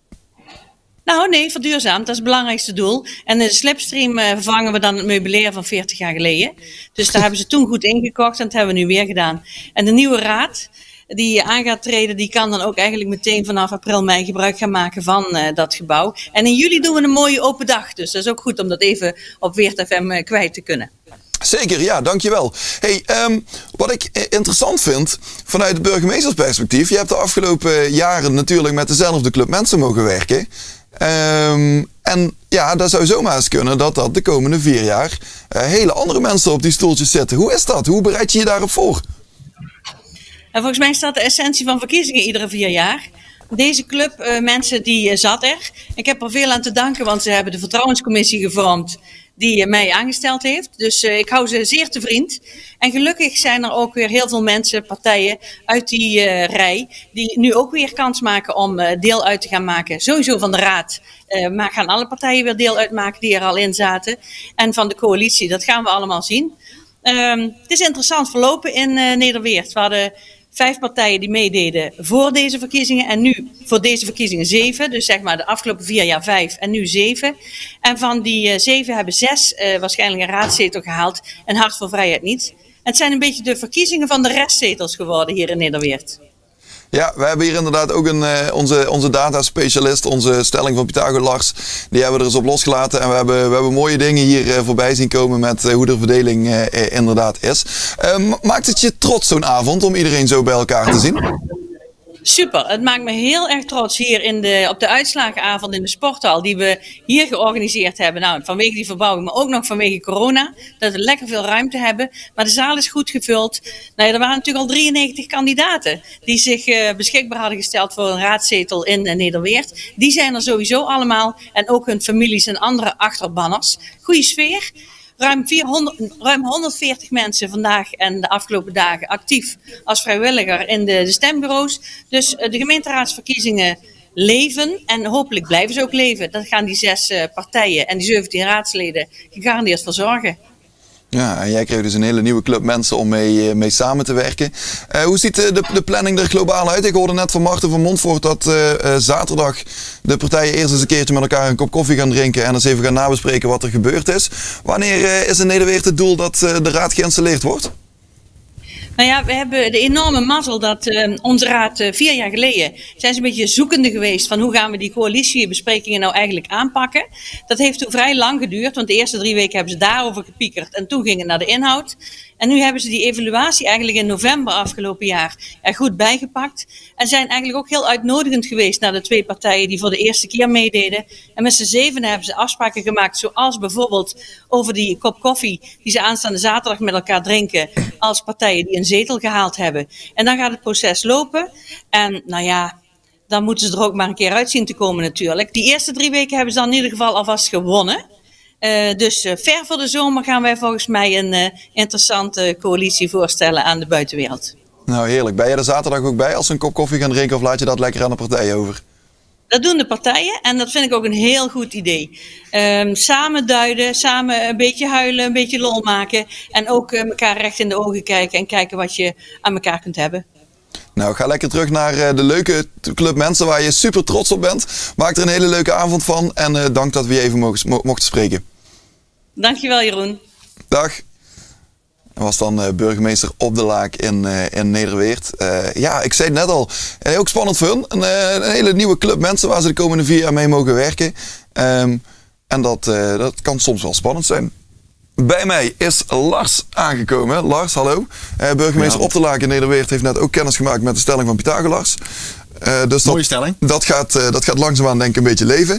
Nou nee, verduurzaamd, dat is het belangrijkste doel. En de slipstream uh, vervangen we dan het meubilair van veertig jaar geleden. Dus daar hebben ze toen goed ingekocht en dat hebben we nu weer gedaan. En de nieuwe raad die aan gaat treden, die kan dan ook eigenlijk meteen vanaf april, mei gebruik gaan maken van uh, dat gebouw. En in juli doen we een mooie open dag, dus dat is ook goed om dat even op Weert F M uh, kwijt te kunnen. Zeker, ja, dankjewel. Hey, um, wat ik interessant vind vanuit het burgemeestersperspectief, je hebt de afgelopen jaren natuurlijk met dezelfde club mensen mogen werken. Um, en ja, dat zou zomaar eens kunnen dat dat de komende vier jaar uh, hele andere mensen op die stoeltjes zitten. Hoe is dat? Hoe bereid je je daarop voor? En volgens mij staat de essentie van verkiezingen iedere vier jaar. Deze club, uh, mensen, die uh, zat er. Ik heb er veel aan te danken, want ze hebben de vertrouwenscommissie gevormd die uh, mij aangesteld heeft. Dus uh, ik hou ze zeer te vriend. En gelukkig zijn er ook weer heel veel mensen, partijen uit die uh, rij, die nu ook weer kans maken om uh, deel uit te gaan maken. Sowieso van de raad, uh, maar gaan alle partijen weer deel uitmaken die er al in zaten. En van de coalitie, dat gaan we allemaal zien. Um, het is interessant verlopen in uh, Nederweert. We hadden vijf partijen die meededen voor deze verkiezingen en nu voor deze verkiezingen zeven. Dus zeg maar de afgelopen vier jaar vijf en nu zeven. En van die uh, zeven hebben zes uh, waarschijnlijk een raadszetel gehaald en Hart voor Vrijheid niet. En het zijn een beetje de verkiezingen van de restzetels geworden hier in Nederweert. Ja, we hebben hier inderdaad ook een, uh, onze, onze dataspecialist, onze stelling van Pythagoras, die hebben we er eens op losgelaten. En we hebben, we hebben mooie dingen hier uh, voorbij zien komen met uh, hoe de verdeling uh, uh, inderdaad is. Uh, maakt het je trots zo'n avond om iedereen zo bij elkaar te zien? Super, het maakt me heel erg trots hier in de, op de uitslagenavond in de sporthal die we hier georganiseerd hebben. Nou, vanwege die verbouwing, maar ook nog vanwege corona, dat we lekker veel ruimte hebben. Maar de zaal is goed gevuld. Nou ja, er waren natuurlijk al drieënnegentig kandidaten die zich uh, beschikbaar hadden gesteld voor een raadzetel in uh, Nederweert. Die zijn er sowieso allemaal en ook hun families en andere achterbanners. Goeie sfeer. Ruim, vierhonderd, ruim honderdveertig mensen vandaag en de afgelopen dagen actief als vrijwilliger in de, de stembureaus. Dus uh, de gemeenteraadsverkiezingen leven en hopelijk blijven ze ook leven. Dat gaan die zes uh, partijen en die zeventien raadsleden gegarandeerd voor zorgen. Ja, en jij kreeg dus een hele nieuwe club mensen om mee, mee samen te werken. Uh, hoe ziet de, de planning er globaal uit? Ik hoorde net van Marten van Montfort dat uh, uh, zaterdag de partijen eerst eens een keertje met elkaar een kop koffie gaan drinken en eens even gaan nabespreken wat er gebeurd is. Wanneer uh, is in Nederweert het doel dat uh, de raad geïnstalleerd wordt? Nou ja, we hebben de enorme mazzel dat uh, onze raad uh, vier jaar geleden zijn ze een beetje zoekende geweest van hoe gaan we die coalitiebesprekingen nou eigenlijk aanpakken. Dat heeft toen vrij lang geduurd, want de eerste drie weken hebben ze daarover gepiekerd en toen ging het naar de inhoud. En nu hebben ze die evaluatie eigenlijk in november afgelopen jaar er goed bijgepakt. En zijn eigenlijk ook heel uitnodigend geweest naar de twee partijen die voor de eerste keer meededen. En met z'n zeven hebben ze afspraken gemaakt, zoals bijvoorbeeld over die kop koffie die ze aanstaande zaterdag met elkaar drinken als partijen die een zetel gehaald hebben. En dan gaat het proces lopen. En nou ja, dan moeten ze er ook maar een keer uit zien te komen natuurlijk. Die eerste drie weken hebben ze dan in ieder geval alvast gewonnen. Uh, dus uh, ver voor de zomer gaan wij volgens mij een uh, interessante coalitie voorstellen aan de buitenwereld. Nou heerlijk. Ben je er zaterdag ook bij als ze een kop koffie gaan drinken of laat je dat lekker aan de partij over? Dat doen de partijen en dat vind ik ook een heel goed idee. Um, samen duiden, samen een beetje huilen, een beetje lol maken. En ook uh, elkaar recht in de ogen kijken en kijken wat je aan elkaar kunt hebben. Nou, ga lekker terug naar uh, de leuke club mensen waar je super trots op bent. Maak er een hele leuke avond van en uh, dank dat we je even mogen, mo mochten spreken. Dankjewel Jeroen. Dag. Dat was dan uh, burgemeester Op de Laak in, uh, in Nederweert. Uh, ja, ik zei het net al. Uh, ook spannend voor hun. Een, uh, een hele nieuwe club mensen waar ze de komende vier jaar mee mogen werken. Um, en dat, uh, dat kan soms wel spannend zijn. Bij mij is Lars aangekomen. Lars, hallo. Uh, burgemeester Ja. Opterlaken in Nederweert heeft net ook kennis gemaakt met de stelling van Pythagoras. Uh, dus Mooie dat, stelling. Dat gaat, uh, dat gaat langzaamaan denk ik een beetje leven.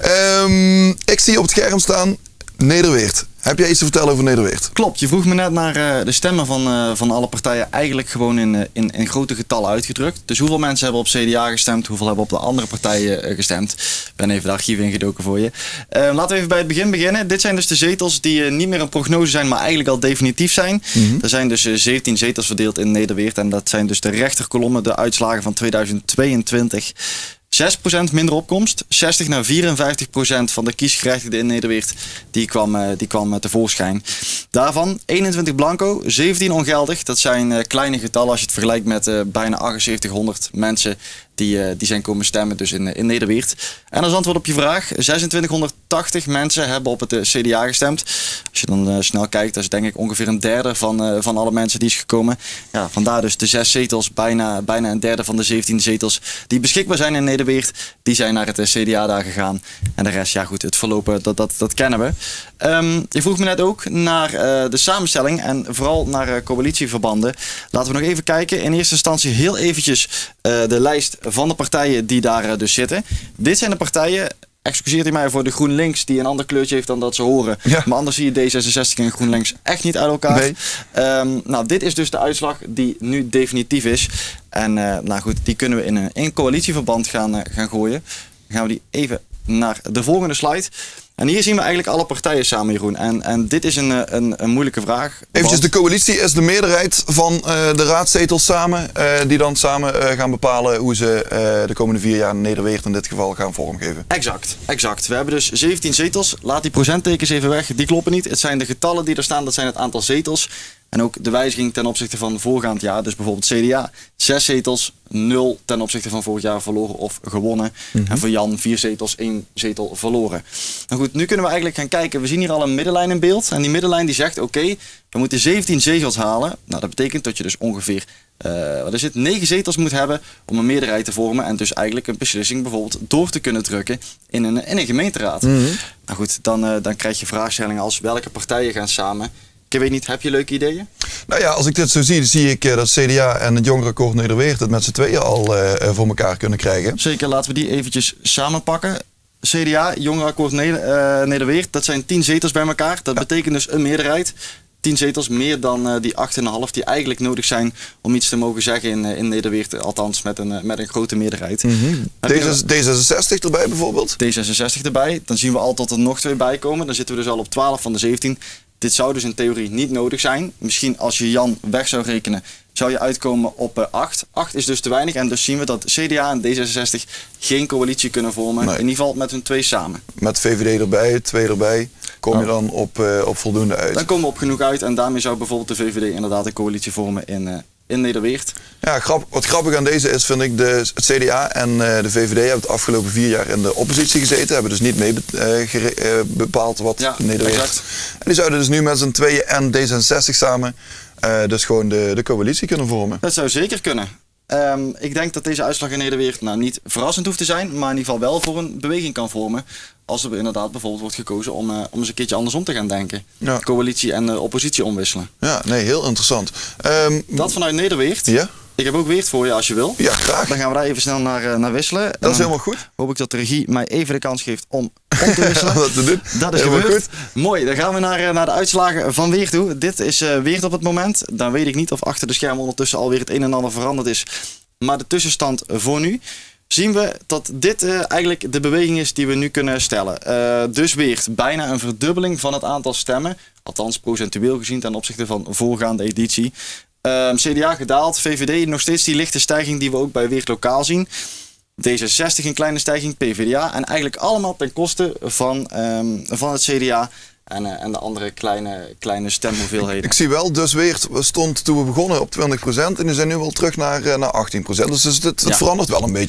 Um, ik zie op het scherm staan Nederweert. Heb jij iets te vertellen over Nederweert? Klopt, je vroeg me net naar uh, de stemmen van, uh, van alle partijen eigenlijk gewoon in, uh, in, in grote getallen uitgedrukt. Dus hoeveel mensen hebben op C D A gestemd, hoeveel hebben op de andere partijen uh, gestemd. Ik ben even de archief ingedoken voor je. Uh, laten we even bij het begin beginnen. Dit zijn dus de zetels die uh, niet meer een prognose zijn, maar eigenlijk al definitief zijn. Mm-hmm. Er zijn dus uh, zeventien zetels verdeeld in Nederweert en dat zijn dus de rechterkolommen, de uitslagen van tweeduizend tweeëntwintig. zes procent minder opkomst, zestig naar vierenvijftig procent van de kiesgerechtigden in Nederweert, die kwam, uh, die kwam uh, tevoorschijn. Daarvan eenentwintig blanco, zeventien ongeldig. Dat zijn uh, kleine getallen als je het vergelijkt met uh, bijna achtenzeventighonderd mensen die, uh, die zijn komen stemmen dus in, uh, in Nederweert. En als antwoord op je vraag, zesentwintighonderdtachtig mensen hebben op het uh, C D A gestemd. Als je dan uh, snel kijkt, dat is denk ik ongeveer een derde van, uh, van alle mensen die is gekomen. Ja, vandaar dus de zes zetels, bijna, bijna een derde van de zeventien zetels die beschikbaar zijn in Nederweert. Die zijn naar het uh, C D A daar gegaan. En de rest, ja goed, het verlopen, dat, dat, dat kennen we. Um, je vroeg me net ook naar uh, de samenstelling en vooral naar uh, coalitieverbanden. Laten we nog even kijken. In eerste instantie heel eventjes uh, de lijst van de partijen die daar uh, dus zitten. Dit zijn de partijen, excuseert u mij voor de GroenLinks die een ander kleurtje heeft dan dat ze horen. Ja. Maar anders zie je D zesenzestig en GroenLinks echt niet uit elkaar. Nee. Um, nou, dit is dus de uitslag die nu definitief is. En uh, nou goed, die kunnen we in een, in coalitieverband gaan, uh, gaan gooien. Dan gaan we die even naar de volgende slide. En hier zien we eigenlijk alle partijen samen, Jeroen. En, en dit is een, een, een moeilijke vraag. Eventjes, de coalitie is de meerderheid van uh, de raadzetels samen. Uh, die dan samen uh, gaan bepalen hoe ze uh, de komende vier jaar Nederweert in dit geval gaan vormgeven. Exact, exact. We hebben dus zeventien zetels. Laat die procenttekens even weg. Die kloppen niet. Het zijn de getallen die er staan. Dat zijn het aantal zetels. En ook de wijziging ten opzichte van voorgaand jaar. Dus bijvoorbeeld C D A, zes zetels, nul ten opzichte van vorig jaar verloren of gewonnen. Mm-hmm. En voor Jan, vier zetels, één zetel verloren. Nou goed, nu kunnen we eigenlijk gaan kijken. We zien hier al een middenlijn in beeld. En die middenlijn die zegt, oké, okay, we moeten zeventien zetels halen. Nou, dat betekent dat je dus ongeveer uh, wat is het, negen zetels moet hebben om een meerderheid te vormen. En dus eigenlijk een beslissing bijvoorbeeld door te kunnen drukken in een, in een gemeenteraad. Mm-hmm. Nou goed, dan, uh, dan krijg je vraagstellingen als welke partijen gaan samen. Ik weet niet, heb je leuke ideeën? Nou ja, als ik dit zo zie, dan zie ik uh, dat C D A en het Jongerenakkoord Nederweert het met z'n tweeën al uh, voor elkaar kunnen krijgen. Zeker, laten we die eventjes samenpakken. C D A, Jongerenakkoord Neder, uh, Nederweert, dat zijn tien zetels bij elkaar. Dat ja. betekent dus een meerderheid. tien zetels meer dan uh, die acht komma vijf die eigenlijk nodig zijn om iets te mogen zeggen in, uh, in Nederweert. Althans met een, uh, met een grote meerderheid. Mm-hmm. D zesenzestig erbij bijvoorbeeld? D zesenzestig erbij. Dan zien we al dat er nog twee bij komen. Dan zitten we dus al op twaalf van de zeventien. Dit zou dus in theorie niet nodig zijn. Misschien als je Jan weg zou rekenen, zou je uitkomen op uh, acht. acht is dus te weinig en dus zien we dat C D A en D zesenzestig geen coalitie kunnen vormen. Nee. In ieder geval met hun twee samen. Met V V D erbij, twee erbij, kom je dan op, uh, op voldoende uit. Dan komen we op genoeg uit en daarmee zou bijvoorbeeld de V V D inderdaad een coalitie vormen in, uh, in Nederweert. Ja, grap, wat grappig aan deze is, vind ik, de, het C D A en uh, de V V D hebben het afgelopen vier jaar in de oppositie gezeten. Hebben dus niet mee uh, gere, uh, bepaald wat ja, Nederweert. Exact. En die zouden dus nu met z'n tweeën en D zesenzestig samen uh, dus gewoon de, de coalitie kunnen vormen. Dat zou zeker kunnen. Um, ik denk dat deze uitslag in Nederweert nou, niet verrassend hoeft te zijn, maar in ieder geval wel voor een beweging kan vormen. Als er inderdaad bijvoorbeeld wordt gekozen om, uh, om eens een keertje andersom te gaan denken. Ja. Coalitie en uh, oppositie omwisselen. Ja, nee, heel interessant. Um, dat vanuit Nederweert. Ja? Ik heb ook Weert voor je als je wil. Ja, graag. Dan gaan we daar even snel naar, uh, naar wisselen. Dat is helemaal goed. Hoop ik dat de regie mij even de kans geeft om, om te wisselen. dat, te doen. dat is helemaal gebeurd. Goed. Mooi, dan gaan we naar, uh, naar de uitslagen van Weert toe. Dit is uh, Weert op het moment. Dan weet ik niet of achter de schermen ondertussen alweer het een en ander veranderd is. Maar de tussenstand voor nu zien we dat dit uh, eigenlijk de beweging is die we nu kunnen stellen. Uh, dus Weert, bijna een verdubbeling van het aantal stemmen. Althans procentueel gezien ten opzichte van voorgaande editie. Uh, C D A gedaald, V V D nog steeds die lichte stijging die we ook bij Weert lokaal zien. D zesenzestig een kleine stijging, P V D A. En eigenlijk allemaal ten koste van, um, van het C D A. En, uh, en de andere kleine, kleine stemhoeveelheden. Ik zie wel, dus Weert stond toen we begonnen op twintig procent. En die zijn nu wel terug naar, uh, naar achttien procent. Dus het, het, het ja. verandert wel een beetje.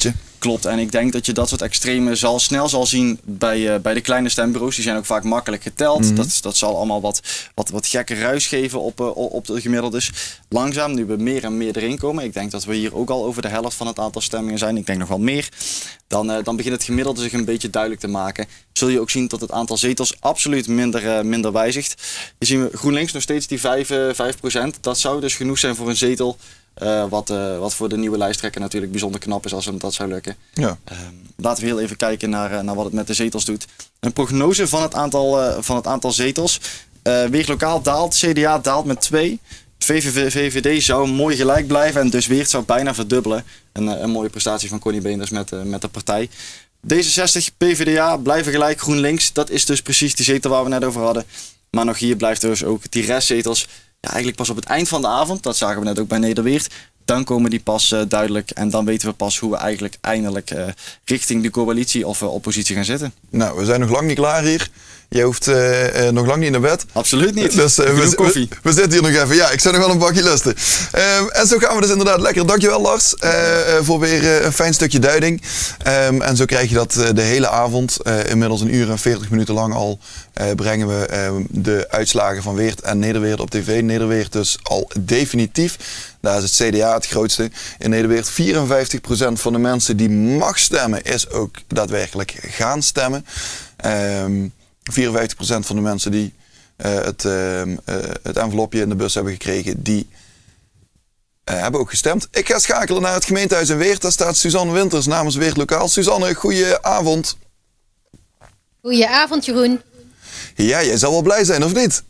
klopt. En ik denk dat je dat soort extreme zal, snel zal zien bij, uh, bij de kleine stembureaus. Die zijn ook vaak makkelijk geteld. Mm-hmm. dat, dat zal allemaal wat, wat, wat gekke ruis geven op, uh, op de gemiddeldes. Langzaam, nu we meer en meer erin komen. Ik denk dat we hier ook al over de helft van het aantal stemmingen zijn. Ik denk nog wel meer. Dan, uh, dan begint het gemiddelde zich een beetje duidelijk te maken. Zul je ook zien dat het aantal zetels absoluut minder, uh, minder wijzigt. Je zien we GroenLinks nog steeds die vijf procent. Dat zou dus genoeg zijn voor een zetel. Uh, wat, uh, wat voor de nieuwe lijsttrekker natuurlijk bijzonder knap is als hem dat zou lukken. Ja. Uh, laten we heel even kijken naar, uh, naar wat het met de zetels doet. Een prognose van het aantal, uh, van het aantal zetels. Uh, Weert Lokaal daalt, C D A daalt met twee. V V D zou mooi gelijk blijven en dus Weert zou bijna verdubbelen. Een, een mooie prestatie van Connie Beenders met, uh, met de partij. D zesenzestig, P V D A blijven gelijk, GroenLinks. Dat is dus precies die zetel waar we net over hadden. Maar nog hier blijft dus ook die restzetels. Ja, eigenlijk pas op het eind van de avond, dat zagen we net ook bij Nederweert. Dan komen die pas uh, duidelijk en dan weten we pas hoe we eigenlijk eindelijk uh, richting de coalitie of uh, oppositie gaan zitten. Nou, we zijn nog lang niet klaar hier. Je hoeft uh, uh, nog lang niet naar bed. Absoluut niet. Dus uh, we, koffie. We, we zitten hier nog even. Ja, ik zou nog wel een bakje lusten. Uh, en zo gaan we dus inderdaad lekker. Dankjewel Lars uh, uh, voor weer uh, een fijn stukje duiding. Um, en zo krijg je dat uh, de hele avond. Uh, inmiddels een uur en veertig minuten lang al uh, brengen we uh, de uitslagen van Weert en Nederweert op tv. Nederweert dus al definitief. Daar is het C D A het grootste. In Nederweert vierenvijftig procent van de mensen die mag stemmen is ook daadwerkelijk gaan stemmen. Um, vierenvijftig procent van de mensen die uh, het, uh, uh, het envelopje in de bus hebben gekregen, die uh, hebben ook gestemd. Ik ga schakelen naar het gemeentehuis in Weert. Daar staat Suzanne Winters namens Weert Lokaal. Suzanne, goeie avond. Goedenavond, Jeroen. Ja, jij zal wel blij zijn, of niet?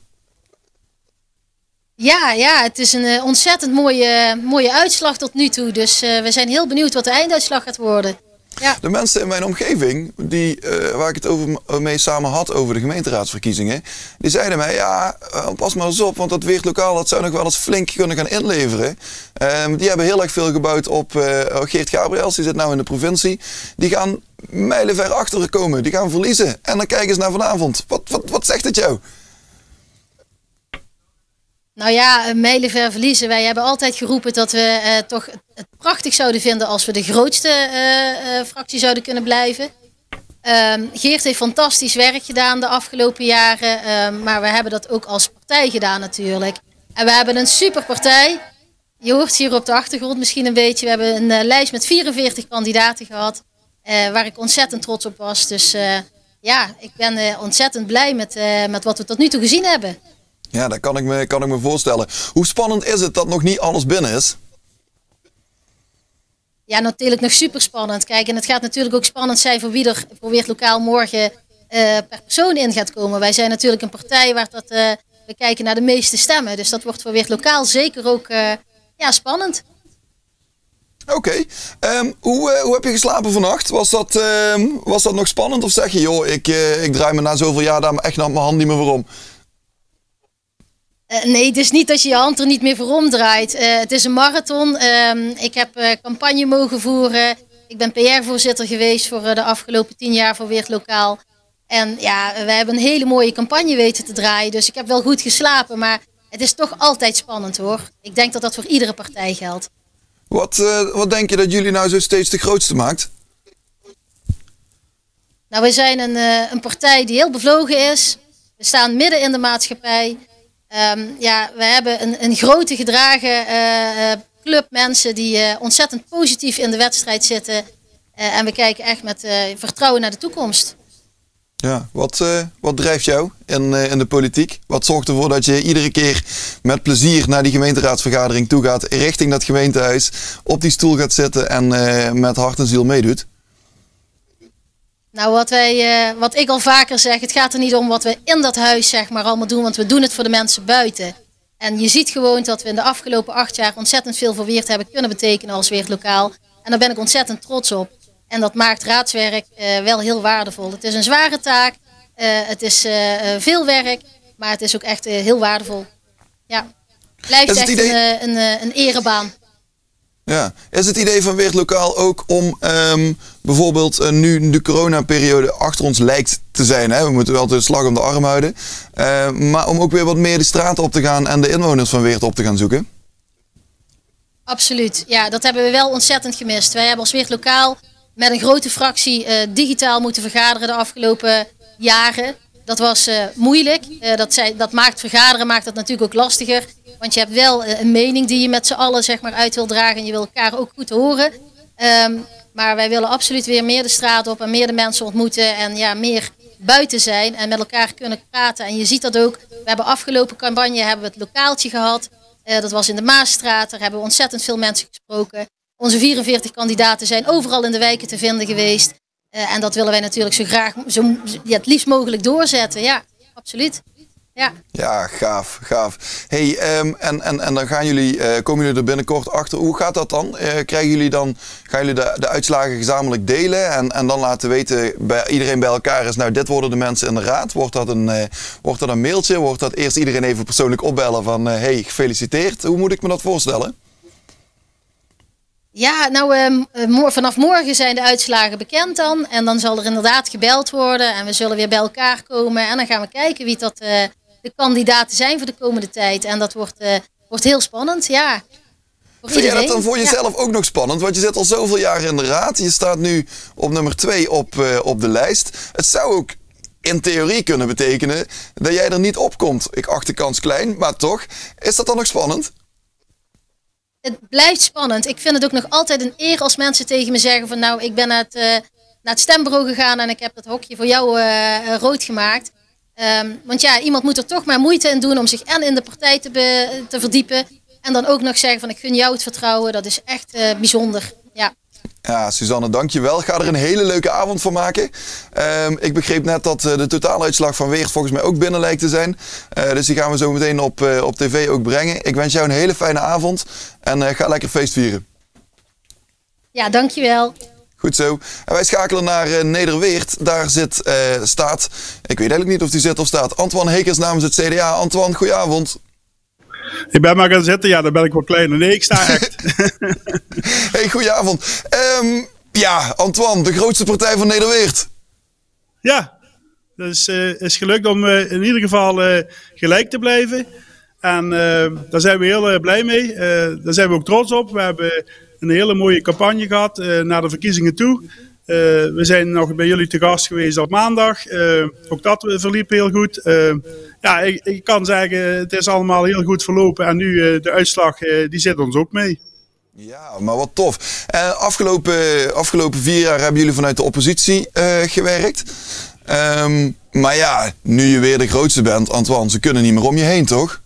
Ja, ja, het is een uh, ontzettend mooie, mooie uitslag tot nu toe. Dus uh, we zijn heel benieuwd wat de einduitslag gaat worden. Ja. De mensen in mijn omgeving, die, uh, waar ik het over, mee samen had over de gemeenteraadsverkiezingen, die zeiden mij, ja, uh, pas maar eens op, want dat Weert Lokaal, dat zou nog wel eens flink kunnen gaan inleveren. Uh, die hebben heel erg veel gebouwd op uh, Geert Gabriels, die zit nou in de provincie. Die gaan mijlenver achter komen, die gaan verliezen. En dan kijk eens naar vanavond. Wat, wat, wat zegt het jou? Nou ja, mijlenver verliezen. Wij hebben altijd geroepen dat we uh, toch het prachtig zouden vinden als we de grootste uh, uh, fractie zouden kunnen blijven. Um, Geert heeft fantastisch werk gedaan de afgelopen jaren, um, maar we hebben dat ook als partij gedaan natuurlijk. En we hebben een superpartij. Je hoort hier op de achtergrond misschien een beetje. We hebben een uh, lijst met vierenveertig kandidaten gehad, uh, waar ik ontzettend trots op was. Dus uh, ja, ik ben uh, ontzettend blij met, uh, met wat we tot nu toe gezien hebben. Ja, dat kan ik, me, kan ik me voorstellen. Hoe spannend is het dat nog niet alles binnen is? Ja, natuurlijk nog super spannend. Kijk, en het gaat natuurlijk ook spannend zijn voor wie er voor Weert Lokaal morgen uh, per persoon in gaat komen. Wij zijn natuurlijk een partij waar dat, uh, we kijken naar de meeste stemmen. Dus dat wordt voor Weert Lokaal zeker ook uh, ja, spannend. Oké. Okay. Um, hoe, uh, hoe heb je geslapen vannacht? Was dat, uh, was dat nog spannend? Of zeg je, joh, ik, uh, ik draai me na zoveel jaar daar echt naar mijn hand niet meer voor om? Uh, nee, het is niet dat je je hand er niet meer voor omdraait. Uh, het is een marathon. Uh, ik heb uh, campagne mogen voeren. Ik ben P R-voorzitter geweest voor uh, de afgelopen tien jaar voor Weert Lokaal. En ja, we hebben een hele mooie campagne weten te draaien. Dus ik heb wel goed geslapen, maar het is toch altijd spannend hoor. Ik denk dat dat voor iedere partij geldt. Wat, uh, wat denk je dat jullie nou zo steeds de grootste maakt? Nou, wij zijn een, uh, een partij die heel bevlogen is. We staan midden in de maatschappij. Um, ja, we hebben een, een grote gedragen uh, club mensen die uh, ontzettend positief in de wedstrijd zitten. Uh, en we kijken echt met uh, vertrouwen naar de toekomst. Ja, wat, uh, wat drijft jou in, uh, in de politiek? Wat zorgt ervoor dat je iedere keer met plezier naar die gemeenteraadsvergadering toe gaat, richting dat gemeentehuis, op die stoel gaat zitten en uh, met hart en ziel meedoet? Nou, wat, wij, uh, wat ik al vaker zeg, het gaat er niet om wat we in dat huis zeg maar allemaal doen, want we doen het voor de mensen buiten. En je ziet gewoon dat we in de afgelopen acht jaar ontzettend veel voor Weert hebben kunnen betekenen als Weert Lokaal. En daar ben ik ontzettend trots op. En dat maakt raadswerk uh, wel heel waardevol. Het is een zware taak, uh, het is uh, veel werk, maar het is ook echt uh, heel waardevol. Ja, het blijft echt idee... een, een, een, een erebaan. Ja, is het idee van Weert Lokaal ook om um, bijvoorbeeld uh, nu de coronaperiode achter ons lijkt te zijn. Hè? We moeten wel de slag om de arm houden. Uh, maar om ook weer wat meer de straat op te gaan en de inwoners van Weert op te gaan zoeken? Absoluut. Ja, dat hebben we wel ontzettend gemist. Wij hebben als Weert Lokaal met een grote fractie uh, digitaal moeten vergaderen de afgelopen jaren. Dat was uh, moeilijk. Uh, dat, zij, dat maakt vergaderen maakt dat natuurlijk ook lastiger. Want je hebt wel uh, een mening die je met z'n allen zeg maar, uit wil dragen. En je wil elkaar ook goed horen. Um, maar wij willen absoluut weer meer de straat op en meer de mensen ontmoeten. En ja, meer buiten zijn en met elkaar kunnen praten. En je ziet dat ook. We hebben afgelopen campagne hebben we het lokaaltje gehad. Uh, dat was in de Maasstraat. Daar hebben we ontzettend veel mensen gesproken. Onze vierenveertig kandidaten zijn overal in de wijken te vinden geweest. Uh, en dat willen wij natuurlijk zo graag, zo, ja, het liefst mogelijk doorzetten. Ja, absoluut. Ja, ja gaaf, gaaf. Hey, um, en, en, en dan gaan jullie, uh, komen jullie er binnenkort achter. Hoe gaat dat dan? Uh, krijgen jullie dan, gaan jullie de, de uitslagen gezamenlijk delen en, en dan laten weten bij iedereen bij elkaar is, nou dit worden de mensen in de raad. Wordt dat een, uh, wordt dat een mailtje? Wordt dat eerst iedereen even persoonlijk opbellen van, uh, hey, gefeliciteerd. Hoe moet ik me dat voorstellen? Ja, nou uh, vanaf morgen zijn de uitslagen bekend dan. En dan zal er inderdaad gebeld worden. En we zullen weer bij elkaar komen. En dan gaan we kijken wie dat uh, de kandidaten zijn voor de komende tijd. En dat wordt, uh, wordt heel spannend, ja. Voor Vind iedereen. jij dat dan voor jezelf ja. ook nog spannend? Want je zit al zoveel jaar in de raad. Je staat nu op nummer twee op, uh, op de lijst. Het zou ook in theorie kunnen betekenen dat jij er niet op komt. Ik acht de kans klein, maar toch. Is dat dan nog spannend? Het blijft spannend. Ik vind het ook nog altijd een eer als mensen tegen me zeggen van nou, ik ben naar het, uh, naar het stembureau gegaan en ik heb het hokje voor jou uh, rood gemaakt. Um, want ja, iemand moet er toch maar moeite in doen om zich en in de partij te, be, te verdiepen. En dan ook nog zeggen van ik gun jou het vertrouwen. Dat is echt uh, bijzonder. Ja. Ja, Suzanne, dankjewel. Ga er een hele leuke avond van maken. Um, ik begreep net dat uh, de totaaluitslag van Weert volgens mij ook binnen lijkt te zijn. Uh, dus die gaan we zo meteen op, uh, op tv ook brengen. Ik wens jou een hele fijne avond en uh, ga lekker feest vieren. Ja, dankjewel. Goed zo. En wij schakelen naar uh, Nederweert. Daar zit, uh, staat, ik weet eigenlijk niet of die zit of staat, Antoine Hekers namens het C D A. Antoine, goedenavond. Ik ben maar gaan zitten, ja, dan ben ik wel kleiner. Nee, ik sta echt. Hey, goedenavond. Um, ja, Antoine, de grootste partij van Nederweert. Ja, het is, uh, is gelukt om uh, in ieder geval uh, gelijk te blijven. En uh, daar zijn we heel uh, blij mee. Uh, daar zijn we ook trots op. We hebben een hele mooie campagne gehad uh, naar de verkiezingen toe. Uh, we zijn nog bij jullie te gast geweest op maandag. Uh, ook dat verliep heel goed. Uh, ja, ik, ik kan zeggen, het is allemaal heel goed verlopen. En nu uh, de uitslag, uh, die zit ons ook mee. Ja, maar wat tof. Uh, afgelopen, afgelopen vier jaar hebben jullie vanuit de oppositie uh, gewerkt. Um, maar ja, nu je weer de grootste bent, Antoine, ze kunnen niet meer om je heen, toch?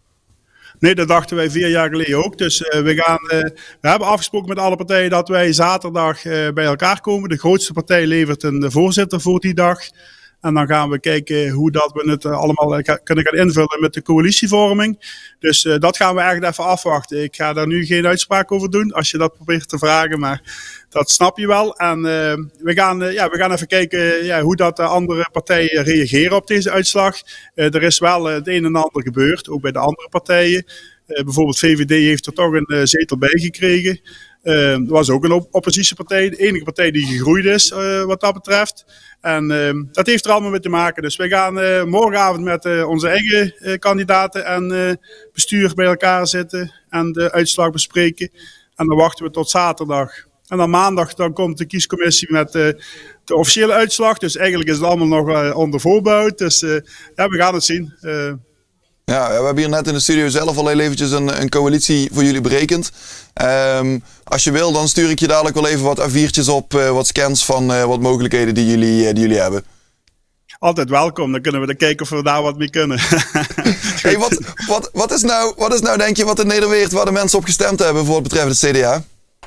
Nee, dat dachten wij vier jaar geleden ook. Dus uh, we, gaan, uh, we hebben afgesproken met alle partijen dat wij zaterdag uh, bij elkaar komen. De grootste partij levert een voorzitter voor die dag. En dan gaan we kijken hoe dat we het uh, allemaal uh, kunnen gaan invullen met de coalitievorming. Dus uh, dat gaan we echt even afwachten. Ik ga daar nu geen uitspraak over doen, als je dat probeert te vragen. Maar dat snap je wel. En uh, we, gaan, uh, ja, we gaan even kijken uh, ja, hoe dat de andere partijen reageren op deze uitslag. Uh, er is wel uh, het een en ander gebeurd, ook bij de andere partijen. Uh, bijvoorbeeld V V D heeft er toch een uh, zetel bij gekregen. Uh, er was ook een op oppositiepartij, de enige partij die gegroeid is uh, wat dat betreft. En uh, dat heeft er allemaal mee te maken. Dus wij gaan uh, morgenavond met uh, onze eigen uh, kandidaten en uh, bestuur bij elkaar zitten en de uitslag bespreken. En dan wachten we tot zaterdag. En dan maandag dan komt de kiescommissie met uh, de officiële uitslag. Dus eigenlijk is het allemaal nog uh, onder voorbouw. Dus uh, ja, we gaan het zien. Uh, Ja, we hebben hier net in de studio zelf al heel eventjes een, een coalitie voor jullie berekend. Um, als je wil, dan stuur ik je dadelijk wel even wat A viertjes op, uh, wat scans van uh, wat mogelijkheden die jullie, uh, die jullie hebben. Altijd welkom, dan kunnen we dan kijken of we daar wat mee kunnen. Hey, wat, wat, wat, is nou, wat is nou, denk je, wat in Nederweert waar de mensen op gestemd hebben voor het betreft het C D A?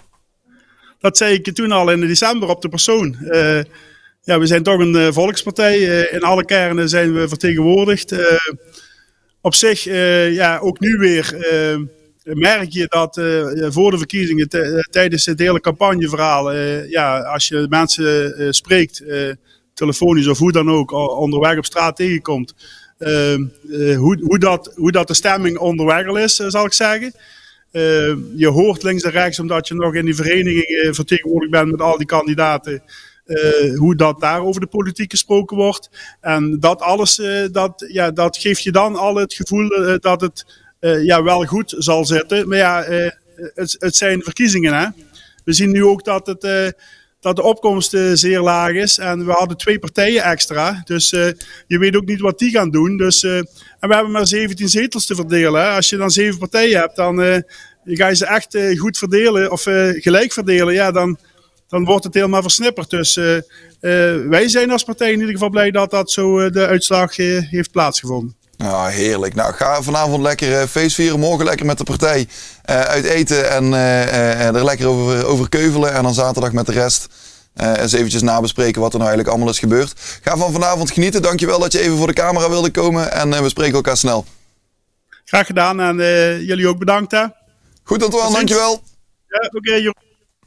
Dat zei ik toen al in december op de persoon. Uh, ja, we zijn toch een uh, volkspartij. Uh, in alle kernen zijn we vertegenwoordigd. Uh, Op zich, uh, ja, ook nu weer uh, merk je dat uh, voor de verkiezingen, tijdens het hele campagneverhaal, uh, ja, als je mensen uh, spreekt, uh, telefonisch of hoe dan ook, onderweg op straat tegenkomt, uh, uh, hoe, hoe, dat, hoe dat de stemming onderweg al is, uh, zal ik zeggen. Uh, je hoort links en rechts, omdat je nog in die vereniging uh, vertegenwoordigd bent met al die kandidaten. Uh, hoe dat daar over de politiek gesproken wordt. En dat alles, uh, dat, ja, dat geeft je dan al het gevoel uh, dat het uh, ja, wel goed zal zitten. Maar ja, uh, het, het zijn verkiezingen. Hè? We zien nu ook dat het, uh, dat de opkomst uh, zeer laag is. En we hadden twee partijen extra. Dus uh, je weet ook niet wat die gaan doen. Dus, uh, en we hebben maar zeventien zetels te verdelen. Hè. Als je dan zeven partijen hebt, dan uh, ga je ze echt uh, goed verdelen of uh, gelijk verdelen. Ja, dan, dan wordt het helemaal versnipperd. Dus uh, uh, wij zijn als partij in ieder geval blij dat dat zo uh, de uitslag uh, heeft plaatsgevonden. Ja, heerlijk. Nou, ga vanavond lekker uh, feest vieren. Morgen lekker met de partij uh, uit eten en uh, uh, er lekker over, over keuvelen. En dan zaterdag met de rest uh, eens eventjes nabespreken wat er nou eigenlijk allemaal is gebeurd. Ga van vanavond genieten. Dankjewel dat je even voor de camera wilde komen. En uh, we spreken elkaar snel. Graag gedaan en uh, jullie ook bedankt. Hè? Goed, Antoine. Dankjewel. Ja, oké, okay, joh.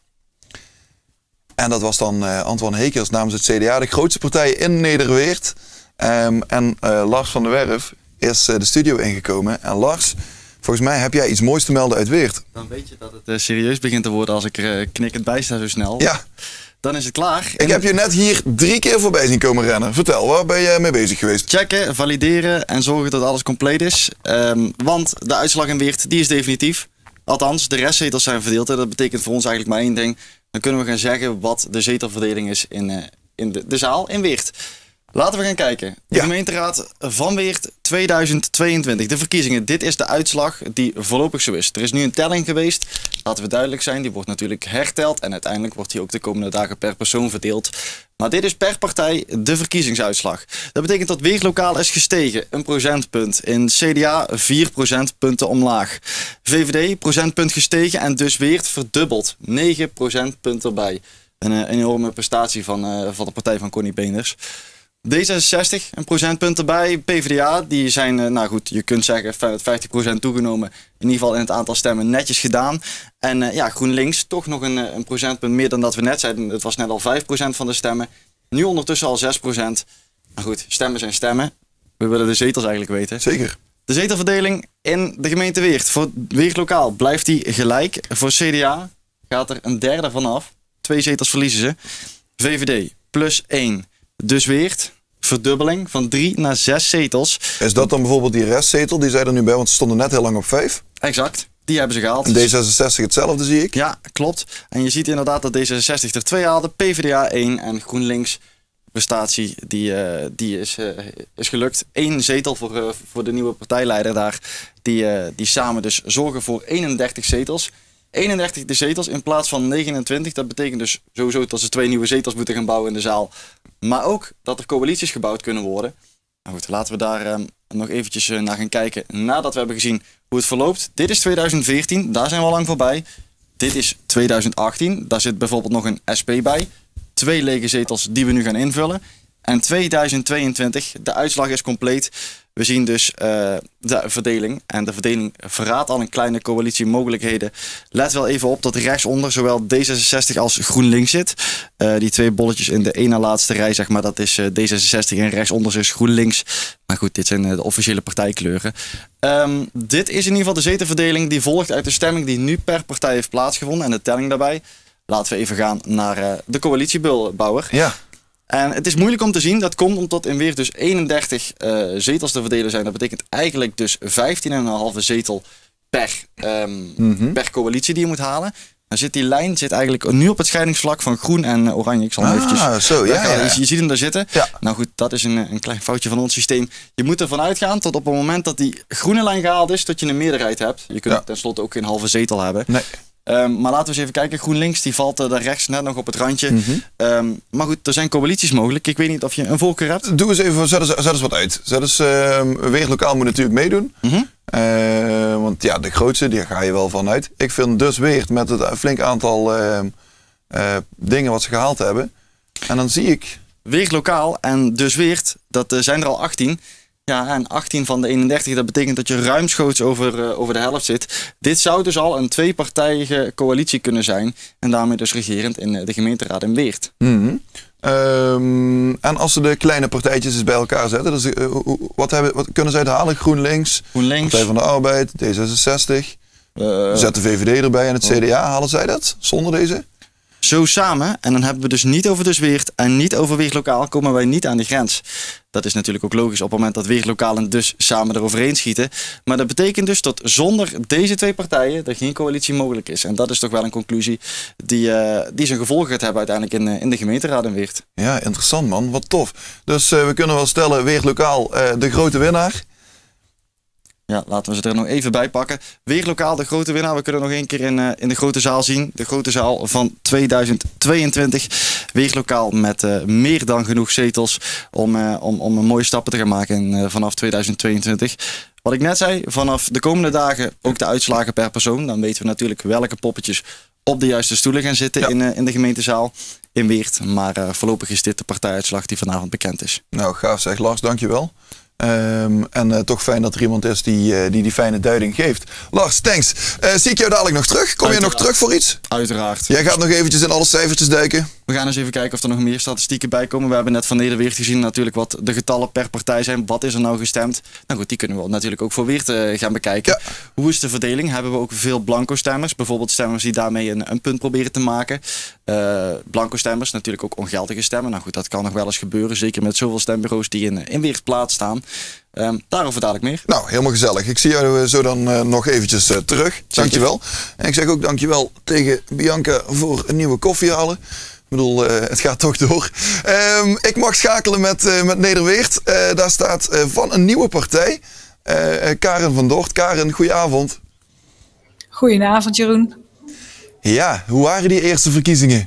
En dat was dan uh, Antoine Hekers namens het C D A, de grootste partij in Nederweert. Um, en uh, Lars van der Werf is uh, de studio ingekomen. En Lars, volgens mij heb jij iets moois te melden uit Weert. Dan weet je dat het uh, serieus begint te worden als ik er uh, knikkend bij sta zo snel. Ja. Dan is het klaar. Ik heb je net hier drie keer voorbij zien komen rennen. Vertel, waar ben je mee bezig geweest? Checken, valideren en zorgen dat alles compleet is. Um, want de uitslag in Weert, die is definitief. Althans, de restzetels zijn verdeeld. En dat betekent voor ons eigenlijk maar één ding. Dan kunnen we gaan zeggen wat de zetelverdeling is in, uh, in de, de zaal in Weert. Laten we gaan kijken. De ja. gemeenteraad van Weert tweeduizend tweeëntwintig. De verkiezingen. Dit is de uitslag die voorlopig zo is. Er is nu een telling geweest. Laten we duidelijk zijn. Die wordt natuurlijk herteld. En uiteindelijk wordt die ook de komende dagen per persoon verdeeld. Maar dit is per partij de verkiezingsuitslag. Dat betekent dat Weert lokaal is gestegen. Een procentpunt. In C D A vier procentpunten omlaag. V V D procentpunt gestegen. En dus Weert verdubbeld. negen procentpunten erbij. Een, een enorme prestatie van, uh, van de partij van Connie Beenders. D zesenzestig, een procentpunt erbij. P V D A, die zijn, nou goed, je kunt zeggen vijftig procent toegenomen. In ieder geval in het aantal stemmen netjes gedaan. En uh, ja, GroenLinks, toch nog een, een procentpunt meer dan dat we net zeiden. Het was net al vijf procent van de stemmen. Nu ondertussen al zes procent. Maar goed, stemmen zijn stemmen. We willen de zetels eigenlijk weten. Zeker. De zetelverdeling in de gemeente Weert. Voor Weert lokaal blijft die gelijk. Voor C D A gaat er een derde vanaf. Twee zetels verliezen ze. V V D plus één. Dus Weert, verdubbeling van drie naar zes zetels. Is dat dan bijvoorbeeld die restzetel? Die zijn er nu bij, want ze stonden net heel lang op vijf. Exact, die hebben ze gehaald. En D zesenzestig hetzelfde, zie ik. Ja, klopt. En je ziet inderdaad dat D zesenzestig er twee haalde, P V D A één en GroenLinks prestatie die, uh, die is, uh, is gelukt. Eén zetel voor, uh, voor de nieuwe partijleider daar, die, uh, die samen dus zorgen voor eenendertig zetels. eenendertig de zetels in plaats van negenentwintig. Dat betekent dus sowieso dat ze twee nieuwe zetels moeten gaan bouwen in de zaal. Maar ook dat er coalities gebouwd kunnen worden. Nou goed, laten we daar um, nog eventjes uh, naar gaan kijken. Nadat we hebben gezien hoe het verloopt. Dit is tweeduizend veertien, daar zijn we al lang voorbij. Dit is tweeduizend achttien, daar zit bijvoorbeeld nog een S P bij. Twee lege zetels die we nu gaan invullen. En tweeduizend tweeëntwintig, de uitslag is compleet. We zien dus uh, de verdeling. En de verdeling verraadt al een kleine coalitie mogelijkheden. Let wel even op dat rechtsonder zowel D zesenzestig als GroenLinks zit. Uh, die twee bolletjes in de ene laatste rij, zeg maar, dat is uh, D zesenzestig en rechtsonder is GroenLinks. Maar goed, dit zijn uh, de officiële partijkleuren. Um, dit is in ieder geval de zetelverdeling die volgt uit de stemming die nu per partij heeft plaatsgevonden. En de telling daarbij. Laten we even gaan naar uh, de coalitiebouwer. Ja. En het is moeilijk om te zien. Dat komt omdat in Weert dus eenendertig uh, zetels te verdelen zijn. Dat betekent eigenlijk dus vijftien komma vijf zetel per, um, mm-hmm. per coalitie die je moet halen. Dan zit die lijn zit eigenlijk nu op het scheidingsvlak van groen en oranje. Ik zal hem ah, eventjes... Zo, ja, ja, ja. Je, je ziet hem daar zitten. Ja. Nou goed, dat is een, een klein foutje van ons systeem. Je moet ervan uitgaan tot op het moment dat die groene lijn gehaald is, dat je een meerderheid hebt. Je kunt ja. tenslotte ook geen halve zetel hebben. Nee. Um, maar laten we eens even kijken. GroenLinks die valt uh, daar rechts net nog op het randje. Mm-hmm. um, maar goed, er zijn coalities mogelijk. Ik weet niet of je een voorkeur hebt. Doe eens even, zet eens, zet eens wat uit. Zet eens, uh, Weert lokaal moet natuurlijk meedoen. Mm-hmm. Uh, want ja, de grootste, die ga je wel vanuit. Ik vind dus Weert met het flink aantal uh, uh, dingen wat ze gehaald hebben. En dan zie ik... Weert lokaal en dus Weert, dat uh, zijn er al achttien. Ja, en achttien van de eenendertig, dat betekent dat je ruimschoots over, uh, over de helft zit. Dit zou dus al een tweepartijige coalitie kunnen zijn. En daarmee dus regerend in uh, de gemeenteraad in Weert. Mm-hmm. Um, en als ze de kleine partijtjes eens bij elkaar zetten, dus, uh, wat, hebben, wat kunnen zij het halen? GroenLinks, GroenLinks, Partij van de Arbeid, D zesenzestig. Uh, Zet de V V D erbij en het C D A. Halen zij dat zonder deze? Zo samen, en dan hebben we dus niet over de Weert en niet over Weert Lokaal, komen wij niet aan die grens. Dat is natuurlijk ook logisch op het moment dat Weert Lokaal en dus samen eroverheen schieten. Maar dat betekent dus dat zonder deze twee partijen er geen coalitie mogelijk is. En dat is toch wel een conclusie die, uh, die zijn gevolgen gaat hebben uiteindelijk in, uh, in de gemeenteraad in Weert. Ja, interessant man. Wat tof. Dus uh, we kunnen wel stellen, Weert Lokaal uh, de grote winnaar. Ja, laten we ze er nog even bij pakken. Weert Lokaal, de grote winnaar. We kunnen nog één keer in, uh, in de grote zaal zien. De grote zaal van tweeduizend tweeëntwintig. Weert Lokaal met uh, meer dan genoeg zetels om, uh, om, om een mooie stappen te gaan maken in, uh, vanaf tweeduizend tweeëntwintig. Wat ik net zei, vanaf de komende dagen ook de uitslagen per persoon. Dan weten we natuurlijk welke poppetjes op de juiste stoelen gaan zitten ja. in, uh, in de gemeentezaal in Weert. Maar uh, voorlopig is dit de partijuitslag die vanavond bekend is. Nou, gaaf zeg Lars, dankjewel. Um, en uh, toch fijn dat er iemand is die uh, die, die fijne duiding geeft. Lars, thanks. Uh, zie ik jou dadelijk nog terug? Kom Uiteraard. je nog terug voor iets? Uiteraard. Jij gaat nog eventjes in alle cijfertjes duiken? We gaan eens even kijken of er nog meer statistieken bij komen. We hebben net van Nederweert gezien natuurlijk wat de getallen per partij zijn. Wat is er nou gestemd? Nou goed, die kunnen we natuurlijk ook voor Weert uh, gaan bekijken. Ja. Hoe is de verdeling? Hebben we ook veel blanco stemmers? Bijvoorbeeld stemmers die daarmee een, een punt proberen te maken. Uh, blanco stemmers, natuurlijk ook ongeldige stemmen. Nou goed, dat kan nog wel eens gebeuren. Zeker met zoveel stembureaus die in, in Weert plaats staan. Um, daarover dadelijk meer. Nou, helemaal gezellig. Ik zie jou zo dan uh, nog eventjes uh, terug. Dankjewel. En ik zeg ook dankjewel tegen Bianca voor een nieuwe koffie halen. Ik bedoel, uh, het gaat toch door. Um, ik mag schakelen met, uh, met Nederweert. Uh, daar staat uh, van een nieuwe partij. Uh, Karen van Dort. Karen, goedenavond. Goedenavond, Jeroen. Ja, hoe waren die eerste verkiezingen?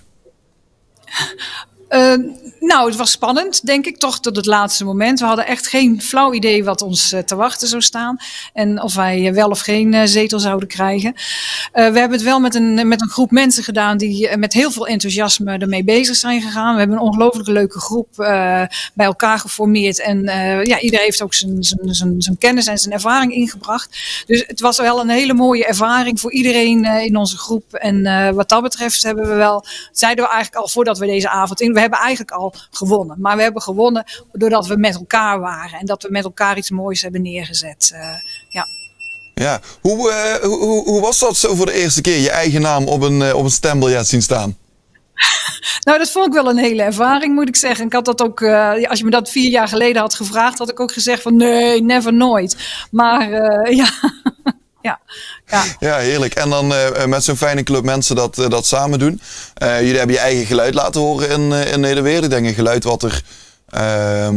Uh, nou, het was spannend, denk ik, toch tot het laatste moment. We hadden echt geen flauw idee wat ons uh, te wachten zou staan. En of wij uh, wel of geen uh, zetel zouden krijgen. Uh, we hebben het wel met een, met een groep mensen gedaan die uh, met heel veel enthousiasme ermee bezig zijn gegaan. We hebben een ongelooflijk leuke groep uh, bij elkaar geformeerd. En uh, ja, iedereen heeft ook zijn, zijn, zijn, zijn kennis en zijn ervaring ingebracht. Dus het was wel een hele mooie ervaring voor iedereen uh, in onze groep. En uh, wat dat betreft hebben we wel, zeiden we eigenlijk al voordat we deze avond in, we hebben eigenlijk al gewonnen. Maar we hebben gewonnen doordat we met elkaar waren. En dat we met elkaar iets moois hebben neergezet. Uh, ja. Ja, hoe, uh, hoe, hoe was dat zo voor de eerste keer? Je eigen naam op een, uh, op een stembiljet zien staan? Nou, dat vond ik wel een hele ervaring, moet ik zeggen. Ik had dat ook, uh, als je me dat vier jaar geleden had gevraagd, had ik ook gezegd van nee, never, nooit. Maar uh, ja... Ja, ja. ja, heerlijk. En dan uh, met zo'n fijne club mensen dat, uh, dat samen doen. Uh, jullie hebben je eigen geluid laten horen in, uh, in Nederweert. Ik denk een geluid wat er uh,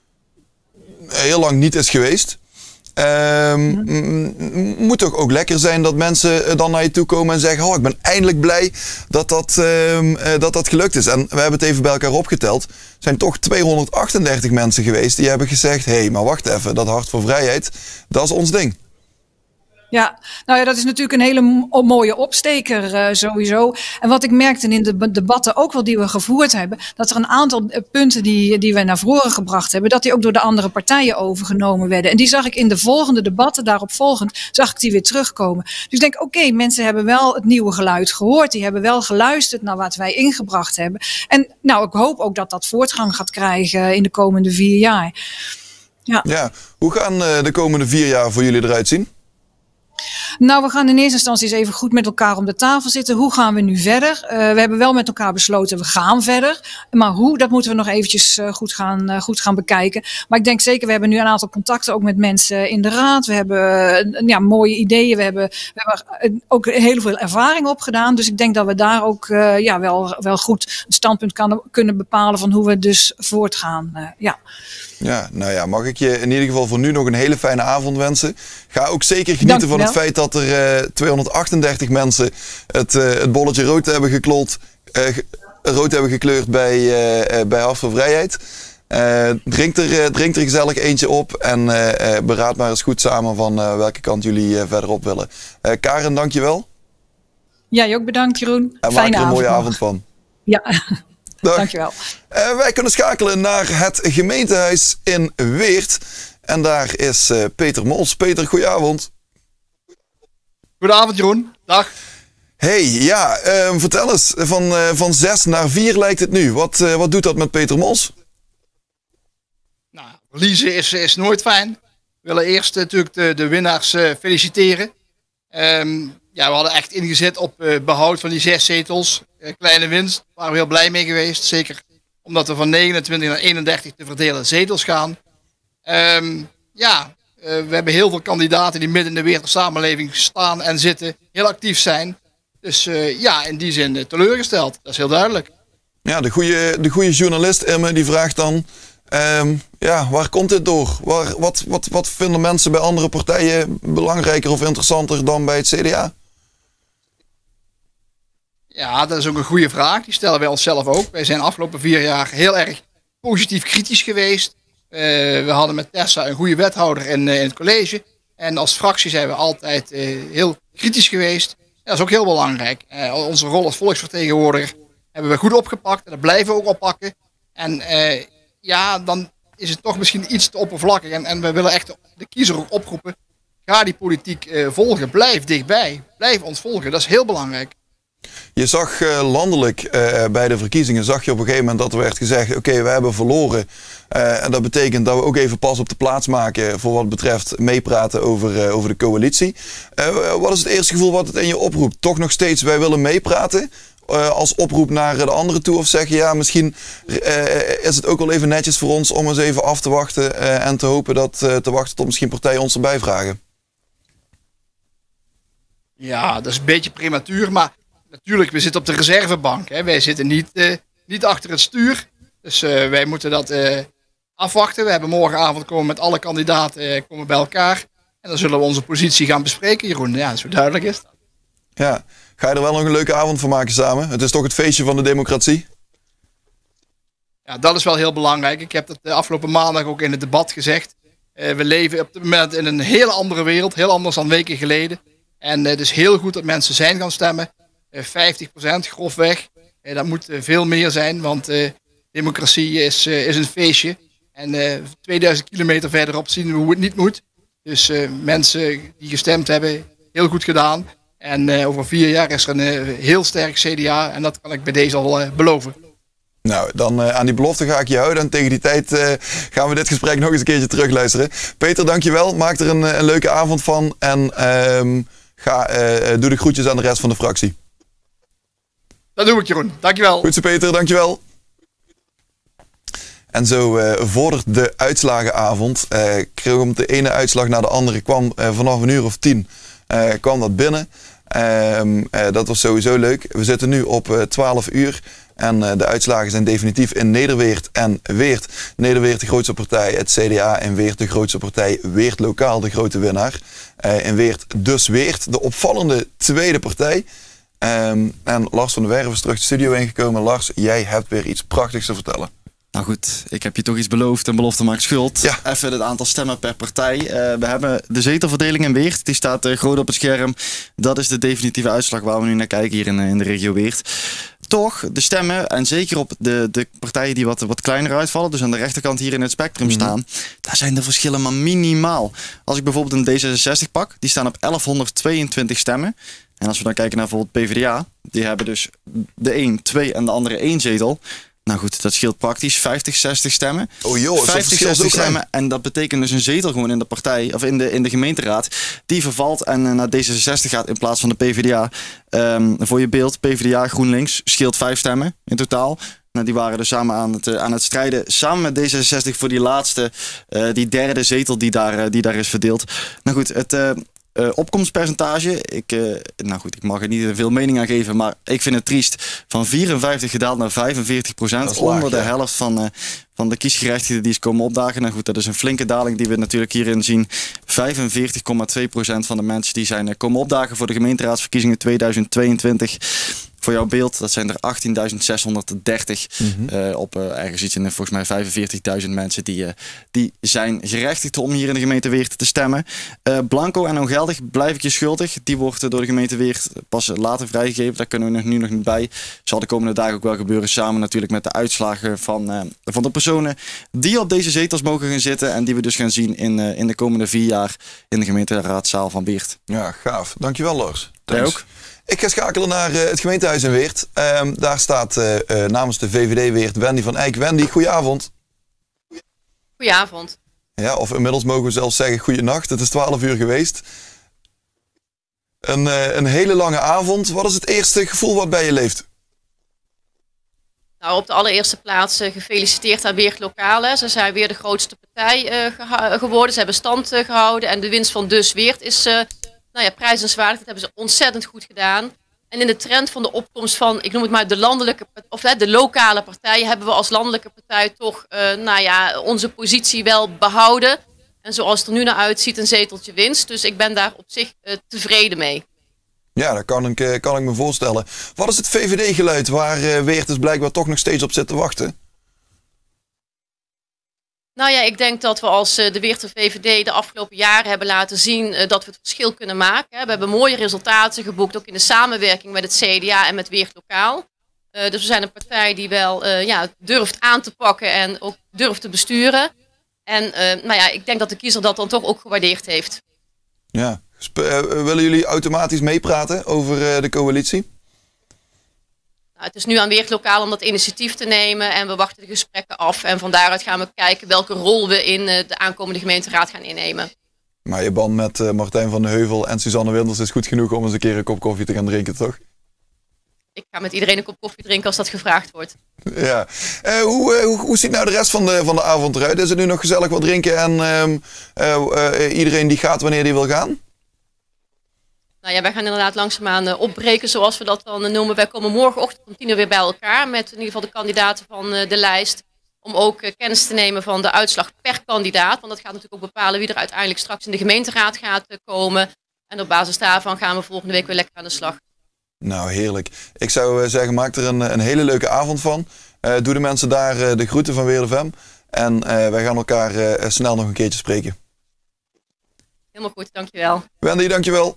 heel lang niet is geweest. Uh, mm. Moet toch ook lekker zijn dat mensen dan naar je toe komen en zeggen, oh, ik ben eindelijk blij dat dat, uh, uh, dat dat gelukt is. En we hebben het even bij elkaar opgeteld. Er zijn toch tweehonderdachtendertig mensen geweest die hebben gezegd, hé, hey, maar wacht even, dat Hart voor Vrijheid, dat is ons ding. Ja, nou ja, dat is natuurlijk een hele mo- mooie opsteker uh, sowieso. En wat ik merkte in de debatten ook wel die we gevoerd hebben, dat er een aantal uh, punten die, die we naar voren gebracht hebben, dat die ook door de andere partijen overgenomen werden. En die zag ik in de volgende debatten, daarop volgend, zag ik die weer terugkomen. Dus ik denk, oké, okay, mensen hebben wel het nieuwe geluid gehoord. Die hebben wel geluisterd naar wat wij ingebracht hebben. En nou, ik hoop ook dat dat voortgang gaat krijgen in de komende vier jaar. Ja, ja. Hoe gaan uh, de komende vier jaar voor jullie eruit zien? Nou, we gaan in eerste instantie eens even goed met elkaar om de tafel zitten. Hoe gaan we nu verder? Uh, we hebben wel met elkaar besloten, we gaan verder. Maar hoe, dat moeten we nog eventjes uh, goed, gaan, uh, goed gaan bekijken. Maar ik denk zeker, we hebben nu een aantal contacten ook met mensen in de raad. We hebben uh, ja, mooie ideeën. We hebben, we hebben ook heel veel ervaring opgedaan. Dus ik denk dat we daar ook uh, ja, wel, wel goed een standpunt kan, kunnen bepalen van hoe we dus voortgaan. Uh, ja. Ja, nou ja, mag ik je in ieder geval voor nu nog een hele fijne avond wensen. Ga ook zeker genieten van het feit dat er uh, tweehonderdachtendertig mensen het, uh, het bolletje rood hebben geklopt, uh, rood hebben gekleurd bij, uh, uh, bij Hart voor Vrijheid. Uh, drink, er, uh, drink er gezellig eentje op en uh, uh, beraad maar eens goed samen van uh, welke kant jullie uh, verderop willen. Uh, Karen, dankjewel. Jij ook bedankt, Jeroen. En maak er een mooie avond van. Ja. Dag. Dankjewel. Uh, wij kunnen schakelen naar het gemeentehuis in Weert. En daar is uh, Peter Mols. Peter, goedenavond. Goedenavond, Jeroen. Dag. Hey, ja, uh, vertel eens. Van, uh, van zes naar vier lijkt het nu. Wat, uh, wat doet dat met Peter Mols? Nou, verliezen is, is nooit fijn. We willen eerst uh, natuurlijk de, de winnaars uh, feliciteren. Um, ja, we hadden echt ingezet op uh, behoud van die zes zetels. Uh, kleine winst, daar waren we heel blij mee geweest. Zeker omdat we van negenentwintig naar eenendertig te verdelen zetels gaan. Um, ja, uh, we hebben heel veel kandidaten die midden in de wereldssamenleving staan en zitten. Heel actief zijn. Dus uh, ja, in die zin uh, teleurgesteld. Dat is heel duidelijk. Ja, de goede, de goede journalist Imme die vraagt dan... Um, ja, waar komt dit door? Waar, wat, wat, wat vinden mensen bij andere partijen belangrijker of interessanter dan bij het C D A? Ja, dat is ook een goede vraag. Die stellen wij onszelf ook. Wij zijn de afgelopen vier jaar heel erg positief kritisch geweest. Uh, we hadden met Tessa een goede wethouder in, uh, in het college. En als fractie zijn we altijd uh, heel kritisch geweest. En dat is ook heel belangrijk. Uh, onze rol als volksvertegenwoordiger hebben we goed opgepakt. En dat blijven we ook oppakken. En uh, ja, dan is het toch misschien iets te oppervlakkig. En, en we willen echt de, de kiezer ook oproepen. Ga die politiek uh, volgen. Blijf dichtbij. Blijf ons volgen. Dat is heel belangrijk. Je zag uh, landelijk uh, bij de verkiezingen, zag je op een gegeven moment dat er werd gezegd, oké, okay, we hebben verloren. Uh, en dat betekent dat we ook even pas op de plaats maken voor wat betreft meepraten over, uh, over de coalitie. Uh, wat is het eerste gevoel wat het in je oproept? Toch nog steeds, wij willen meepraten? Uh, als oproep naar de anderen toe? Of zeg je, ja, misschien uh, is het ook wel even netjes voor ons om eens even af te wachten uh, en te hopen dat, uh, te wachten tot misschien partijen ons erbij vragen? Ja, dat is een beetje prematuur, maar natuurlijk, we zitten op de reservebank. Hè. Wij zitten niet, uh, niet achter het stuur. Dus uh, wij moeten dat uh, afwachten. We hebben morgenavond komen met alle kandidaten uh, komen bij elkaar. En dan zullen we onze positie gaan bespreken, Jeroen. Ja, zo duidelijk is dat. Ja, ga je er wel nog een leuke avond van maken samen? Het is toch het feestje van de democratie? Ja, dat is wel heel belangrijk. Ik heb dat de afgelopen maandag ook in het debat gezegd. Uh, we leven op dit moment in een hele andere wereld. Heel anders dan weken geleden. En uh, het is heel goed dat mensen zijn gaan stemmen. vijftig procent grofweg. Dat moet veel meer zijn, want uh, democratie is, uh, is een feestje. En uh, tweeduizend kilometer verderop zien we hoe het niet moet. Dus uh, mensen die gestemd hebben, heel goed gedaan. En uh, over vier jaar is er een uh, heel sterk C D A en dat kan ik bij deze al uh, beloven. Nou, dan uh, aan die belofte ga ik je houden. En tegen die tijd uh, gaan we dit gesprek nog eens een keertje terugluisteren. Peter, dankjewel. Maak er een, een leuke avond van. En uh, ga, uh, doe de groetjes aan de rest van de fractie. Dat doe ik, Jeroen. Dankjewel. Goed zo, Peter. Dankjewel. En zo uh, vordert de uitslagenavond. Uh, kwam de ene uitslag naar de andere. Kwam uh, vanaf een uur of tien uh, kwam dat binnen. Uh, uh, dat was sowieso leuk. We zitten nu op uh, twaalf uur. En uh, de uitslagen zijn definitief in Nederweert en Weert. Nederweert de grootste partij, het C D A. En Weert de grootste partij, Weert Lokaal de grote winnaar. Uh, in Weert dus Weert, de opvallende tweede partij. Um, en Lars van der Werf is terug de studio ingekomen. Lars, jij hebt weer iets prachtigs te vertellen. Nou goed, ik heb je toch iets beloofd en belofte maakt schuld. Ja. Even het aantal stemmen per partij. Uh, we hebben de zetelverdeling in Weert, die staat uh, groot op het scherm. Dat is de definitieve uitslag waar we nu naar kijken hier in, uh, in de regio Weert. Toch, de stemmen, en zeker op de, de partijen die wat, wat kleiner uitvallen, dus aan de rechterkant hier in het spectrum mm-hmm. staan, daar zijn de verschillen maar minimaal. Als ik bijvoorbeeld een D zesenzestig pak, die staan op elfhonderdtweeëntwintig stemmen. En als we dan kijken naar bijvoorbeeld P v d A, die hebben dus de een, twee en de andere één zetel. Nou goed, dat scheelt praktisch vijftig, zestig stemmen. Oh joh, vijftig, zestig stemmen. En dat betekent dus een zetel gewoon in de partij, of in de, in de gemeenteraad, die vervalt en uh, naar D zesenzestig gaat in plaats van de P v d A. Um, voor je beeld, P v d A, GroenLinks, scheelt vijf stemmen in totaal. Nou, die waren dus samen aan het, uh, aan het strijden, samen met D zesenzestig voor die laatste, uh, die derde zetel die daar, uh, die daar is verdeeld. Nou goed, het... Uh, Uh, opkomstpercentage, ik, uh, nou goed, ik mag er niet veel mening aan geven, maar ik vind het triest. Van vierenvijftig gedaald naar vijfenveertig procent. Onder de ja. helft van, uh, van de kiesgerechtigden die is komen opdagen. Nou goed, dat is een flinke daling die we natuurlijk hierin zien. vijfenveertig komma twee procent van de mensen die zijn uh, komen opdagen voor de gemeenteraadsverkiezingen tweeduizend tweeëntwintig. Voor jouw beeld, dat zijn er achttienduizend zeshonderddertig. Mm-hmm. uh, op uh, ergens iets in volgens mij vijfenveertigduizend mensen die, uh, die zijn gerechtigd om hier in de gemeente Weert te stemmen. Uh, blanco en ongeldig blijf ik je schuldig. Die wordt uh, door de gemeente Weert pas later vrijgegeven. Daar kunnen we nog, nu nog niet bij. Zal de komende dagen ook wel gebeuren. Samen natuurlijk met de uitslagen van, uh, van de personen die op deze zetels mogen gaan zitten. En die we dus gaan zien in, uh, in de komende vier jaar in de gemeenteraadzaal van Weert. Ja, gaaf. Dankjewel, Lars. Jij ook. Ik ga schakelen naar uh, het gemeentehuis in Weert. Uh, daar staat uh, uh, namens de V V D Weert Wendy van Eyck. Wendy, goedenavond. Goedenavond. Ja, of inmiddels mogen we zelfs zeggen goeienacht. Het is twaalf uur geweest. Een, uh, een hele lange avond. Wat is het eerste gevoel wat bij je leeft? Nou, op de allereerste plaats uh, gefeliciteerd aan Weert Lokaal. Hè. Ze zijn weer de grootste partij uh, geha- geworden. Ze hebben stand uh, gehouden. En de winst van Dus Weert is uh, nou ja, prijzenswaardig. Dat hebben ze ontzettend goed gedaan. En in de trend van de opkomst van, ik noem het maar, de landelijke of hè, de lokale partijen, hebben we als landelijke partij toch uh, nou ja, onze positie wel behouden. En zoals het er nu naar uitziet, een zeteltje winst. Dus ik ben daar op zich uh, tevreden mee. Ja, dat kan ik, kan ik me voorstellen. Wat is het V V D-geluid waar uh, Weert dus blijkbaar toch nog steeds op zit te wachten? Nou ja, ik denk dat we als uh, de Weerter V V D de afgelopen jaren hebben laten zien uh, dat we het verschil kunnen maken. Hè. We hebben mooie resultaten geboekt, ook in de samenwerking met het C D A en met Weert Lokaal. Uh, dus we zijn een partij die wel uh, ja, durft aan te pakken en ook durft te besturen. En uh, nou ja, ik denk dat de kiezer dat dan toch ook gewaardeerd heeft. Ja. Sp- uh, willen jullie automatisch meepraten over uh, de coalitie? Nou, het is nu aan Weert Lokaal om dat initiatief te nemen en we wachten de gesprekken af. En van daaruit gaan we kijken welke rol we in uh, de aankomende gemeenteraad gaan innemen. Maar je band met uh, Martijn van de Heuvel en Suzanne Wilders is goed genoeg om eens een keer een kop koffie te gaan drinken, toch? Ik ga met iedereen een kop koffie drinken als dat gevraagd wordt. Ja. Uh, hoe, uh, hoe, hoe ziet nou de rest van de, van de avond eruit? Is er nu nog gezellig wat drinken en uh, uh, uh, iedereen die gaat wanneer die wil gaan? Nou ja, wij gaan inderdaad langzaamaan uh, opbreken zoals we dat dan uh, noemen. Wij komen morgenochtend om tien uur weer bij elkaar met in ieder geval de kandidaten van uh, de lijst. Om ook uh, kennis te nemen van de uitslag per kandidaat. Want dat gaat natuurlijk ook bepalen wie er uiteindelijk straks in de gemeenteraad gaat uh, komen. En op basis daarvan gaan we volgende week weer lekker aan de slag. Nou, heerlijk. Ik zou uh, zeggen, maak er een, een hele leuke avond van. Uh, doe de mensen daar uh, de groeten van Weert F M. En uh, wij gaan elkaar uh, snel nog een keertje spreken. Helemaal goed, dankjewel. Wendy, dankjewel.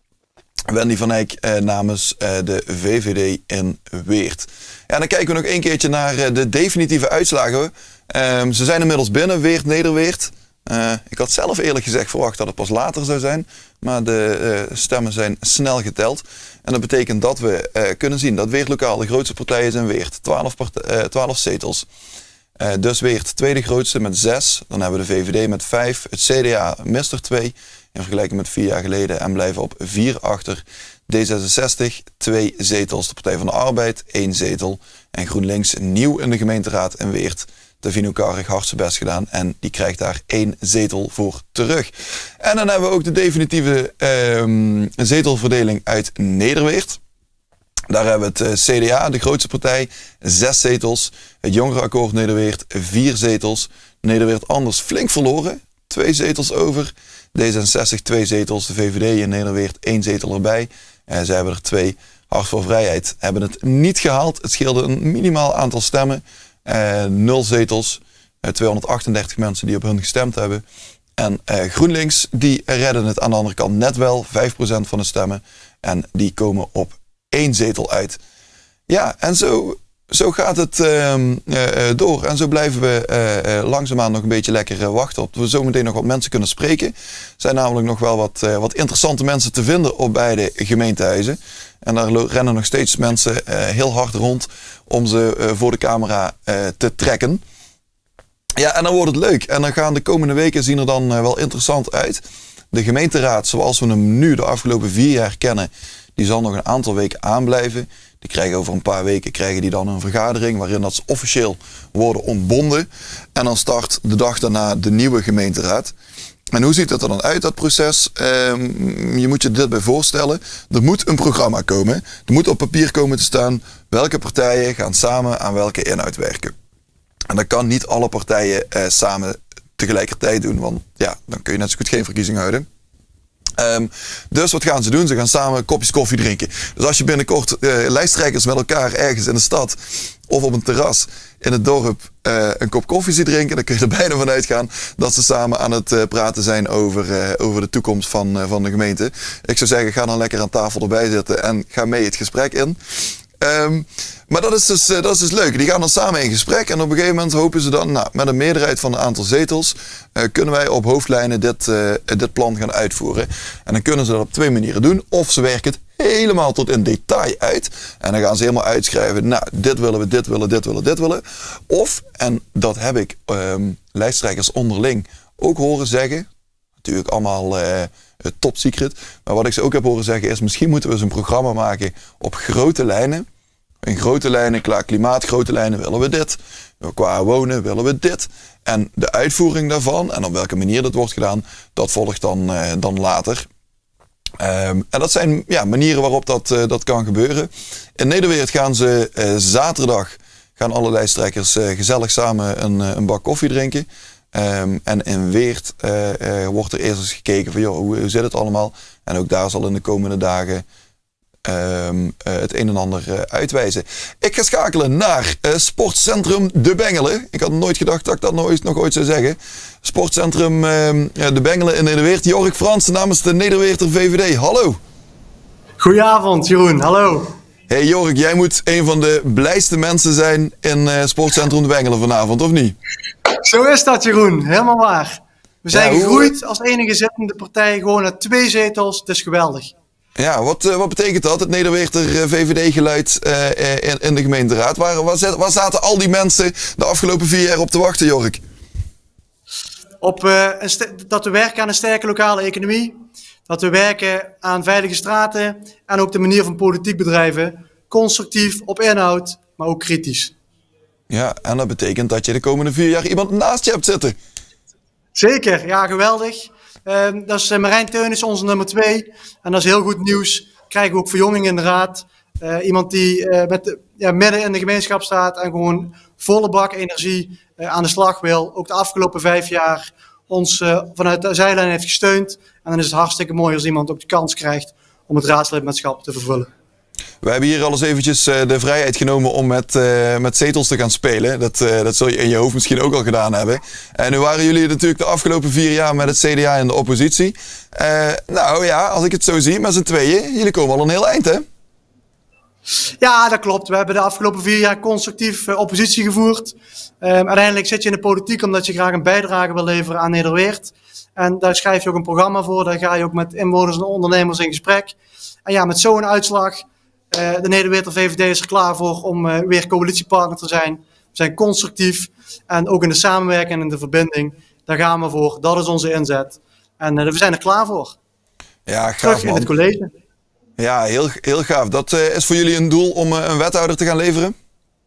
Wendy van Eyck eh, namens eh, de V V D in Weert. Ja, dan kijken we nog één keertje naar eh, de definitieve uitslagen. Um, ze zijn inmiddels binnen, Weert, Nederweert. Uh, ik had zelf eerlijk gezegd verwacht dat het pas later zou zijn. Maar de uh, stemmen zijn snel geteld. En dat betekent dat we uh, kunnen zien dat Weert Lokaal de grootste partij is in Weert. twaalf, part- uh, twaalf zetels. Uh, dus Weert tweede grootste met zes. Dan hebben we de V V D met vijf. Het C D A mist er twee. In vergelijking met vier jaar geleden en blijven op vier achter. D zesenzestig, twee zetels. De Partij van de Arbeid, één zetel. En GroenLinks nieuw in de gemeenteraad in Weert. Davino Karrig hard zijn best gedaan en die krijgt daar één zetel voor terug. En dan hebben we ook de definitieve um, zetelverdeling uit Nederweert. Daar hebben we het C D A, de grootste partij, zes zetels. Het Jongerenakkoord Nederweert, vier zetels. Nederweert Anders flink verloren, twee zetels over. D zesenzestig, twee zetels. De V V D in Nederweert, één zetel erbij. Uh, zij hebben er twee. Hart voor Vrijheid hebben het niet gehaald. Het scheelde een minimaal aantal stemmen. Uh, nul zetels. Uh, tweehonderdachtendertig mensen die op hun gestemd hebben. En uh, GroenLinks, die redden het aan de andere kant net wel. vijf procent van de stemmen. En die komen op één zetel uit. Ja, en zo... Zo gaat het uh, uh, door en zo blijven we uh, uh, langzaamaan nog een beetje lekker uh, wachten op dat we zometeen nog wat mensen kunnen spreken. Er zijn namelijk nog wel wat, uh, wat interessante mensen te vinden op beide gemeentehuizen. En daar lo- rennen nog steeds mensen uh, heel hard rond om ze uh, voor de camera uh, te trekken. Ja, en dan wordt het leuk. En dan gaan de komende weken zien er dan uh, wel interessant uit. De gemeenteraad, zoals we hem nu de afgelopen vier jaar kennen, die zal nog een aantal weken aanblijven. Die krijgen over een paar weken krijgen die dan een vergadering waarin dat ze officieel worden ontbonden. En dan start de dag daarna de nieuwe gemeenteraad. En hoe ziet dat er dan uit, dat proces? Um, je moet je dit bij voorstellen. Er moet een programma komen. Er moet op papier komen te staan welke partijen gaan samen aan welke inhoud werken. En dat kan niet alle partijen uh, samen tegelijkertijd doen. Want ja, dan kun je net zo goed geen verkiezing houden. Um, dus wat gaan ze doen? Ze gaan samen kopjes koffie drinken. Dus als je binnenkort uh, lijsttrekkers met elkaar ergens in de stad of op een terras in het dorp uh, een kop koffie ziet drinken, dan kun je er bijna van uitgaan dat ze samen aan het uh, praten zijn over, uh, over de toekomst van, uh, van de gemeente. Ik zou zeggen, ga dan lekker aan tafel erbij zitten en ga mee het gesprek in. Um, maar dat is, dus, uh, dat is dus leuk. Die gaan dan samen in gesprek en op een gegeven moment hopen ze dan, nou, met een meerderheid van een aantal zetels, uh, kunnen wij op hoofdlijnen dit, uh, dit plan gaan uitvoeren. En dan kunnen ze dat op twee manieren doen. Of ze werken het helemaal tot in detail uit. En dan gaan ze helemaal uitschrijven, nou, dit willen we, dit willen, dit willen, dit willen. Of, en dat heb ik um, lijsttrekkers onderling ook horen zeggen, natuurlijk allemaal uh, top secret. Maar wat ik ze ook heb horen zeggen is, misschien moeten we eens een programma maken op grote lijnen. in grote lijnen, qua klimaat, grote lijnen willen we dit. Qua wonen willen we dit. En de uitvoering daarvan en op welke manier dat wordt gedaan, dat volgt dan, uh, dan later. Um, en dat zijn ja, manieren waarop dat, uh, dat kan gebeuren. In Nederweert gaan ze uh, zaterdag, gaan alle lijsttrekkers uh, gezellig samen een, uh, een bak koffie drinken. Um, en in Weert uh, uh, wordt er eerst eens gekeken van joh, hoe, hoe zit het allemaal. En ook daar zal in de komende dagen um, uh, het een en ander uh, uitwijzen. Ik ga schakelen naar uh, Sportcentrum De Bengelen. Ik had nooit gedacht dat ik dat nooit, nog ooit zou zeggen. Sportcentrum uh, De Bengelen in Nederweert. Jorik Frans namens de Nederweerter V V D. Hallo. Goedenavond Jeroen, hallo. Hey Jorik, jij moet een van de blijste mensen zijn in uh, Sportcentrum De Bengelen vanavond, of niet? Zo is dat Jeroen, helemaal waar. We zijn ja, hoe... gegroeid als enige zittende partij gewoon naar twee zetels, het is geweldig. Ja, wat, uh, wat betekent dat, het Nederweerter uh, V V D-geluid uh, in, in de gemeenteraad? Waar, waar, zet, waar zaten al die mensen de afgelopen vier jaar op te wachten, Jorik? Op uh, een dat we werken aan een sterke lokale economie, dat we werken aan veilige straten en ook de manier van politiek bedrijven, constructief op inhoud, maar ook kritisch. Ja, en dat betekent dat je de komende vier jaar iemand naast je hebt zitten. Zeker, ja, geweldig. Uh, dat is uh, Marijn Teunis, onze nummer twee. En dat is heel goed nieuws. Krijgen we ook verjonging in de raad. Uh, iemand die uh, met de, ja, midden in de gemeenschap staat en gewoon volle bak energie uh, aan de slag wil. Ook de afgelopen vijf jaar ons uh, vanuit de zijlijn heeft gesteund. En dan is het hartstikke mooi als iemand ook de kans krijgt om het raadslidmaatschap te vervullen. We hebben hier al eens eventjes uh, de vrijheid genomen om met, uh, met zetels te gaan spelen. Dat, uh, dat zul je in je hoofd misschien ook al gedaan hebben. En nu waren jullie natuurlijk de afgelopen vier jaar met het C D A in de oppositie. Uh, nou ja, als ik het zo zie, met z'n tweeën, jullie komen al een heel eind, hè? Ja, dat klopt. We hebben de afgelopen vier jaar constructief uh, oppositie gevoerd. Um, uiteindelijk zit je in de politiek omdat je graag een bijdrage wil leveren aan Nederweert. En daar schrijf je ook een programma voor. Daar ga je ook met inwoners en ondernemers in gesprek. En ja, met zo'n uitslag... Uh, de Nederweerter V V D is er klaar voor om uh, weer coalitiepartner te zijn. We zijn constructief en ook in de samenwerking en in de verbinding. Daar gaan we voor. Dat is onze inzet. En uh, we zijn er klaar voor. Ja, gaaf, terug in man. het college. Ja, heel, heel gaaf. Dat uh, is voor jullie een doel om uh, een wethouder te gaan leveren?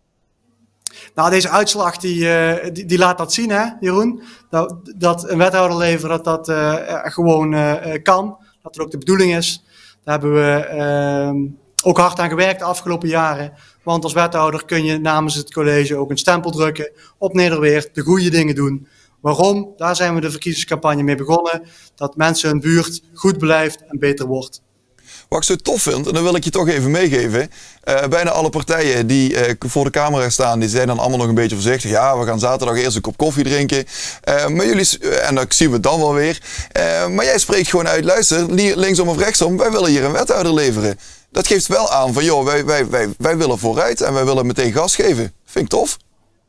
Nou, deze uitslag die, uh, die, die laat dat zien, hè, Jeroen. Dat, dat een wethouder leveren, dat dat uh, gewoon uh, kan. Dat het ook de bedoeling is. Daar hebben we... Uh, ook hard aan gewerkt de afgelopen jaren. Want als wethouder kun je namens het college ook een stempel drukken op Nederweert, de goede dingen doen. Waarom? Daar zijn we de verkiezingscampagne mee begonnen. Dat mensen hun buurt goed blijft en beter wordt. Wat ik zo tof vind, en dat wil ik je toch even meegeven. Uh, bijna alle partijen die uh, voor de camera staan, die zijn dan allemaal nog een beetje voorzichtig. Ja, we gaan zaterdag eerst een kop koffie drinken. Uh, maar jullie, uh, en dat zien we dan wel weer. Uh, maar jij spreekt gewoon uit, luister, linksom of rechtsom, wij willen hier een wethouder leveren. Dat geeft wel aan van, joh, wij, wij, wij, wij willen vooruit en wij willen meteen gas geven. Vind ik tof.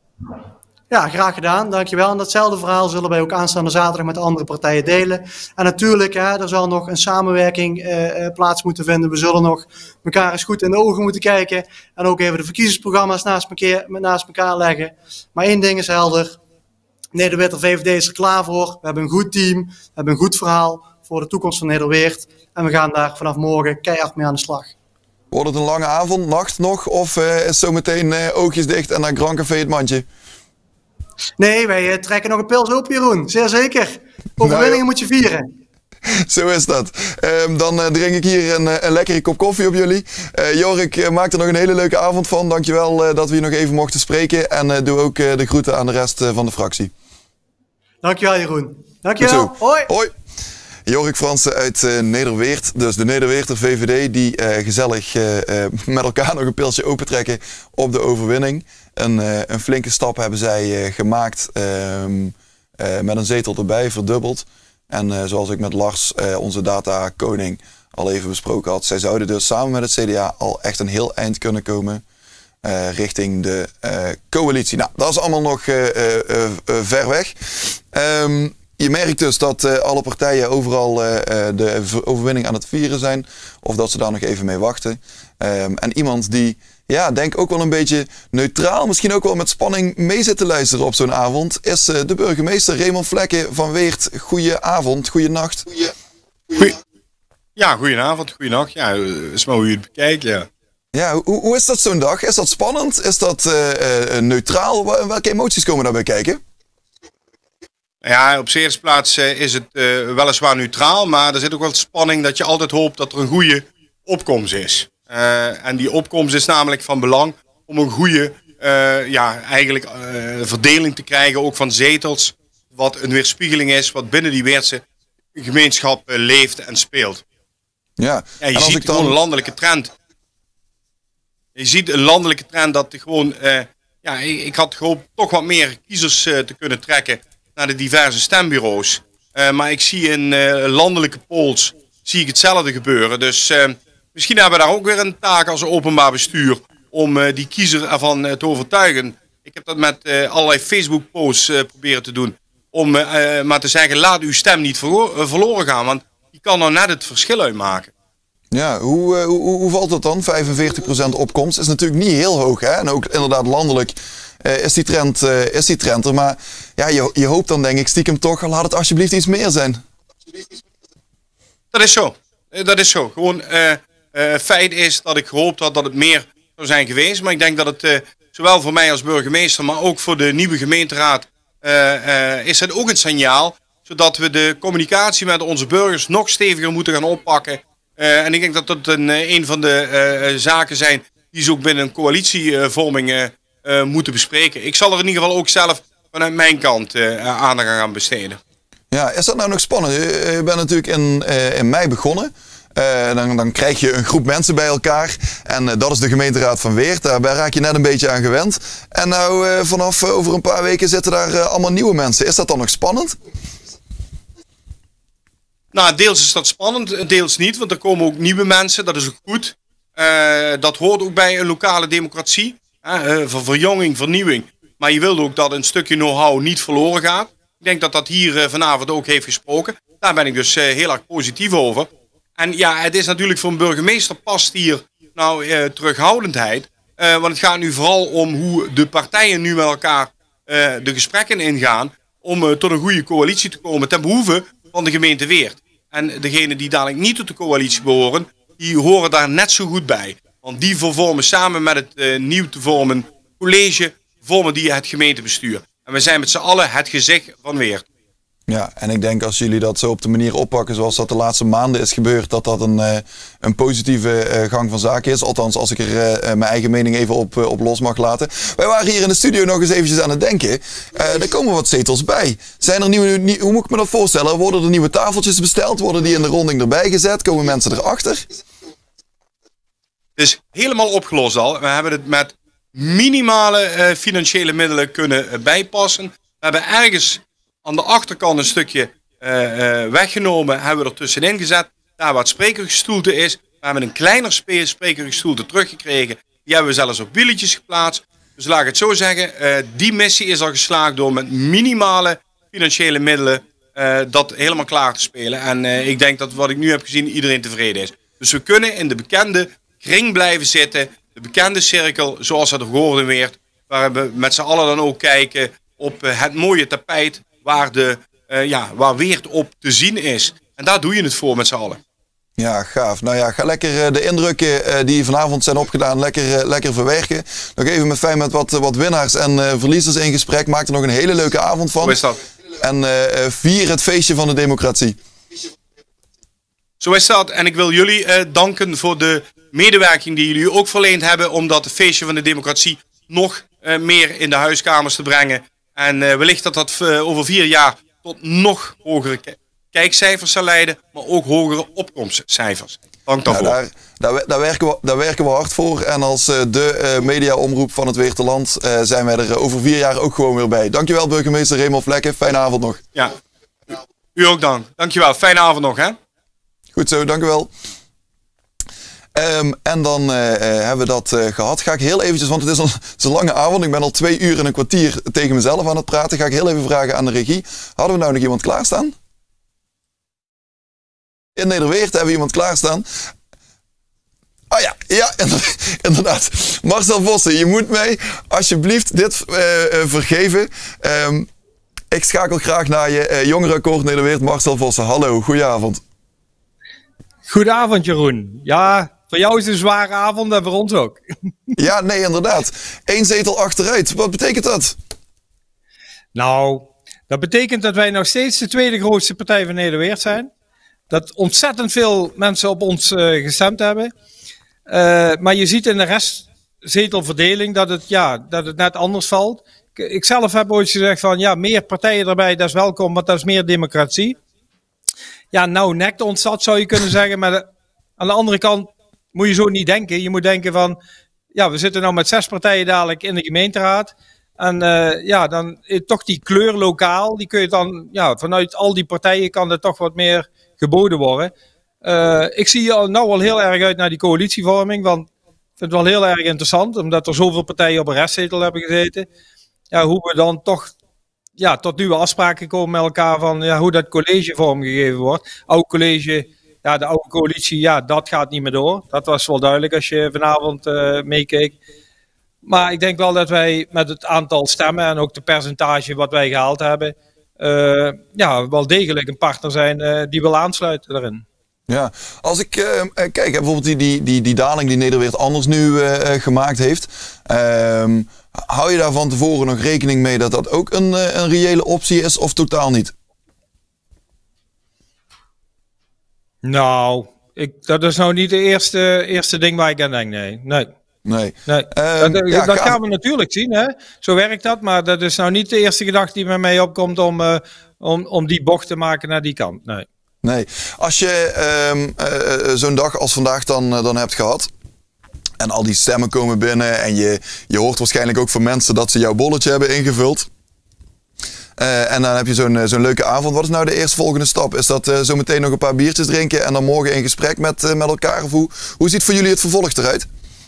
Ja, graag gedaan. Dankjewel. En datzelfde verhaal zullen wij ook aanstaande zaterdag met andere partijen delen. En natuurlijk, hè, er zal nog een samenwerking uh, plaats moeten vinden. We zullen nog elkaar eens goed in de ogen moeten kijken. En ook even de verkiezingsprogramma's naast elkaar, naast elkaar leggen. Maar één ding is helder. Nederweerter V V D is er klaar voor. We hebben een goed team. We hebben een goed verhaal voor de toekomst van Nederweert. En we gaan daar vanaf morgen keihard mee aan de slag. Wordt het een lange avond, nacht nog? Of uh, is zo meteen uh, oogjes dicht en dan Grand Café het mandje? Nee, wij uh, trekken nog een pils open, Jeroen. Zeer zeker. Overwinningen nou, moet je vieren. Zo is dat. Um, dan uh, drink ik hier een, een lekkere kop koffie op jullie. Uh, Jorik, uh, maak er nog een hele leuke avond van. Dankjewel uh, dat we hier nog even mochten spreken. En uh, doe ook uh, de groeten aan de rest uh, van de fractie. Dankjewel, Jeroen. Dankjewel. Hoi. Hoi. Jorik Fransen uit uh, Nederweert, dus de Nederweerter V V D, die uh, gezellig uh, uh, met elkaar nog een pilsje opentrekken op de overwinning. Een, uh, een flinke stap hebben zij uh, gemaakt, uh, uh, met een zetel erbij, verdubbeld. En uh, zoals ik met Lars, uh, onze data-koning, al even besproken had, zij zouden dus samen met het C D A al echt een heel eind kunnen komen uh, richting de uh, coalitie. Nou, dat is allemaal nog uh, uh, uh, ver weg. Um, Je merkt dus dat uh, alle partijen overal uh, de overwinning aan het vieren zijn. Of dat ze daar nog even mee wachten. Um, en iemand die, ja, denk ook wel een beetje neutraal, misschien ook wel met spanning mee zit te luisteren op zo'n avond, is uh, de burgemeester Raymond Vlekken van Weert. Goedenavond, goedenacht. Goeie... Ja, goedenavond, goedenacht. Ja, is maar hoe je het bekijkt, ja. Ja, hoe, hoe is dat zo'n dag? Is dat spannend? Is dat uh, uh, neutraal? Welke emoties komen daarbij kijken? Ja, op de eerste plaats uh, is het uh, weliswaar neutraal, maar er zit ook wel spanning dat je altijd hoopt dat er een goede opkomst is. Uh, en die opkomst is namelijk van belang om een goede uh, ja, eigenlijk, uh, verdeling te krijgen, ook van zetels, wat een weerspiegeling is, wat binnen die Weertse gemeenschap uh, leeft en speelt. Ja, ja je en ziet ik dan... gewoon een landelijke trend. Je ziet een landelijke trend dat er gewoon, uh, ja, ik, ik had gehoopt toch wat meer kiezers uh, te kunnen trekken naar de diverse stembureaus. Uh, maar ik zie in uh, landelijke polls zie ik hetzelfde gebeuren. Dus uh, misschien hebben we daar ook weer een taak als openbaar bestuur om uh, die kiezer ervan uh, te overtuigen. Ik heb dat met uh, allerlei Facebook posts uh, proberen te doen. Om uh, maar te zeggen, laat uw stem niet verlo- uh, verloren gaan. Want die kan nou net het verschil uitmaken. Ja, hoe, uh, hoe, hoe valt het dan? vijfenveertig procent opkomst is natuurlijk niet heel hoog. Hè? En ook inderdaad landelijk uh, is, die trend, uh, is die trend er. Maar ja, je, je hoopt dan denk ik stiekem toch, laat het alsjeblieft iets meer zijn. Dat is zo. Dat is zo. Gewoon uh, uh, feit is dat ik gehoopt had dat het meer zou zijn geweest. Maar ik denk dat het uh, zowel voor mij als burgemeester, maar ook voor de nieuwe gemeenteraad uh, uh, is het ook een signaal. Zodat we de communicatie met onze burgers nog steviger moeten gaan oppakken. Uh, en ik denk dat dat een, een van de uh, zaken zijn die ze ook binnen een coalitievorming uh, uh, moeten bespreken. Ik zal er in ieder geval ook zelf vanuit mijn kant uh, aandacht aan gaan besteden. Ja, is dat nou nog spannend? Je, je bent natuurlijk in, uh, in mei begonnen. Uh, dan, dan krijg je een groep mensen bij elkaar. En uh, dat is de gemeenteraad van Weert. Daarbij raak je net een beetje aan gewend. En nou uh, vanaf uh, over een paar weken zitten daar uh, allemaal nieuwe mensen. Is dat dan nog spannend? Nou, deels is dat spannend, deels niet. Want er komen ook nieuwe mensen. Dat is ook goed. Uh, dat hoort ook bij een lokale democratie. Uh, voor verjonging, vernieuwing. Maar je wilt ook dat een stukje know-how niet verloren gaat. Ik denk dat dat hier uh, vanavond ook heeft gesproken. Daar ben ik dus uh, heel erg positief over. En ja, het is natuurlijk voor een burgemeester past hier nou uh, terughoudendheid. Uh, want het gaat nu vooral om hoe de partijen nu met elkaar uh, de gesprekken ingaan. Om uh, tot een goede coalitie te komen ten behoeve van de gemeente Weert. En degenen die dadelijk niet tot de coalitie behoren, die horen daar net zo goed bij. Want die vormen samen met het uh, nieuw te vormen college, vormen die het gemeentebestuur. En we zijn met z'n allen het gezicht van Weert. Ja, en ik denk als jullie dat zo op de manier oppakken zoals dat de laatste maanden is gebeurd, dat dat een, uh, een positieve uh, gang van zaken is. Althans, als ik er uh, mijn eigen mening even op, uh, op los mag laten. Wij waren hier in de studio nog eens eventjes aan het denken. Uh, er komen wat zetels bij. Zijn er nieuwe, nie, hoe moet ik me dat voorstellen? Worden er nieuwe tafeltjes besteld? Worden die in de ronding erbij gezet? Komen mensen erachter? Het is helemaal opgelost al. We hebben het met minimale uh, financiële middelen kunnen uh, bijpassen. We hebben ergens aan de achterkant een stukje uh, uh, weggenomen, hebben we er tussenin gezet. Daar waar het sprekergestoelte is. We hebben een kleiner spe- sprekergestoelte teruggekregen. Die hebben we zelfs op wieletjes geplaatst. Dus laat ik het zo zeggen, uh, die missie is al geslaagd door met minimale financiële middelen uh, dat helemaal klaar te spelen. En uh, ik denk dat wat ik nu heb gezien iedereen tevreden is. Dus we kunnen in de bekende kring blijven zitten. De bekende cirkel zoals dat gehoord werd. Waar we met z'n allen dan ook kijken op uh, het mooie tapijt. Waar, de, uh, ja, waar Weert op te zien is. En daar doe je het voor met z'n allen. Ja, gaaf. Nou ja, ga lekker uh, de indrukken uh, die vanavond zijn opgedaan, lekker, uh, lekker verwerken. Nog even met fijn met wat, wat winnaars en uh, verliezers in gesprek. Maak er nog een hele leuke avond van. Hoe is dat? En uh, vier het feestje van de democratie. Zo is dat. En ik wil jullie uh, danken voor de medewerking die jullie ook verleend hebben. Om dat feestje van de democratie nog uh, meer in de huiskamers te brengen. En uh, wellicht dat dat uh, over vier jaar tot nog hogere k- kijkcijfers zal leiden, maar ook hogere opkomstcijfers. Dank daarvoor. Ja, daar, daar, daar, werken we, daar werken we hard voor. En als uh, de uh, mediaomroep van het Weerterland uh, zijn wij er over vier jaar ook gewoon weer bij. Dankjewel burgemeester Raymond Vlekken. Fijne avond nog. Ja, u ook dank. Dankjewel. Fijne avond nog, hè? Goed zo, dankjewel. Um, en dan uh, uh, hebben we dat uh, gehad. Ga ik heel eventjes, want het is, een, het is een lange avond. Ik ben al twee uur en een kwartier tegen mezelf aan het praten. Ga ik heel even vragen aan de regie. Hadden we nou nog iemand klaarstaan? In Nederweert hebben we iemand klaarstaan. Ah ja, ja, inderdaad. Marcel Vossen, je moet mij alsjeblieft dit uh, uh, vergeven. Um, ik schakel graag naar je uh, jongerenakkoord Nederweert. Marcel Vossen, hallo, goedenavond. Goedenavond Jeroen. Ja, voor jou is het een zware avond en voor ons ook. Ja, nee, inderdaad. Eén zetel achteruit. Wat betekent dat? Nou, dat betekent dat wij nog steeds de tweede grootste partij van Nederweert zijn. Dat ontzettend veel mensen op ons uh, gestemd hebben. Uh, maar je ziet in de restzetelverdeling dat het, ja, dat het net anders valt. Ik, ik zelf heb ooit gezegd van ja, meer partijen erbij, dat is welkom, want dat is meer democratie. Ja, nou nekt ons dat, zou je kunnen zeggen. Maar de, aan de andere kant moet je zo niet denken. Je moet denken van, ja, we zitten nou met zes partijen dadelijk in de gemeenteraad. En uh, ja, dan uh, toch die kleur lokaal, die kun je dan, ja, vanuit al die partijen kan er toch wat meer geboden worden. Uh, ik zie nou al heel erg uit naar die coalitievorming, want ik vind het wel heel erg interessant, omdat er zoveel partijen op een restzetel hebben gezeten. Ja, hoe we dan toch ja, tot nieuwe afspraken komen met elkaar van ja, hoe dat college vormgegeven wordt. Oude college, ja, de oude coalitie, ja, dat gaat niet meer door. Dat was wel duidelijk als je vanavond uh, meekeek. Maar ik denk wel dat wij met het aantal stemmen en ook de percentage wat wij gehaald hebben, uh, ja, wel degelijk een partner zijn uh, die wil aansluiten daarin. Ja, als ik uh, kijk, bijvoorbeeld die, die, die, die daling die Nederweert anders nu uh, gemaakt heeft. Um, hou je daar van tevoren nog rekening mee dat dat ook een, een reële optie is of totaal niet? Nou, ik, dat is nou niet de eerste, eerste ding waar ik aan denk, nee. Nee. Nee. nee. Um, dat ja, dat gaan we... we natuurlijk zien, hè? Zo werkt dat, maar dat is nou niet de eerste gedachte die bij mij opkomt om, uh, om, om die bocht te maken naar die kant. Nee. Nee. Als je um, uh, zo'n dag als vandaag dan, uh, dan hebt gehad en al die stemmen komen binnen en je, je hoort waarschijnlijk ook van mensen dat ze jouw bolletje hebben ingevuld. Uh, en dan heb je zo'n uh, zo'n leuke avond. Wat is nou de eerstvolgende stap? Is dat uh, zo meteen nog een paar biertjes drinken en dan morgen in gesprek met, uh, met elkaar? Of hoe, hoe ziet voor jullie het vervolg eruit?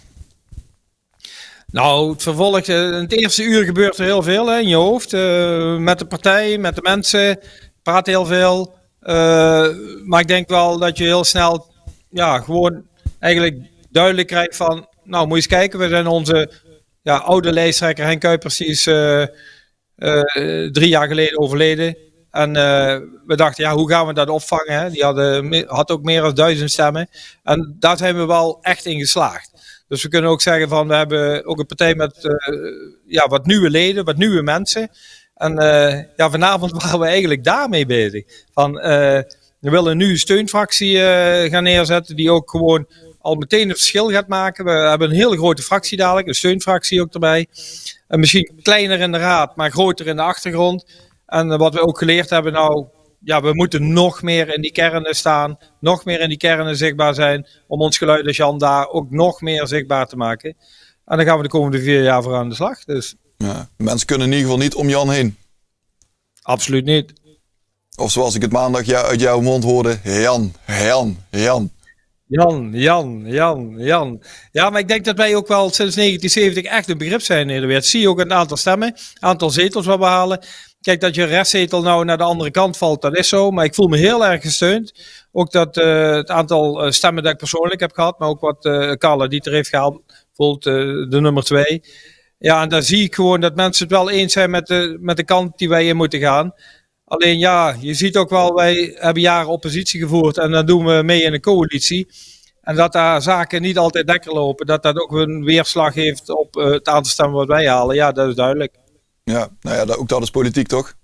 Nou, het vervolg, in het eerste uur gebeurt er heel veel hè, in je hoofd. Uh, met de partij, met de mensen, praat heel veel. Uh, maar ik denk wel dat je heel snel, ja, gewoon eigenlijk duidelijk krijgt van, nou moet je eens kijken, we zijn onze ja, oude lijsttrekker Henk Kuipers, die is uh, uh, drie jaar geleden overleden. En uh, we dachten, ja, hoe gaan we dat opvangen? Hè? Die hadden, had ook meer dan duizend stemmen. En daar zijn we wel echt in geslaagd. Dus we kunnen ook zeggen van, we hebben ook een partij met uh, ja, wat nieuwe leden, wat nieuwe mensen. En uh, ja, vanavond waren we eigenlijk daarmee bezig. Van, uh, we willen nu een steunfractie uh, gaan neerzetten die ook gewoon al meteen een verschil gaat maken. We hebben een hele grote fractie dadelijk, een steunfractie ook erbij. En misschien kleiner in de raad, maar groter in de achtergrond. En uh, wat we ook geleerd hebben, nou, ja, we moeten nog meer in die kernen staan, nog meer in die kernen zichtbaar zijn, om ons geluid als Jan daar ook nog meer zichtbaar te maken. En dan gaan we de komende vier jaar voor aan de slag. Dus. Ja, mensen kunnen in ieder geval niet om Jan heen. Absoluut niet. Of zoals ik het maandag jou, uit jouw mond hoorde, Jan, Jan, Jan. Jan, Jan, Jan, Jan. Ja, maar ik denk dat wij ook wel sinds negentien zeventig echt een begrip zijn in Nederland. Zie je ook een aantal stemmen, aantal zetels wat we halen. Kijk, dat je restzetel nou naar de andere kant valt, dat is zo. Maar ik voel me heel erg gesteund. Ook dat uh, het aantal uh, stemmen dat ik persoonlijk heb gehad, maar ook wat uh, Carla Dieter heeft gehaald, bijvoorbeeld uh, de nummer twee. Ja, en dan zie ik gewoon dat mensen het wel eens zijn met de, met de kant die wij in moeten gaan. Alleen ja, je ziet ook wel, wij hebben jaren oppositie gevoerd en dan doen we mee in een coalitie. En dat daar zaken niet altijd lekker lopen, dat dat ook een weerslag heeft op uh, het aantal stemmen wat wij halen. Ja, dat is duidelijk. Ja, nou ja, dat, ook dat is politiek, toch?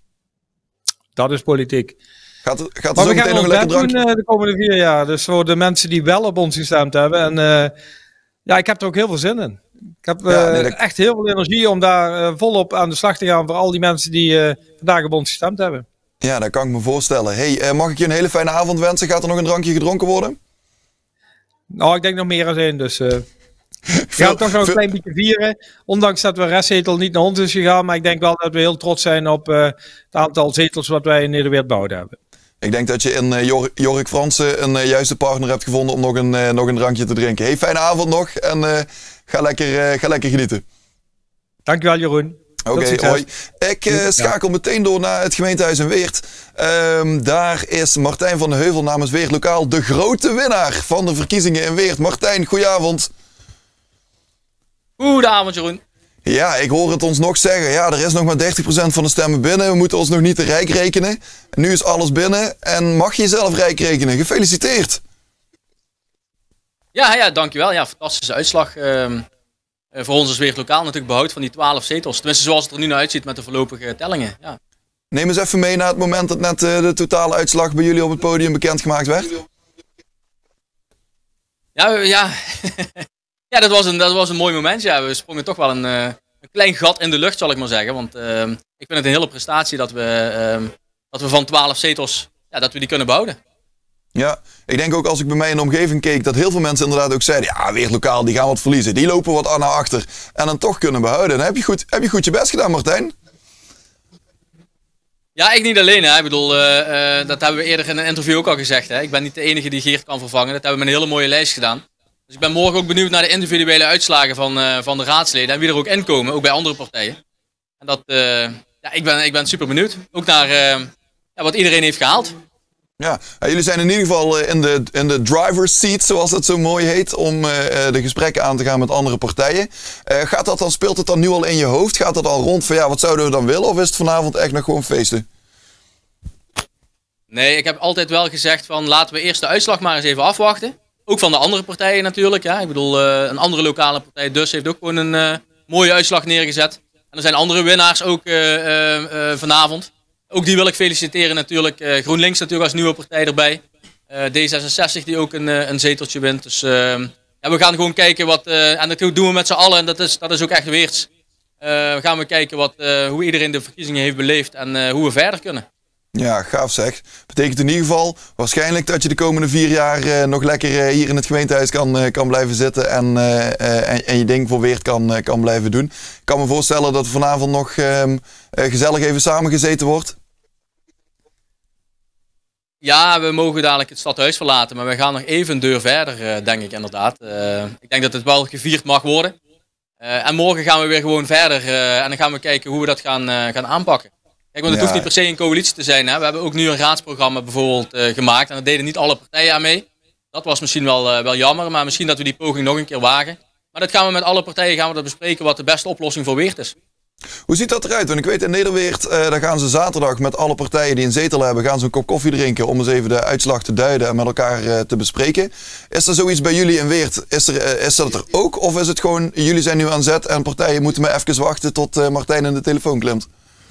Dat is politiek. Gaat, gaat er maar zo we meteen gaan nog een lekker drankje? doen uh, de komende vier jaar. Dus voor de mensen die wel op ons gestemd hebben. En uh, ja, ik heb er ook heel veel zin in. Ik heb uh, ja, nee, dat... echt heel veel energie om daar uh, volop aan de slag te gaan voor al die mensen die uh, vandaag op ons gestemd hebben. Ja, dat kan ik me voorstellen. Hey, uh, mag ik je een hele fijne avond wensen? Gaat er nog een drankje gedronken worden? Nou, ik denk nog meer dan één, dus... Uh, we gaan toch nog een klein beetje vieren. Ondanks dat we restzetel niet naar ons is gegaan. Maar ik denk wel dat we heel trots zijn op uh, het aantal zetels wat wij in Nederweert bouwd hebben. Ik denk dat je in uh, Jor Jorik Fransen een uh, juiste partner hebt gevonden om nog een, uh, nog een drankje te drinken. Hey, fijne avond nog en uh, ga, lekker, uh, ga lekker genieten. Dankjewel Jeroen. Oké, okay, hoi. Ik uh, schakel ja. meteen door naar het gemeentehuis in Weert. Um, daar is Martijn van de Heuvel namens Weert Lokaal de grote winnaar van de verkiezingen in Weert. Martijn, goedenavond. Goedenavond Jeroen. Ja, ik hoor het ons nog zeggen. Ja, er is nog maar dertig procent van de stemmen binnen. We moeten ons nog niet te rijk rekenen. Nu is alles binnen en mag je jezelf rijk rekenen. Gefeliciteerd. Ja, ja, dankjewel. Ja, fantastische uitslag. Uh, voor ons is Weert Lokaal natuurlijk behoud van die twaalf zetels. Tenminste, zoals het er nu naar uitziet met de voorlopige tellingen. Ja. Neem eens even mee naar het moment dat net uh, de totale uitslag bij jullie op het podium bekendgemaakt werd. Ja, ja. ja dat, was een, dat was een mooi moment. Ja. We sprongen toch wel een, uh, een klein gat in de lucht, zal ik maar zeggen. Want uh, ik vind het een hele prestatie dat we, uh, dat we van twaalf zetels ja, dat we die kunnen behouden. Ja, ik denk ook als ik bij mij in de omgeving keek dat heel veel mensen inderdaad ook zeiden, ja, Weert Lokaal, die gaan wat verliezen. Die lopen wat naar achter en dan toch kunnen behouden. Dan heb je goed, heb je, goed je best gedaan, Martijn. Ja, ik niet alleen. Hè. Ik bedoel, uh, uh, dat hebben we eerder in een interview ook al gezegd. Hè. Ik ben niet de enige die Geert kan vervangen. Dat hebben we met een hele mooie lijst gedaan. Dus ik ben morgen ook benieuwd naar de individuele uitslagen van, uh, van de raadsleden. En wie er ook in komen, ook bij andere partijen. En dat, uh, ja, ik ben, ik ben super benieuwd. Ook naar uh, ja, wat iedereen heeft gehaald. Ja, jullie zijn in ieder geval in de, in de driver's seat, zoals het zo mooi heet, om uh, de gesprekken aan te gaan met andere partijen. Uh, gaat dat dan, speelt het dan nu al in je hoofd? Gaat dat al rond van ja, wat zouden we dan willen? Of is het vanavond echt nog gewoon feesten? Nee, ik heb altijd wel gezegd van laten we eerst de uitslag maar eens even afwachten. Ook van de andere partijen natuurlijk. Ja. Ik bedoel, uh, een andere lokale partij, Dus, heeft ook gewoon een uh, mooie uitslag neergezet. En er zijn andere winnaars ook uh, uh, uh, vanavond. Ook die wil ik feliciteren natuurlijk. Uh, GroenLinks natuurlijk als nieuwe partij erbij. Uh, D zesenzestig die ook een, uh, een zeteltje wint. Dus uh, ja, we gaan gewoon kijken wat... Uh, en dat doen we met z'n allen en dat is, dat is ook echt Weerts. Uh, we gaan we kijken wat, uh, hoe iedereen de verkiezingen heeft beleefd en uh, hoe we verder kunnen. Ja, gaaf zeg. Betekent in ieder geval waarschijnlijk dat je de komende vier jaar uh, nog lekker uh, hier in het gemeentehuis kan, uh, kan blijven zitten en, uh, uh, en, en je ding voor Weert kan, uh, kan blijven doen. Ik kan me voorstellen dat er vanavond nog uh, uh, gezellig even samengezeten wordt. Ja, we mogen dadelijk het stadhuis verlaten, maar we gaan nog even een deur verder, uh, denk ik inderdaad. Uh, ik denk dat het wel gevierd mag worden. Uh, en morgen gaan we weer gewoon verder uh, en dan gaan we kijken hoe we dat gaan, uh, gaan aanpakken. Kijk, want het Ja. hoeft niet per se een coalitie te zijn. Hè. We hebben ook nu een raadsprogramma bijvoorbeeld uh, gemaakt en daar deden niet alle partijen aan mee. Dat was misschien wel, uh, wel jammer, maar misschien dat we die poging nog een keer wagen. Maar dat gaan we met alle partijen gaan we dat bespreken wat de beste oplossing voor Weert is. Hoe ziet dat eruit? Want ik weet in Nederweert, uh, daar gaan ze zaterdag met alle partijen die een zetel hebben, gaan ze een kop koffie drinken om eens even de uitslag te duiden en met elkaar uh, te bespreken. Is er zoiets bij jullie in Weert? Is, er, uh, is dat er ook? Of is het gewoon, jullie zijn nu aan zet en partijen moeten maar even wachten tot uh, Martijn in de telefoon klimt?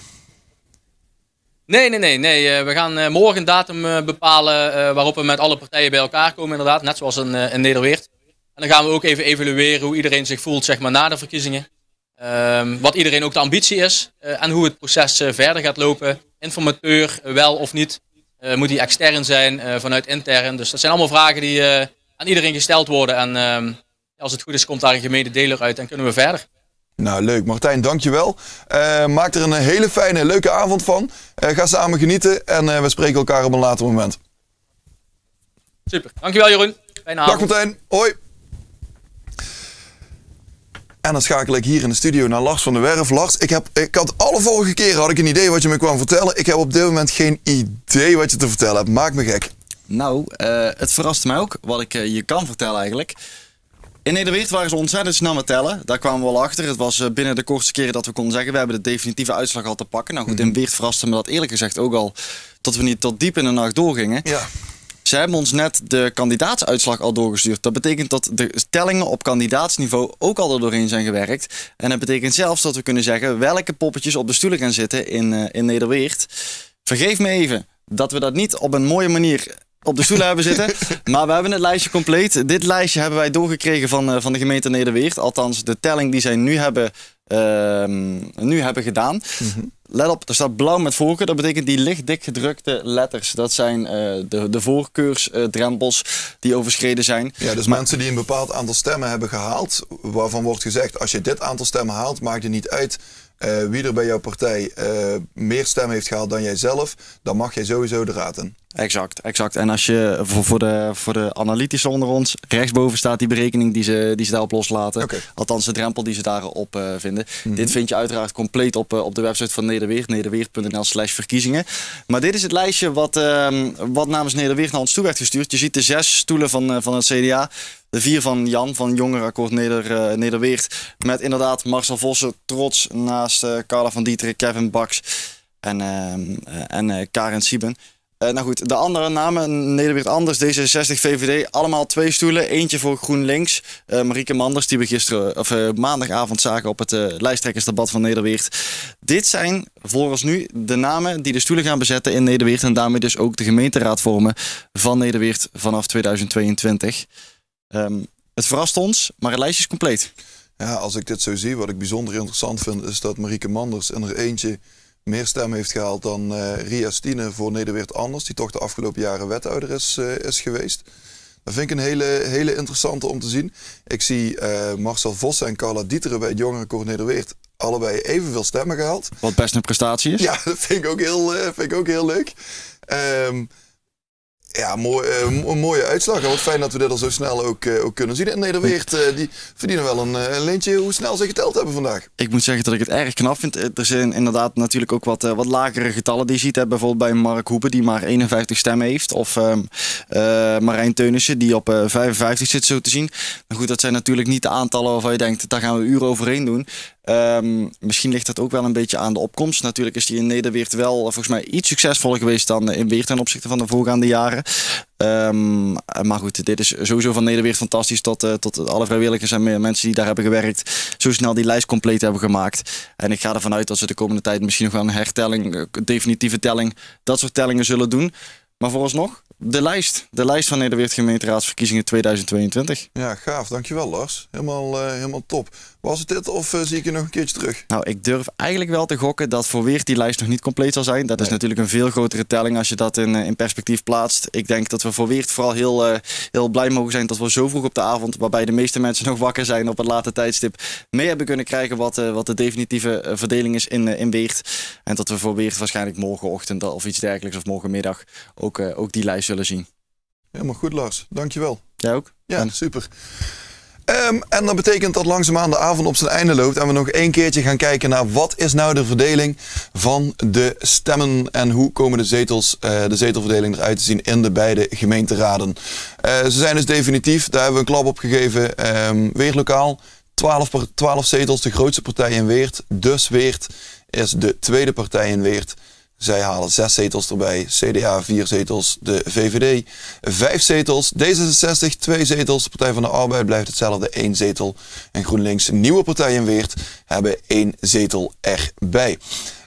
Nee, nee, nee. nee. Uh, we gaan uh, morgen een datum uh, bepalen uh, waarop we met alle partijen bij elkaar komen inderdaad. Net zoals in, uh, in Nederweert. En dan gaan we ook even evalueren hoe iedereen zich voelt zeg maar, na de verkiezingen. Um, wat iedereen ook de ambitie is uh, en hoe het proces uh, verder gaat lopen. Informateur, uh, wel of niet. Uh, moet die extern zijn, uh, vanuit intern. Dus dat zijn allemaal vragen die uh, aan iedereen gesteld worden. En uh, als het goed is, komt daar een gemene deler uit en kunnen we verder. Nou, leuk. Martijn, dankjewel. Uh, maak er een hele fijne, leuke avond van. Uh, ga samen genieten en uh, we spreken elkaar op een later moment. Super. Dankjewel, Jeroen. Fijne avond. Dag Martijn. Hoi. En dan schakel ik hier in de studio naar Lars van der Werf. Lars, ik, heb, ik had alle vorige keren had ik een idee wat je me kwam vertellen. Ik heb op dit moment geen idee wat je te vertellen hebt. Maak me gek. Nou, uh, het verraste mij ook wat ik uh, je kan vertellen eigenlijk. In Nederweert waren ze ontzettend snel met tellen. Daar kwamen we wel achter. Het was uh, binnen de kortste keren dat we konden zeggen, we hebben de definitieve uitslag al te pakken. Nou goed, in Weert verraste me dat eerlijk gezegd ook al tot we niet tot diep in de nacht doorgingen. Ja. Ze hebben ons net de kandidaatsuitslag al doorgestuurd. Dat betekent dat de tellingen op kandidaatsniveau ook al er doorheen zijn gewerkt. En dat betekent zelfs dat we kunnen zeggen welke poppetjes op de stoelen gaan zitten in, uh, in Nederweert. Vergeef me even dat we dat niet op een mooie manier op de stoelen hebben zitten. Maar we hebben het lijstje compleet. Dit lijstje hebben wij doorgekregen van, uh, van de gemeente Nederweert. Althans, de telling die zij nu hebben, uh, nu hebben gedaan. Mm-hmm. Let op, er staat blauw met voorkeur. Dat betekent die licht dik gedrukte letters. Dat zijn uh, de, de voorkeursdrempels uh, die overschreden zijn. Ja, dus maar, mensen die een bepaald aantal stemmen hebben gehaald, waarvan wordt gezegd, als je dit aantal stemmen haalt, maakt het niet uit uh, wie er bij jouw partij uh, meer stemmen heeft gehaald dan jijzelf, dan mag jij sowieso de raad in. Exact, exact. En als je voor, voor, de, voor de analytische onder ons, rechtsboven staat die berekening die ze, die ze daarop loslaten. Okay. Althans de drempel die ze daarop uh, vinden. Mm-hmm. Dit vind je uiteraard compleet op, uh, op de website van Nederweert, nederweert punt n l slash verkiezingen. Maar dit is het lijstje wat, uh, wat namens Nederweert naar ons toe werd gestuurd. Je ziet de zes stoelen van, uh, van het C D A. De vier van Jan van Jongerenakkoord Neder, uh, Nederweert. Met inderdaad Marcel Vossen trots naast uh, Carla van Dieteren, Kevin Baks en, uh, uh, en uh, Karen Sieben. Uh, nou goed, de andere namen, Nederweert Anders, D zesenzestig, V V D, allemaal twee stoelen. Eentje voor GroenLinks. Uh, Marieke Manders, die we gisteren, of uh, maandagavond zagen op het uh, lijsttrekkersdebat van Nederweert. Dit zijn volgens nu de namen die de stoelen gaan bezetten in Nederweert en daarmee dus ook de gemeenteraad vormen van Nederweert vanaf tweeduizend tweeëntwintig. Um, het verrast ons, maar het lijstje is compleet. Ja, als ik dit zo zie, wat ik bijzonder interessant vind, is dat Marieke Manders in er eentje meer stemmen heeft gehaald dan uh, Ria Stine voor Nederweert Anders, die toch de afgelopen jaren wethouder is, uh, is geweest. Dat vind ik een hele, hele interessante om te zien. Ik zie uh, Marcel Vossen en Carla Dieteren bij het Jongerenkoor Nederweert allebei evenveel stemmen gehaald. Wat best een prestatie is. Ja, dat vind ik ook heel, uh, vind ik ook heel leuk. Um, Ja, mooi, uh, een mooie uitslag. En wat fijn dat we dit al zo snel ook, uh, ook kunnen zien. En Nederweert, uh, die verdienen wel een, uh, een leentje hoe snel ze geteld hebben vandaag. Ik moet zeggen dat ik het erg knap vind. Er zijn inderdaad natuurlijk ook wat, uh, wat lagere getallen die je ziet. Hè. Bijvoorbeeld bij Mark Hoepen, die maar eenenvijftig stemmen heeft. Of uh, uh, Marijn Teunissen, die op uh, vijfenvijftig zit, zo te zien. Maar goed, dat zijn natuurlijk niet de aantallen waarvan je denkt, daar gaan we uren overheen doen. Um, misschien ligt dat ook wel een beetje aan de opkomst. Natuurlijk is die in Nederweert wel uh, volgens mij iets succesvoller geweest dan uh, in Weert ten opzichte van de voorgaande jaren. Um, maar goed, dit is sowieso van Nederweert fantastisch tot, uh, tot alle vrijwilligers en mensen die daar hebben gewerkt zo snel die lijst compleet hebben gemaakt. En ik ga ervan uit dat ze de komende tijd misschien nog wel een hertelling, uh, definitieve telling, dat soort tellingen zullen doen. Maar vooralsnog, de lijst. De lijst van Nederweert gemeenteraadsverkiezingen tweeduizend tweeëntwintig. Ja, gaaf. Dankjewel Lars. Helemaal, uh, helemaal top. Was het dit of uh, zie ik je nog een keertje terug? Nou, ik durf eigenlijk wel te gokken dat voor Weert die lijst nog niet compleet zal zijn. Dat nee. is natuurlijk een veel grotere telling als je dat in, in perspectief plaatst. Ik denk dat we voor Weert vooral heel, uh, heel blij mogen zijn dat we zo vroeg op de avond, waarbij de meeste mensen nog wakker zijn op het late tijdstip, mee hebben kunnen krijgen wat, uh, wat de definitieve uh, verdeling is in, uh, in Weert. En dat we voor Weert waarschijnlijk morgenochtend of iets dergelijks of morgenmiddag ook, uh, ook die lijst zullen zien. Helemaal goed Lars, dankjewel. Jij ook? Ja, en... super. Um, en dat betekent dat langzaamaan de avond op zijn einde loopt en we nog één keertje gaan kijken naar wat is nou de verdeling van de stemmen en hoe komen de zetels, uh, de zetelverdeling eruit te zien in de beide gemeenteraden. Uh, ze zijn dus definitief, daar hebben we een klap op gegeven. Um, Weert lokaal, twaalf, twaalf zetels, de grootste partij in Weert. Dus Weert is de tweede partij in Weert. Zij halen zes zetels erbij, C D A vier zetels, de V V D vijf zetels, D zesenzestig twee zetels, de Partij van de Arbeid blijft hetzelfde, één zetel. En GroenLinks, nieuwe partij in Weert, hebben één zetel erbij.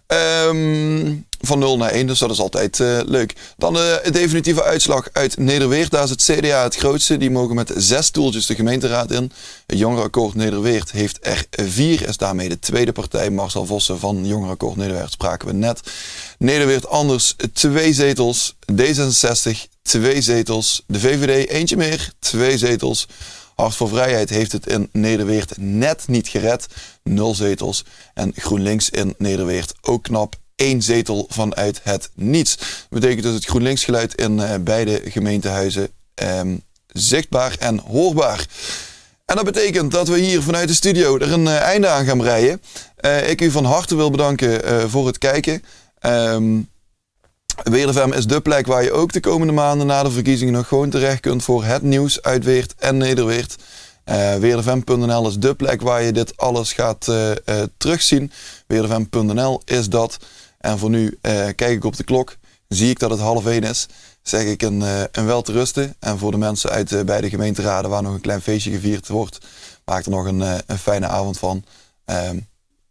Um, van nul naar één, dus dat is altijd uh, leuk. Dan de definitieve uitslag uit Nederweert. Daar is het C D A het grootste. Die mogen met zes stoeltjes de gemeenteraad in. Het Jongerenakkoord Nederweert heeft er vier. Is daarmee de tweede partij. Marcel Vossen van Jongerenakkoord Nederweert spraken we net. Nederweert Anders twee zetels. D zesenzestig twee zetels. De V V D eentje meer, twee zetels. Hart voor Vrijheid heeft het in Nederweert net niet gered. Nul zetels. En GroenLinks in Nederweert ook knap. Één zetel vanuit het niets. Dat betekent dus het GroenLinks geluid in uh, beide gemeentehuizen um, zichtbaar en hoorbaar. En dat betekent dat we hier vanuit de studio er een uh, einde aan gaan breien. Uh, ik u van harte wil bedanken uh, voor het kijken. Um, Weert F M is de plek waar je ook de komende maanden na de verkiezingen nog gewoon terecht kunt voor het nieuws uit Weert en Nederweert. Uh, Weert F M punt n l is de plek waar je dit alles gaat uh, uh, terugzien. Weert F M punt n l is dat. En voor nu uh, kijk ik op de klok, zie ik dat het half één is. Zeg ik een, uh, een wel te rusten. En voor de mensen uit uh, beide gemeenteraden waar nog een klein feestje gevierd wordt, maak er nog een, uh, een fijne avond van. Um,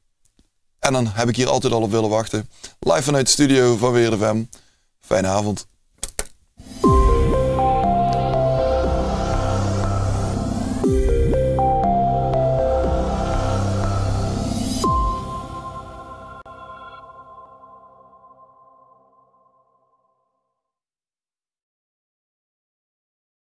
en dan heb ik hier altijd al op willen wachten. Live vanuit de studio van Weert F M. Fijne avond.